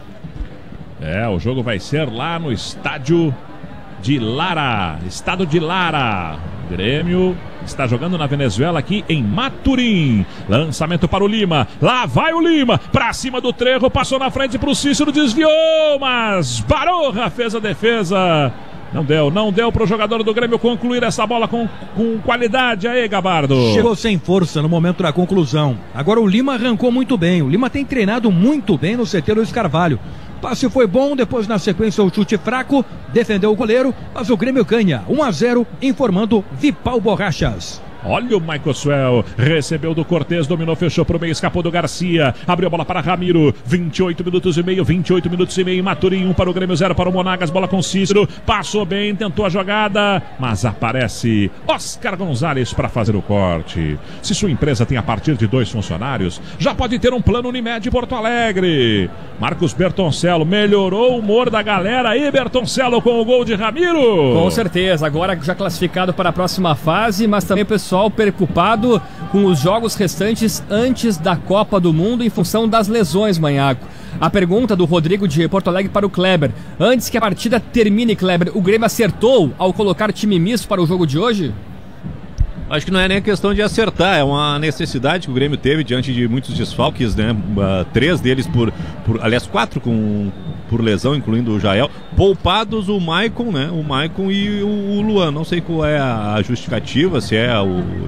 O jogo vai ser lá no estádio de Lara. Estado de Lara. O Grêmio está jogando na Venezuela, aqui em Maturim. Lançamento para o Lima. Lá vai o Lima. Pra cima do Trejo. Passou na frente pro Cícero. Desviou, mas Baroja fez a defesa. Não deu pro jogador do Grêmio concluir essa bola com qualidade aí, Gabardo.
Chegou sem força no momento da conclusão. Agora o Lima arrancou muito bem. O Lima tem treinado muito bem no CT Luiz Carvalho. Passe foi bom, depois na sequência o chute fraco, defendeu o goleiro, mas o Grêmio ganha 1-0, informando Vipal Borrachas.
Olha o Michael Swell, recebeu do Cortez, dominou, fechou pro meio, escapou do Garcia, abriu a bola para Ramiro, 28 minutos e meio em Maturim, 1 para o Grêmio, 0 para o Monagas, bola com Cícero, passou bem, tentou a jogada, mas aparece Oscar Gonzalez para fazer o corte. Se sua empresa tem a partir de 2 funcionários, já pode ter um plano Unimed Porto Alegre. Marcos Bertoncello melhorou o humor da galera aí, Bertoncello, com o gol de Ramiro.
Com certeza, agora já classificado para a próxima fase, mas também o pessoal preocupado com os jogos restantes antes da Copa do Mundo em função das lesões, Manhago. A pergunta do Rodrigo de Porto Alegre para o Kleber: antes que a partida termine, Kleber, o Grêmio acertou ao colocar time misto para o jogo de hoje?
Acho que não é nem questão de acertar, é uma necessidade que o Grêmio teve diante de muitos desfalques, né? 3 deles aliás, 4 por lesão, incluindo o Jael. Poupados o Maicon, né? O Maicon e o Luan. Não sei qual é a justificativa, se é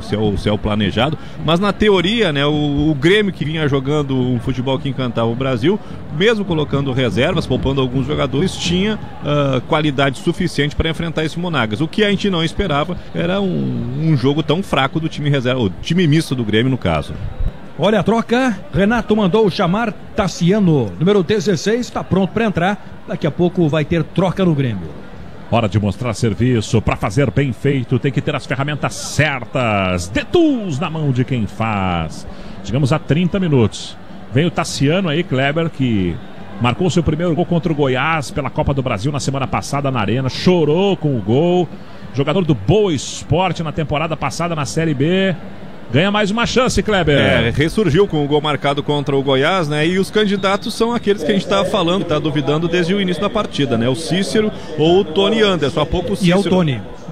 o planejado, mas na teoria, né? O Grêmio, que vinha jogando um futebol que encantava o Brasil, mesmo colocando reservas, poupando alguns jogadores, tinha qualidade suficiente para enfrentar esse Monagas. O que a gente não esperava era um jogo tão fraco do time reserva, o time misto do Grêmio, no caso.
Olha a troca, Renato mandou chamar Tassiano, número 16, está pronto para entrar, daqui a pouco vai ter troca no Grêmio.
Hora de mostrar serviço, para fazer bem feito tem que ter as ferramentas certas, The Tools na mão de quem faz. Chegamos a 30 minutos, vem o Tassiano aí, Kleber, que marcou seu primeiro gol contra o Goiás pela Copa do Brasil na semana passada na Arena, chorou com o gol, jogador do Boa Esporte na temporada passada na Série B. Ganha mais uma chance, Kleber.
Ressurgiu com o gol marcado contra o Goiás, né? E os candidatos são aqueles que a gente estava falando, tá duvidando desde o início da partida, né? O Cícero ou o Tony Anderson. Há pouco o Cícero...
E é o Tony.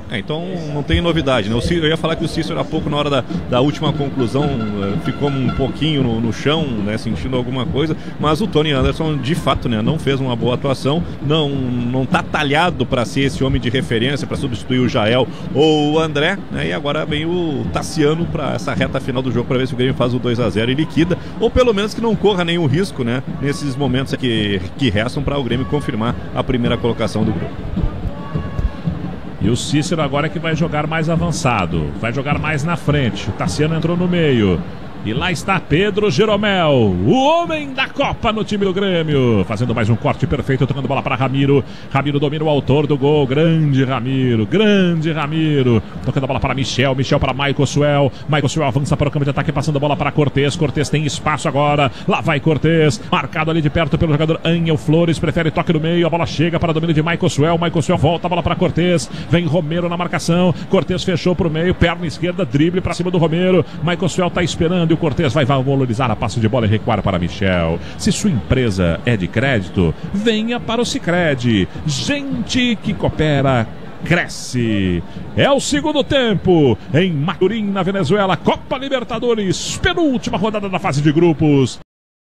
Então não tem novidade, né? Eu ia falar que o Cícero há pouco, na hora da última conclusão, ficou um pouquinho no chão, né? Sentindo alguma coisa, mas o Tony Anderson, de fato, né? Não fez uma boa atuação, não tá talhado para ser esse homem de referência, para substituir o Jael ou o André, né? E agora vem o Tassiano para essa reta final do jogo, para ver se o Grêmio faz o 2-0 e liquida, ou pelo menos que não corra nenhum risco, né? Nesses momentos que restam para o Grêmio confirmar a primeira colocação do grupo.
E o Cícero agora é que vai jogar mais avançado, vai jogar mais na frente. O Tassiano entrou no meio. E lá está Pedro Jeromel, o homem da Copa no time do Grêmio, fazendo mais um corte perfeito, tocando bola para Ramiro. Ramiro domina o autor do gol, grande Ramiro, tocando a bola para Michel para Michael Suel avança para o campo de ataque, passando a bola para Cortez tem espaço agora, lá vai Cortez, marcado ali de perto pelo jogador Angel Flores, prefere toque no meio, a bola chega para o domínio de Michael Suel volta a bola para Cortez, vem Romero na marcação, Cortez fechou para o meio, perna esquerda, drible para cima do Romero, Michael Suel está esperando, e o Cortez vai valorizar a passe de bola e recuar para Michel. Se sua empresa é de crédito, venha para o Sicredi. Gente que coopera, cresce. É o segundo tempo em Maturim, na Venezuela, Copa Libertadores, penúltima rodada da fase de grupos.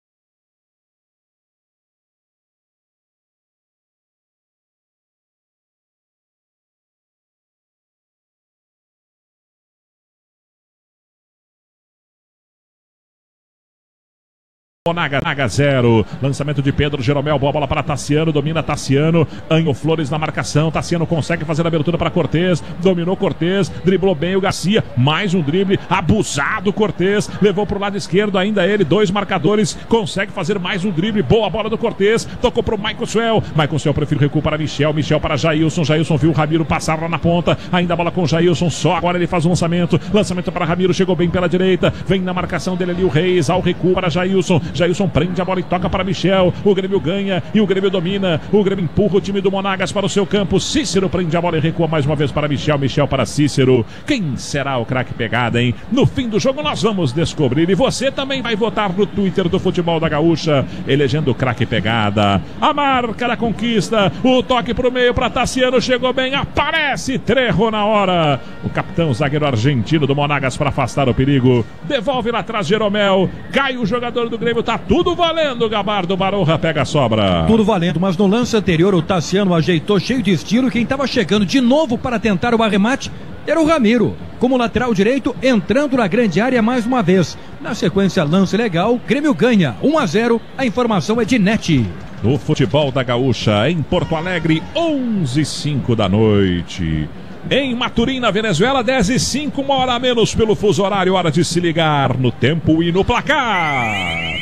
Monaga 0, lançamento de Pedro Jeromel, boa bola para Tassiano, domina Tassiano, Angel Flores na marcação, Tassiano consegue fazer a abertura para Cortez, dominou Cortez, driblou bem o Garcia, mais um drible, abusado Cortez, levou para o lado esquerdo, ainda ele, 2 marcadores, consegue fazer mais um drible, boa bola do Cortez, tocou para o Michael Suel prefere recuo para Michel para Jailson viu o Ramiro passar lá na ponta, ainda a bola com o Jailson, só agora ele faz o lançamento para Ramiro, chegou bem pela direita, vem na marcação dele ali o Reis, ao recuo para Jailson prende a bola e toca para Michel, o Grêmio ganha e o Grêmio domina, o Grêmio empurra o time do Monagas para o seu campo, Cícero prende a bola e recua mais uma vez para Michel para Cícero, quem será o craque pegada, hein? No fim do jogo nós vamos descobrir e você também vai votar no Twitter do Futebol da Gaúcha, elegendo o craque pegada, a marca da conquista, o toque pro meio para Tassiano, chegou bem, aparece Trejo na hora, o capitão zagueiro argentino do Monagas para afastar o perigo, devolve lá atrás Jeromel, cai o jogador do Grêmio, tá tudo valendo, Gabardo, Baroja pega a sobra.
Tudo valendo, mas no lance anterior o Tassiano ajeitou cheio de estilo, quem estava chegando de novo para tentar o arremate era o Ramiro, como lateral direito, entrando na grande área mais uma vez. Na sequência, lance legal, Grêmio ganha 1-0, a informação é de NET.
No Futebol da Gaúcha, em Porto Alegre, 11h05 da noite. Em Maturim, na Venezuela, 10h05, uma hora a menos pelo fuso horário, hora de se ligar no tempo e no placar.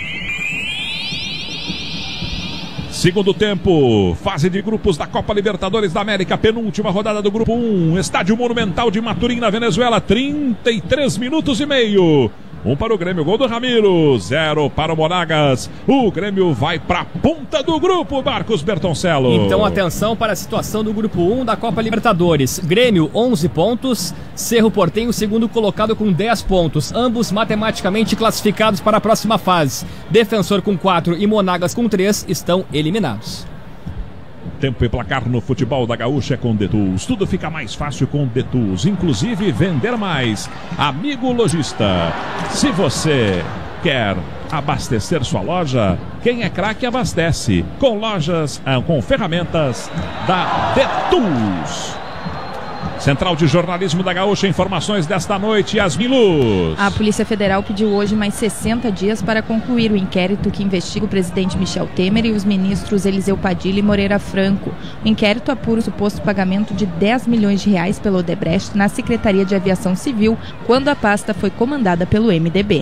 Segundo tempo, fase de grupos da Copa Libertadores da América, penúltima rodada do Grupo 1, Estádio Monumental de Maturim, na Venezuela, 33 minutos e meio. 1 para o Grêmio, gol do Ramiro, 0 para o Monagas. O Grêmio vai para a ponta do grupo, Marcos Bertoncello.
Então atenção para a situação do Grupo 1 da Copa Libertadores. Grêmio 11 pontos, Cerro Porteño segundo colocado com 10 pontos, ambos matematicamente classificados para a próxima fase. Defensor com 4 e Monagas com 3 estão eliminados.
Tempo e placar no Futebol da Gaúcha é com Detools. Tudo fica mais fácil com Detools, inclusive vender mais. Amigo lojista, se você quer abastecer sua loja, quem é craque abastece. Com lojas, com ferramentas da Detools. Central de Jornalismo da Gaúcha, informações desta noite, Yasmin Luz.
A Polícia Federal pediu hoje mais 60 dias para concluir o inquérito que investiga o presidente Michel Temer e os ministros Eliseu Padilha e Moreira Franco. O inquérito apura o suposto pagamento de 10 milhões de reais pelo Odebrecht na Secretaria de Aviação Civil, quando a pasta foi comandada pelo MDB.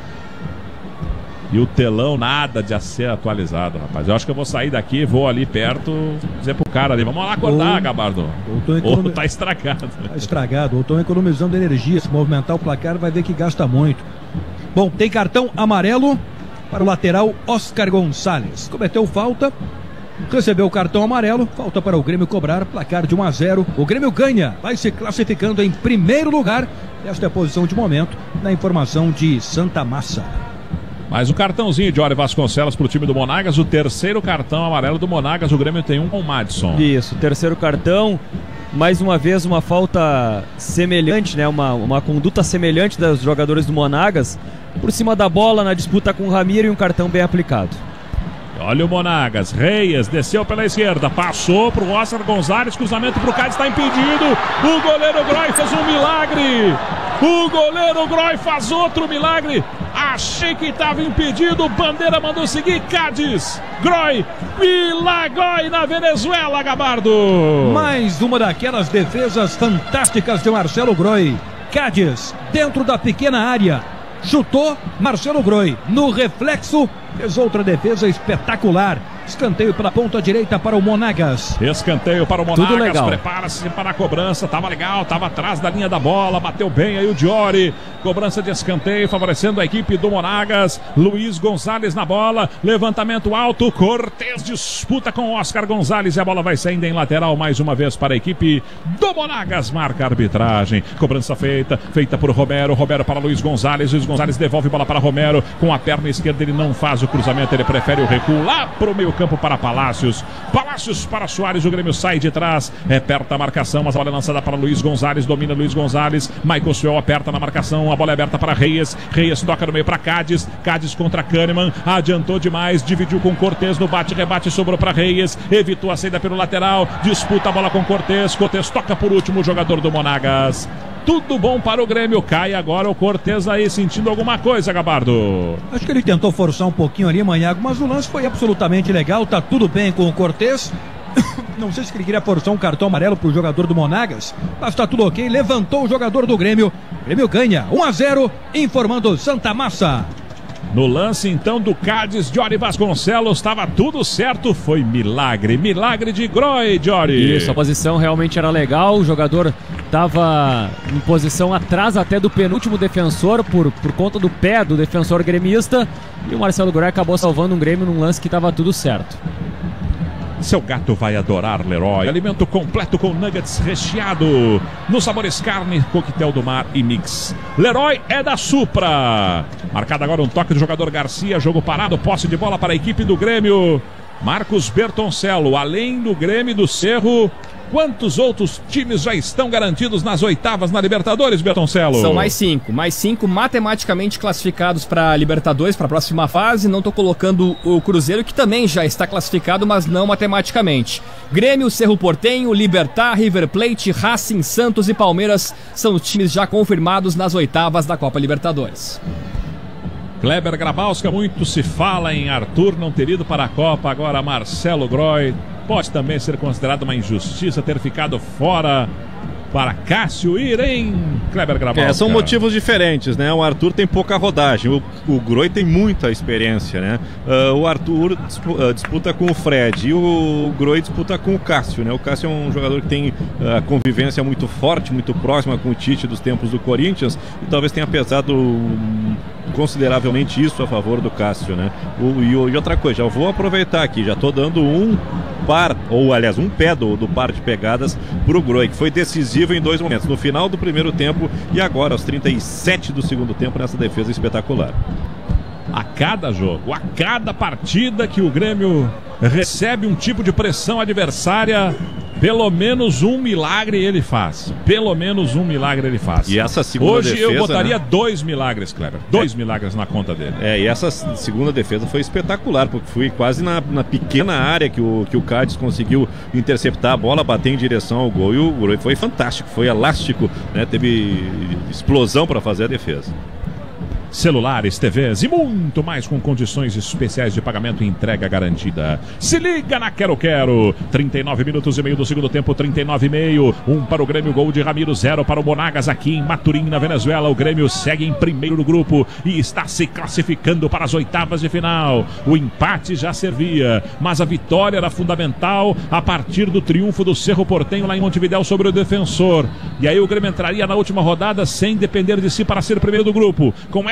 E o telão nada de ser atualizado, rapaz. Eu acho que eu vou sair daqui, vou ali perto, dizer pro cara ali, vamos lá acordar, Gabardo. Ou tá estragado.
Tá estragado, ou estão economizando energia. Se movimentar o placar, vai ver que gasta muito. Bom, tem cartão amarelo para o lateral Oscar Gonçalves. Cometeu falta, recebeu o cartão amarelo, falta para o Grêmio cobrar, placar de 1-0. O Grêmio ganha, vai se classificando em primeiro lugar. Esta é a posição de momento, na informação de Santa Massa.
Mais um cartãozinho de Ori Vasconcelos para o time do Monagas. O terceiro cartão amarelo do Monagas. O Grêmio tem um com o Madison.
Isso, terceiro cartão. mais uma vez uma falta semelhante, né? Uma conduta semelhante dos jogadores do Monagas, por cima da bola na disputa com o Ramiro e um cartão bem aplicado.
Olha o Monagas, Reyes desceu pela esquerda, passou pro Oscar Gonzalez, cruzamento pro Cádiz, está impedido. O goleiro Groy fez um milagre. O goleiro Groy faz outro milagre. Achei que estava impedido, Bandeira mandou seguir, Cádiz, Groy, milagre na Venezuela, Gabardo.
Mais uma daquelas defesas fantásticas de Marcelo Groy. Cádiz, dentro da pequena área, chutou, Marcelo Groy, no reflexo, fez outra defesa espetacular. Escanteio pela ponta direita para o Monagas.
Escanteio para o Monagas, prepara-se para a cobrança, estava legal, estava atrás da linha da bola, bateu bem aí o Diori. Cobrança de escanteio, favorecendo a equipe do Monagas. Luiz Gonzalez na bola, levantamento alto, Cortez disputa com Oscar Gonzalez e a bola vai saindo em lateral mais uma vez para a equipe do Monagas, marca a arbitragem. Cobrança feita por Romero para Luiz Gonzalez devolve bola para Romero, com a perna esquerda ele não faz o cruzamento, ele prefere o recuo lá para o meio campo para Palácios para Soares, o Grêmio sai de trás, aperta a marcação, mas a bola é lançada para Luiz Gonzalez, domina Luiz Gonzalez, Michael Suel aperta na marcação, a bola é aberta para Reyes toca no meio para Cádiz contra Kahneman, adiantou demais, dividiu com Cortez no bate-rebate, sobrou para Reyes, evitou a saída pelo lateral, disputa a bola com Cortez toca por último o jogador do Monagas. Tudo bom para o Grêmio, cai agora o Cortez aí sentindo alguma coisa, Gabardo.
Acho que ele tentou forçar um pouquinho ali, Manhago, mas o lance foi absolutamente legal, tá tudo bem com o Cortez. Não sei se ele queria forçar um cartão amarelo pro jogador do Monagas, mas tá tudo ok, levantou o jogador do Grêmio. O Grêmio ganha 1-0, informando Santa Massa.
No lance então do Cádiz, Diori Vasconcelos, estava tudo certo, foi milagre de Groy, Diori.
Isso, a posição realmente era legal, o jogador estava em posição atrás até do penúltimo defensor, por conta do pé do defensor gremista, e o Marcelo Groy acabou salvando um Grêmio num lance que estava tudo certo.
Seu gato vai adorar Leroy. Alimento completo com nuggets recheado. Nos sabores carne, coquetel do mar e mix. Leroy é da Supra. Marcado agora um toque do jogador Garcia. Jogo parado, posse de bola para a equipe do Grêmio. Marcos Bertoncello, além do Grêmio e do Cerro, quantos outros times já estão garantidos nas oitavas na Libertadores, Bertoncello?
São mais cinco matematicamente classificados para a Libertadores, para a próxima fase. Não estou colocando o Cruzeiro, que também já está classificado, mas não matematicamente. Grêmio, Cerro Porteño, Libertad, River Plate, Racing, Santos e Palmeiras são os times já confirmados nas oitavas da Copa Libertadores.
Kleber Grabowska, muito se fala em Arthur não ter ido para a Copa, agora Marcelo Groy. Pode também ser considerado uma injustiça ter ficado fora para Cássio ir, hein, Kleber Grabowska?
São motivos diferentes, né? O Arthur tem pouca rodagem, o Groy tem muita experiência, né? O Arthur disputa com o Fred e o Groy disputa com o Cássio, né? O Cássio é um jogador que tem convivência muito forte, muito próxima com o Tite dos tempos do Corinthians e talvez tenha pesado consideravelmente isso a favor do Cássio, né? E outra coisa, já vou aproveitar aqui, já tô dando um par, ou aliás, um pé do par de pegadas pro Groy, que foi decisivo em dois momentos, no final do primeiro tempo e agora aos 37 do segundo tempo nessa defesa espetacular.
A cada jogo, a cada partida que o Grêmio recebe um tipo de pressão adversária, pelo menos um milagre ele faz.
E essa segunda
hoje
defesa,
eu botaria, né, 2 milagres, Kleber. 2
É.
milagres na conta dele.
E essa segunda defesa foi espetacular, porque foi quase na pequena área que o Cádiz conseguiu interceptar a bola, bater em direção ao gol. E o gol foi fantástico, foi elástico, né? Teve explosão para fazer a defesa.
Celulares, TVs e muito mais com condições especiais de pagamento e entrega garantida. Se liga na Quero Quero. 39 minutos e meio do segundo tempo, 39,5. 1 para o Grêmio, gol de Ramiro, 0 para o Monagas aqui em Maturim, na Venezuela. O Grêmio segue em primeiro no grupo e está se classificando para as oitavas de final. O empate já servia, mas a vitória era fundamental a partir do triunfo do Cerro Porteño lá em Montevidéu sobre o Defensor. E aí o Grêmio entraria na última rodada sem depender de si para ser primeiro do grupo. Com essa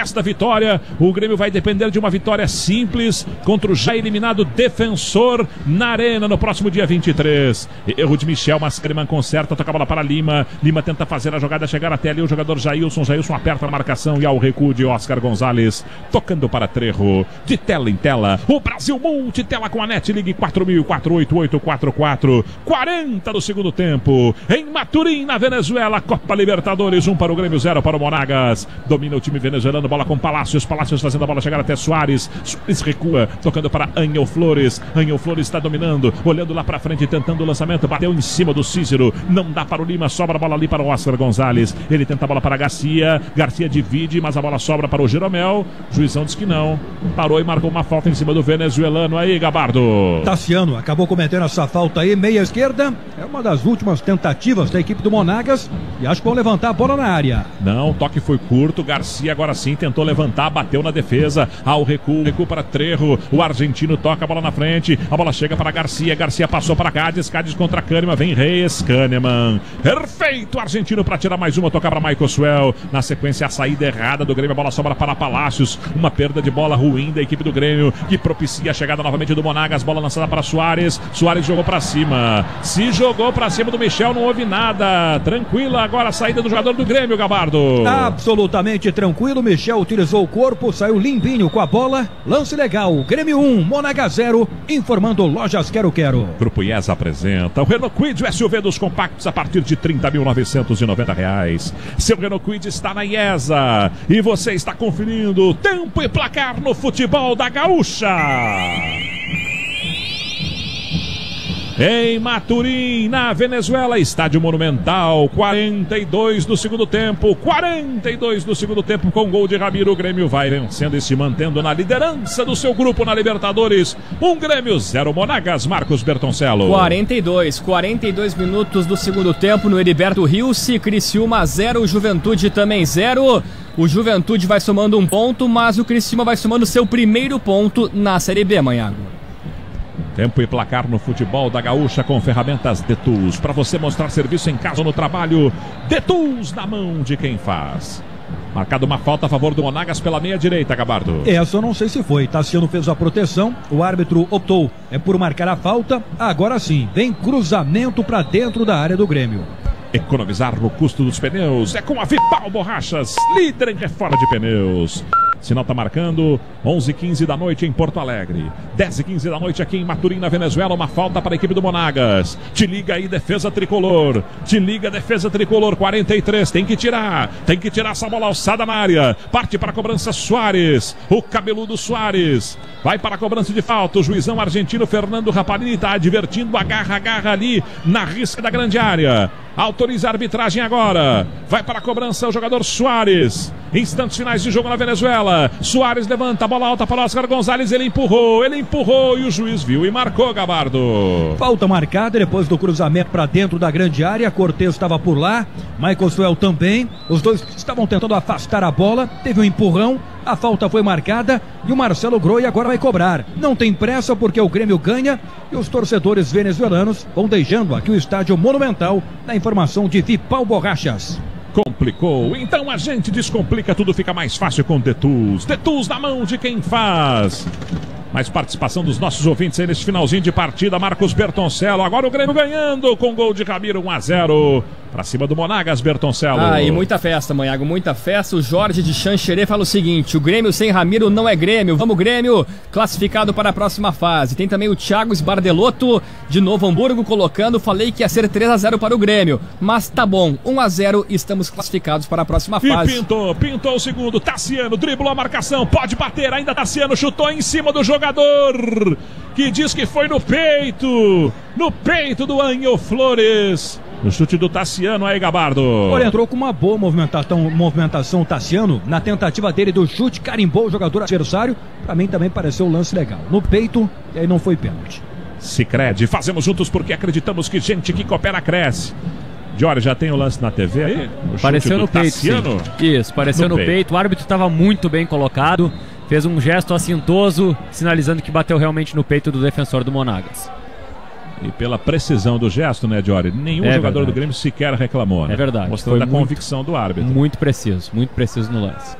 desta vitória. O Grêmio vai depender de uma vitória simples contra o já eliminado Defensor na Arena no próximo dia 23. Erro de Michel, mas Kahneman conserta, toca a bola para Lima. Lima tenta fazer a jogada, chegar até ali o jogador Jailson. Jailson aperta a marcação e ao recuo de Oscar Gonzalez, tocando para Trejo. De tela em tela, o Brasil multitela com a NetLigue 4000-48844. 40 do segundo tempo. Em Maturim, na Venezuela, Copa Libertadores, 1 para o Grêmio, 0 para o Monagas. Domina o time venezuelano, bola com Palácios. Palácios fazendo a bola chegar até Soares. Soares recua, tocando para Angel Flores. Angel Flores está dominando, olhando lá para frente, tentando o lançamento. Bateu em cima do Cícero. Não dá para o Lima, sobra a bola ali para o Oscar Gonzalez. Ele tenta a bola para Garcia. Garcia divide, mas a bola sobra para o Jeromel. O juizão diz que não. Parou e marcou uma falta em cima do venezuelano aí, Gabardo.
Tassiano acabou cometendo essa falta aí, meia esquerda. É uma das últimas tentativas da equipe do Monagas e acho que vão levantar a bola na área.
Não, o toque foi curto. Garcia agora sim tentou levantar, bateu na defesa. Ao recuo para Trejo. O argentino toca a bola na frente. A bola chega para Garcia. Garcia passou para Cádiz. Cádiz contra Kahneman. Vem Reis. Kahneman. Perfeito. O argentino para tirar mais uma. Tocar para Michael Swell. Na sequência, a saída errada do Grêmio. A bola sobra para Palácios. Uma perda de bola ruim da equipe do Grêmio, que propicia a chegada novamente do Monagas. Bola lançada para Soares. Soares jogou para cima. Se jogou para cima do Michel, não houve nada. Tranquila agora a saída do jogador do Grêmio, Gabardo.
Absolutamente tranquilo. Michel utilizou o corpo, saiu limpinho com a bola. Lance legal. Grêmio 1, Monagas 0. Informando Lojas Quero Quero.
Grupo IESA apresenta o Renault Kwid, o SUV dos compactos a partir de R$ 30.990. Seu Renault Kwid está na IESA e você está conferindo tempo e placar no futebol da Gaúcha. Em Maturim, na Venezuela, estádio Monumental, 42 do segundo tempo, 42 do segundo tempo com gol de Ramiro. O Grêmio vai vencendo e se mantendo na liderança do seu grupo na Libertadores. Grêmio 0, Monagas, Marcos Bertoncello.
42 minutos do segundo tempo no Heriberto Rilse, Criciúma 0, Juventude também 0. O Juventude vai somando um ponto, mas o Criciúma vai somando seu primeiro ponto na Série B, Manhago.
Tempo e placar no futebol da Gaúcha com ferramentas Detools. Para você mostrar serviço em casa ou no trabalho, Detools na mão de quem faz. Marcado uma falta a favor do Monagas pela meia direita, Gabardo.
Essa eu não sei se foi. Tassiano fez a proteção, o árbitro optou por marcar a falta. Agora sim, vem cruzamento para dentro da área do Grêmio.
Economizar no custo dos pneus é com a Vipal Borrachas, líder em reforma de pneus. Sinal está marcando 11h15 da noite em Porto Alegre, 10h15 da noite aqui em Maturim, na Venezuela. Uma falta para a equipe do Monagas. Te liga aí, defesa tricolor. Te liga, defesa tricolor. 43, tem que tirar essa bola alçada na área. Parte para a cobrança Soares, o cabeludo Soares. Vai para a cobrança de falta. O juizão argentino Fernando Rapalini está advertindo. Agarra ali na risca da grande área. Autoriza a arbitragem agora. Vai para a cobrança o jogador Soares. Instantes finais de jogo na Venezuela. Soares levanta a bola alta para Oscar Gonzalez. Ele empurrou e o juiz viu e marcou, Gabardo.
Falta marcada depois do cruzamento para dentro da grande área. Cortez estava por lá, Michael Swell também. Os dois estavam tentando afastar a bola. Teve um empurrão. A falta foi marcada e o Marcelo Groi agora vai cobrar. Não tem pressa porque o Grêmio ganha e os torcedores venezuelanos vão deixando aqui o estádio Monumental. Na informação de Vipal Borrachas.
Complicou? Então a gente descomplica tudo, fica mais fácil com Detools. Detools na mão de quem faz. Mais participação dos nossos ouvintes aí nesse finalzinho de partida. Marcos Bertoncello, agora o Grêmio ganhando com gol de Ramiro, 1-0 pra cima do Monagas, Bertoncello.
E muita festa, Manhago, muita festa. O Jorge de Xanxerê fala o seguinte: o Grêmio sem Ramiro não é Grêmio. Vamos, Grêmio, classificado para a próxima fase. Tem também o Thiago Sbardelotto de Novo Hamburgo colocando: falei que ia ser 3-0 para o Grêmio, mas tá bom, 1-0, estamos classificados para a próxima fase.
E pintou o segundo. Tassiano driblou a marcação, pode bater ainda. Tassiano chutou em cima do jogador que diz que foi no peito do Angel Flores. No chute do Tassiano aí, Gabardo.
Olha, entrou com uma boa movimentação o Tassiano. Na tentativa dele do chute, carimbou o jogador adversário. Pra mim também pareceu um lance legal. No peito, e aí não foi pênalti.
Sicredi, fazemos juntos porque acreditamos que gente que coopera cresce. Jorge, já tem o lance na TV aí?
Pareceu no peito, sim. Isso, pareceu no peito. O árbitro estava muito bem colocado. Fez um gesto assintoso, sinalizando que bateu realmente no peito do defensor do Monagas.
E pela precisão do gesto, né, Jorge? Nenhum jogador do Grêmio sequer reclamou, né?
É verdade.
Mostrando a convicção do árbitro.
Muito preciso no lance.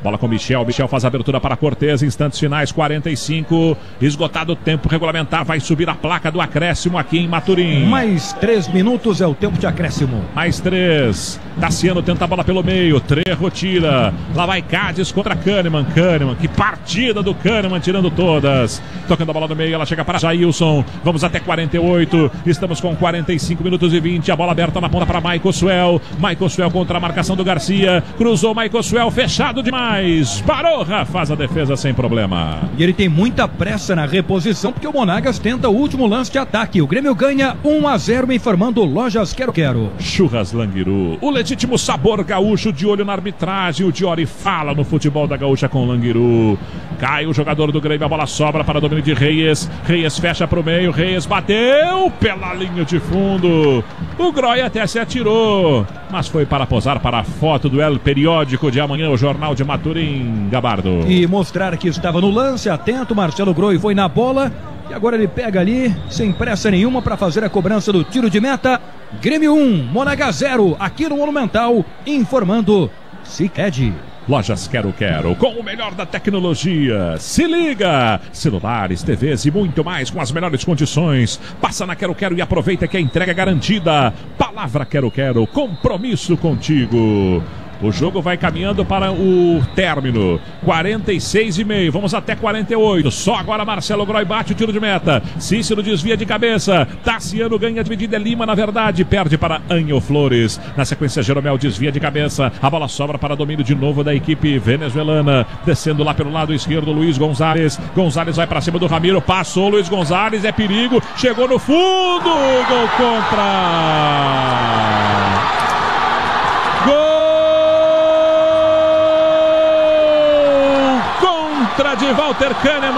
Bola com Michel. Michel faz a abertura para Cortez. Instantes finais, 45. Esgotado o tempo regulamentar. Vai subir a placa do acréscimo aqui em Maturim.
Mais 3 minutos é o tempo de acréscimo.
Mais 3. Tassiano tenta a bola pelo meio. Trejo tira. Lá vai Cádiz contra Kahneman. Kahneman, que partida do Kahneman, tirando todas. Tocando a bola no meio. Ela chega para Jailson. Vamos até 48. Estamos com 45 minutos e 20. A bola aberta na ponta para Michael Suel. Michael Suel contra a marcação do Garcia. Cruzou Michael Suel. Fechado demais. Baroja faz a defesa sem problema.
E ele tem muita pressa na reposição, porque o Monagas tenta o último lance de ataque. O Grêmio ganha 1-0, informando Lojas Quero Quero.
Churras Languiru, o legítimo sabor gaúcho, de olho na arbitragem. O Diori fala no futebol da gaúcha com Languiru. Cai o jogador do Grêmio, a bola sobra para domínio de Reyes. Reyes fecha para o meio, Reyes bateu pela linha de fundo. O Groy até se atirou, mas foi para posar para a foto do El Periódico de amanhã, o Jornal de Maturim, Gabardo.
E mostrar que estava no lance, atento, Marcelo Groy foi na bola. E agora ele pega ali, sem pressa nenhuma, para fazer a cobrança do tiro de meta. Grêmio 1, Monagas 0, aqui no Monumental, informando Sicredi.
Lojas Quero Quero, com o melhor da tecnologia. Se liga! Celulares, TVs e muito mais com as melhores condições. Passa na Quero Quero e aproveita que a entrega é garantida. Palavra Quero Quero, compromisso contigo. O jogo vai caminhando para o término. 46,5. Vamos até 48. Só agora Marcelo Groy bate o tiro de meta. Cícero desvia de cabeça. Tassiano ganha dividida. Lima, na verdade, perde para Anhel Flores. Na sequência, Jeromel desvia de cabeça. A bola sobra para domínio de novo da equipe venezuelana. Descendo lá pelo lado esquerdo, Luiz Gonzalez. Gonzalez vai para cima do Ramiro. Passou Luiz Gonzalez. É perigo. Chegou no fundo. Gol contra. De Walter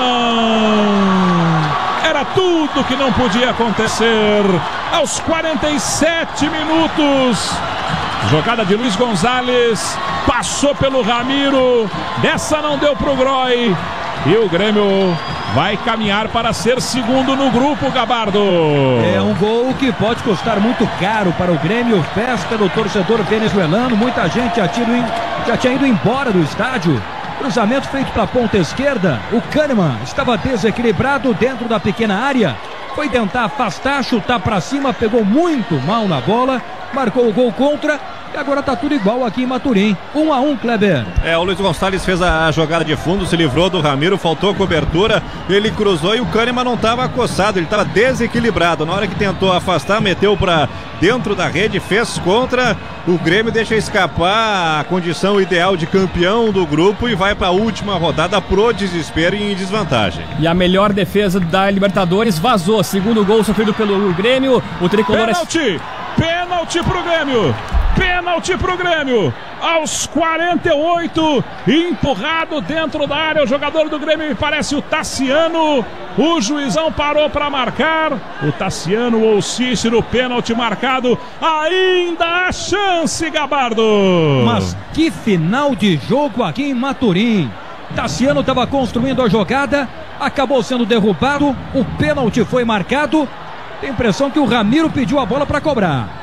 Kahneman. Era tudo que não podia acontecer. Aos 47 minutos, jogada de Luiz Gonzalez, passou pelo Ramiro, dessa não deu pro Groy, e o Grêmio vai caminhar para ser segundo no grupo, Gabardo.
É um gol que pode custar muito caro para o Grêmio. Festa do torcedor venezuelano. Muita gente já tinha ido embora do estádio. Cruzamento feito para a ponta esquerda. O Kahneman estava desequilibrado dentro da pequena área. Foi tentar afastar, chutar para cima, pegou muito mal na bola, marcou o gol contra. E agora tá tudo igual aqui em Maturim. 1-1, Kleber.
O Luiz Gonçalves fez a jogada de fundo, se livrou do Ramiro, faltou cobertura, ele cruzou e o Kahneman não estava acossado, ele estava desequilibrado. Na hora que tentou afastar, meteu para dentro da rede, fez contra. O Grêmio deixa escapar a condição ideal de campeão do grupo e vai para a última rodada pro desespero e em desvantagem.
E a melhor defesa da Libertadores vazou. Segundo gol sofrido pelo Grêmio. O tricolor
Pênalti pro Grêmio. Pênalti pro Grêmio. Aos 48, empurrado dentro da área o jogador do Grêmio, me parece o Tassiano. O juizão parou para marcar. O Tassiano ou o Cícero, pênalti marcado. Ainda há chance, Gabardo.
Mas que final de jogo aqui em Maturim. Tassiano estava construindo a jogada, acabou sendo derrubado, o pênalti foi marcado. Tem a impressão que o Ramiro pediu a bola para cobrar.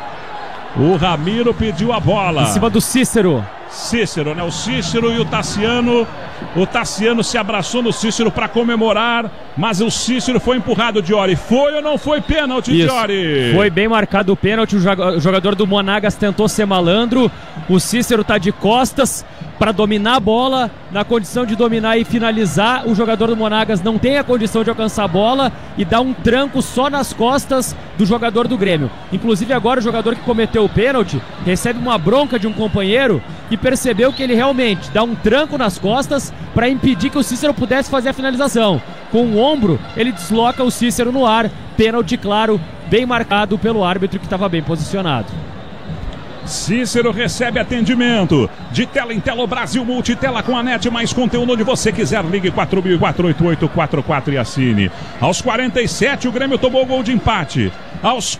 O Ramiro pediu a bola.
Em cima do Cícero.
Cícero, né? O Cícero e o Tassiano. O Tassiano se abraçou no Cícero para comemorar, mas o Cícero foi empurrado, Diori. Foi ou não foi pênalti, Diori?
Foi bem marcado o pênalti. O jogador do Monagas tentou ser malandro. O Cícero tá de costas para dominar a bola, na condição de dominar e finalizar. O jogador do Monagas não tem a condição de alcançar a bola e dá um tranco só nas costas do jogador do Grêmio. Inclusive agora o jogador que cometeu o pênalti recebe uma bronca de um companheiro e percebeu que ele realmente dá um tranco nas costas para impedir que o Cícero pudesse fazer a finalização. Com o ombro ele desloca o Cícero no ar. Pênalti claro, bem marcado pelo árbitro que estava bem posicionado.
Cícero recebe atendimento de tela em tela, o Brasil Multitela com a NET, mais conteúdo onde você quiser. Ligue 4004-8844 e assine. Aos 47 o Grêmio tomou o gol de empate. Aos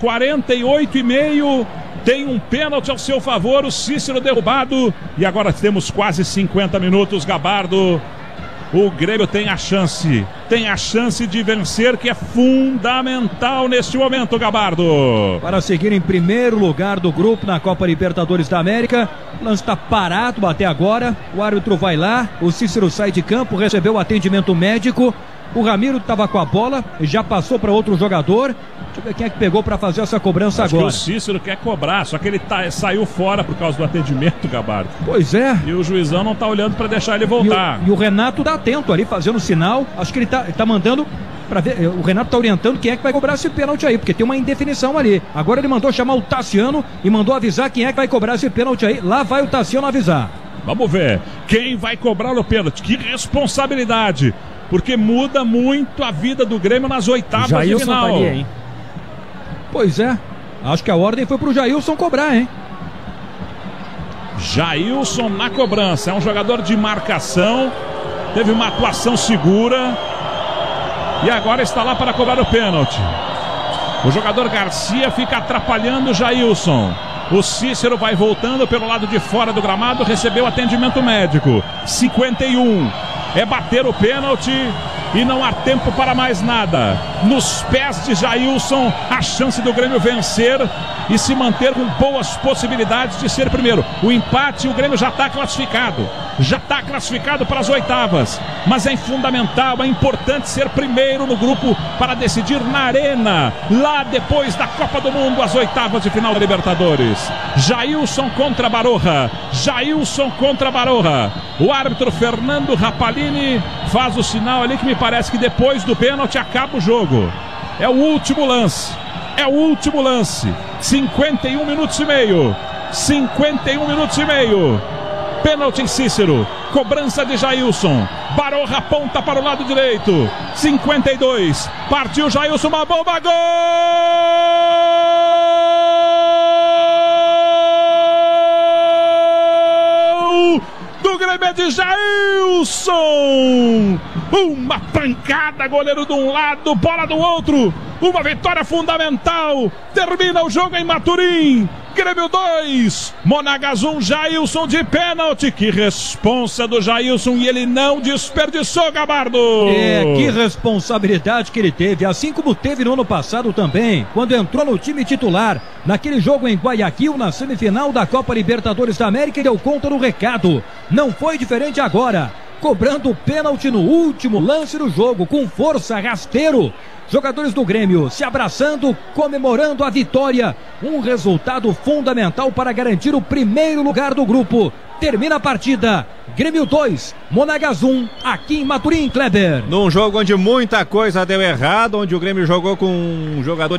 48,5 tem um pênalti ao seu favor, o Cícero derrubado. E agora temos quase 50 minutos, Gabardo. O Grêmio tem a chance de vencer, que é fundamental neste momento, Gabardo.
Para seguir em primeiro lugar do grupo na Copa Libertadores da América. O lance está parado até agora. O árbitro vai lá, o Cícero sai de campo, recebeu o atendimento médico. O Ramiro estava com a bola, já passou para outro jogador. Deixa eu ver quem é que pegou para fazer essa cobrança agora.
O Cícero quer cobrar, só que ele saiu fora por causa do atendimento, Gabardo.
Pois é.
E o juizão não tá olhando para deixar ele voltar.
E o Renato tá atento ali, fazendo sinal. Acho que ele tá mandando para ver. O Renato tá orientando quem é que vai cobrar esse pênalti aí, porque tem uma indefinição ali. Agora ele mandou chamar o Tassiano e mandou avisar quem é que vai cobrar esse pênalti aí. Lá vai o Tassiano avisar.
Vamos ver quem vai cobrar o pênalti. Que responsabilidade, porque muda muito a vida do Grêmio nas oitavas de final.
Ali, hein?
Pois é, acho que a ordem foi pro Jailson cobrar, hein?
Jailson na cobrança, é um jogador de marcação, teve uma atuação segura e agora está lá para cobrar o pênalti. O jogador Garcia fica atrapalhando o Jailson. O Cícero vai voltando pelo lado de fora do gramado, recebeu atendimento médico. 51, é bater o pênalti e não há tempo para mais nada. Nos pés de Jailson, a chance do Grêmio vencer e se manter com boas possibilidades de ser primeiro. O empate, o Grêmio já está classificado. Já está classificado para as oitavas. Mas é fundamental, é importante ser primeiro no grupo para decidir na arena, lá depois da Copa do Mundo, as oitavas de final da Libertadores. Jailson contra Baroja. Jailson contra Baroja. O árbitro Fernando Rapalini faz o sinal ali que me parece que depois do pênalti acaba o jogo. É o último lance. É o último lance. 51 minutos e meio. 51 minutos e meio. Pênalti em Cícero. Cobrança de Jailson. Baroja aponta para o lado direito. 52. Partiu Jailson. Uma bomba. Gol! Do Grêmio é de Jailson. Uma pancada, goleiro de um lado, bola do outro. Uma vitória fundamental. Termina o jogo em Maturim. Grêmio 2, Monagas 1, Jailson de pênalti. Que responsa do Jailson, e ele não desperdiçou, Gabardo.
Que responsabilidade que ele teve, assim como teve no ano passado também, quando entrou no time titular, naquele jogo em Guayaquil, na semifinal da Copa Libertadores da América, e deu conta do recado. Não foi diferente agora, cobrando o pênalti no último lance do jogo, com força, rasteiro. Jogadores do Grêmio se abraçando, comemorando a vitória. Um resultado fundamental para garantir o primeiro lugar do grupo. Termina a partida. Grêmio 2, Monagas 1, aqui em Maturim, Kleber.
Num jogo onde muita coisa deu errado, onde o Grêmio jogou com um jogador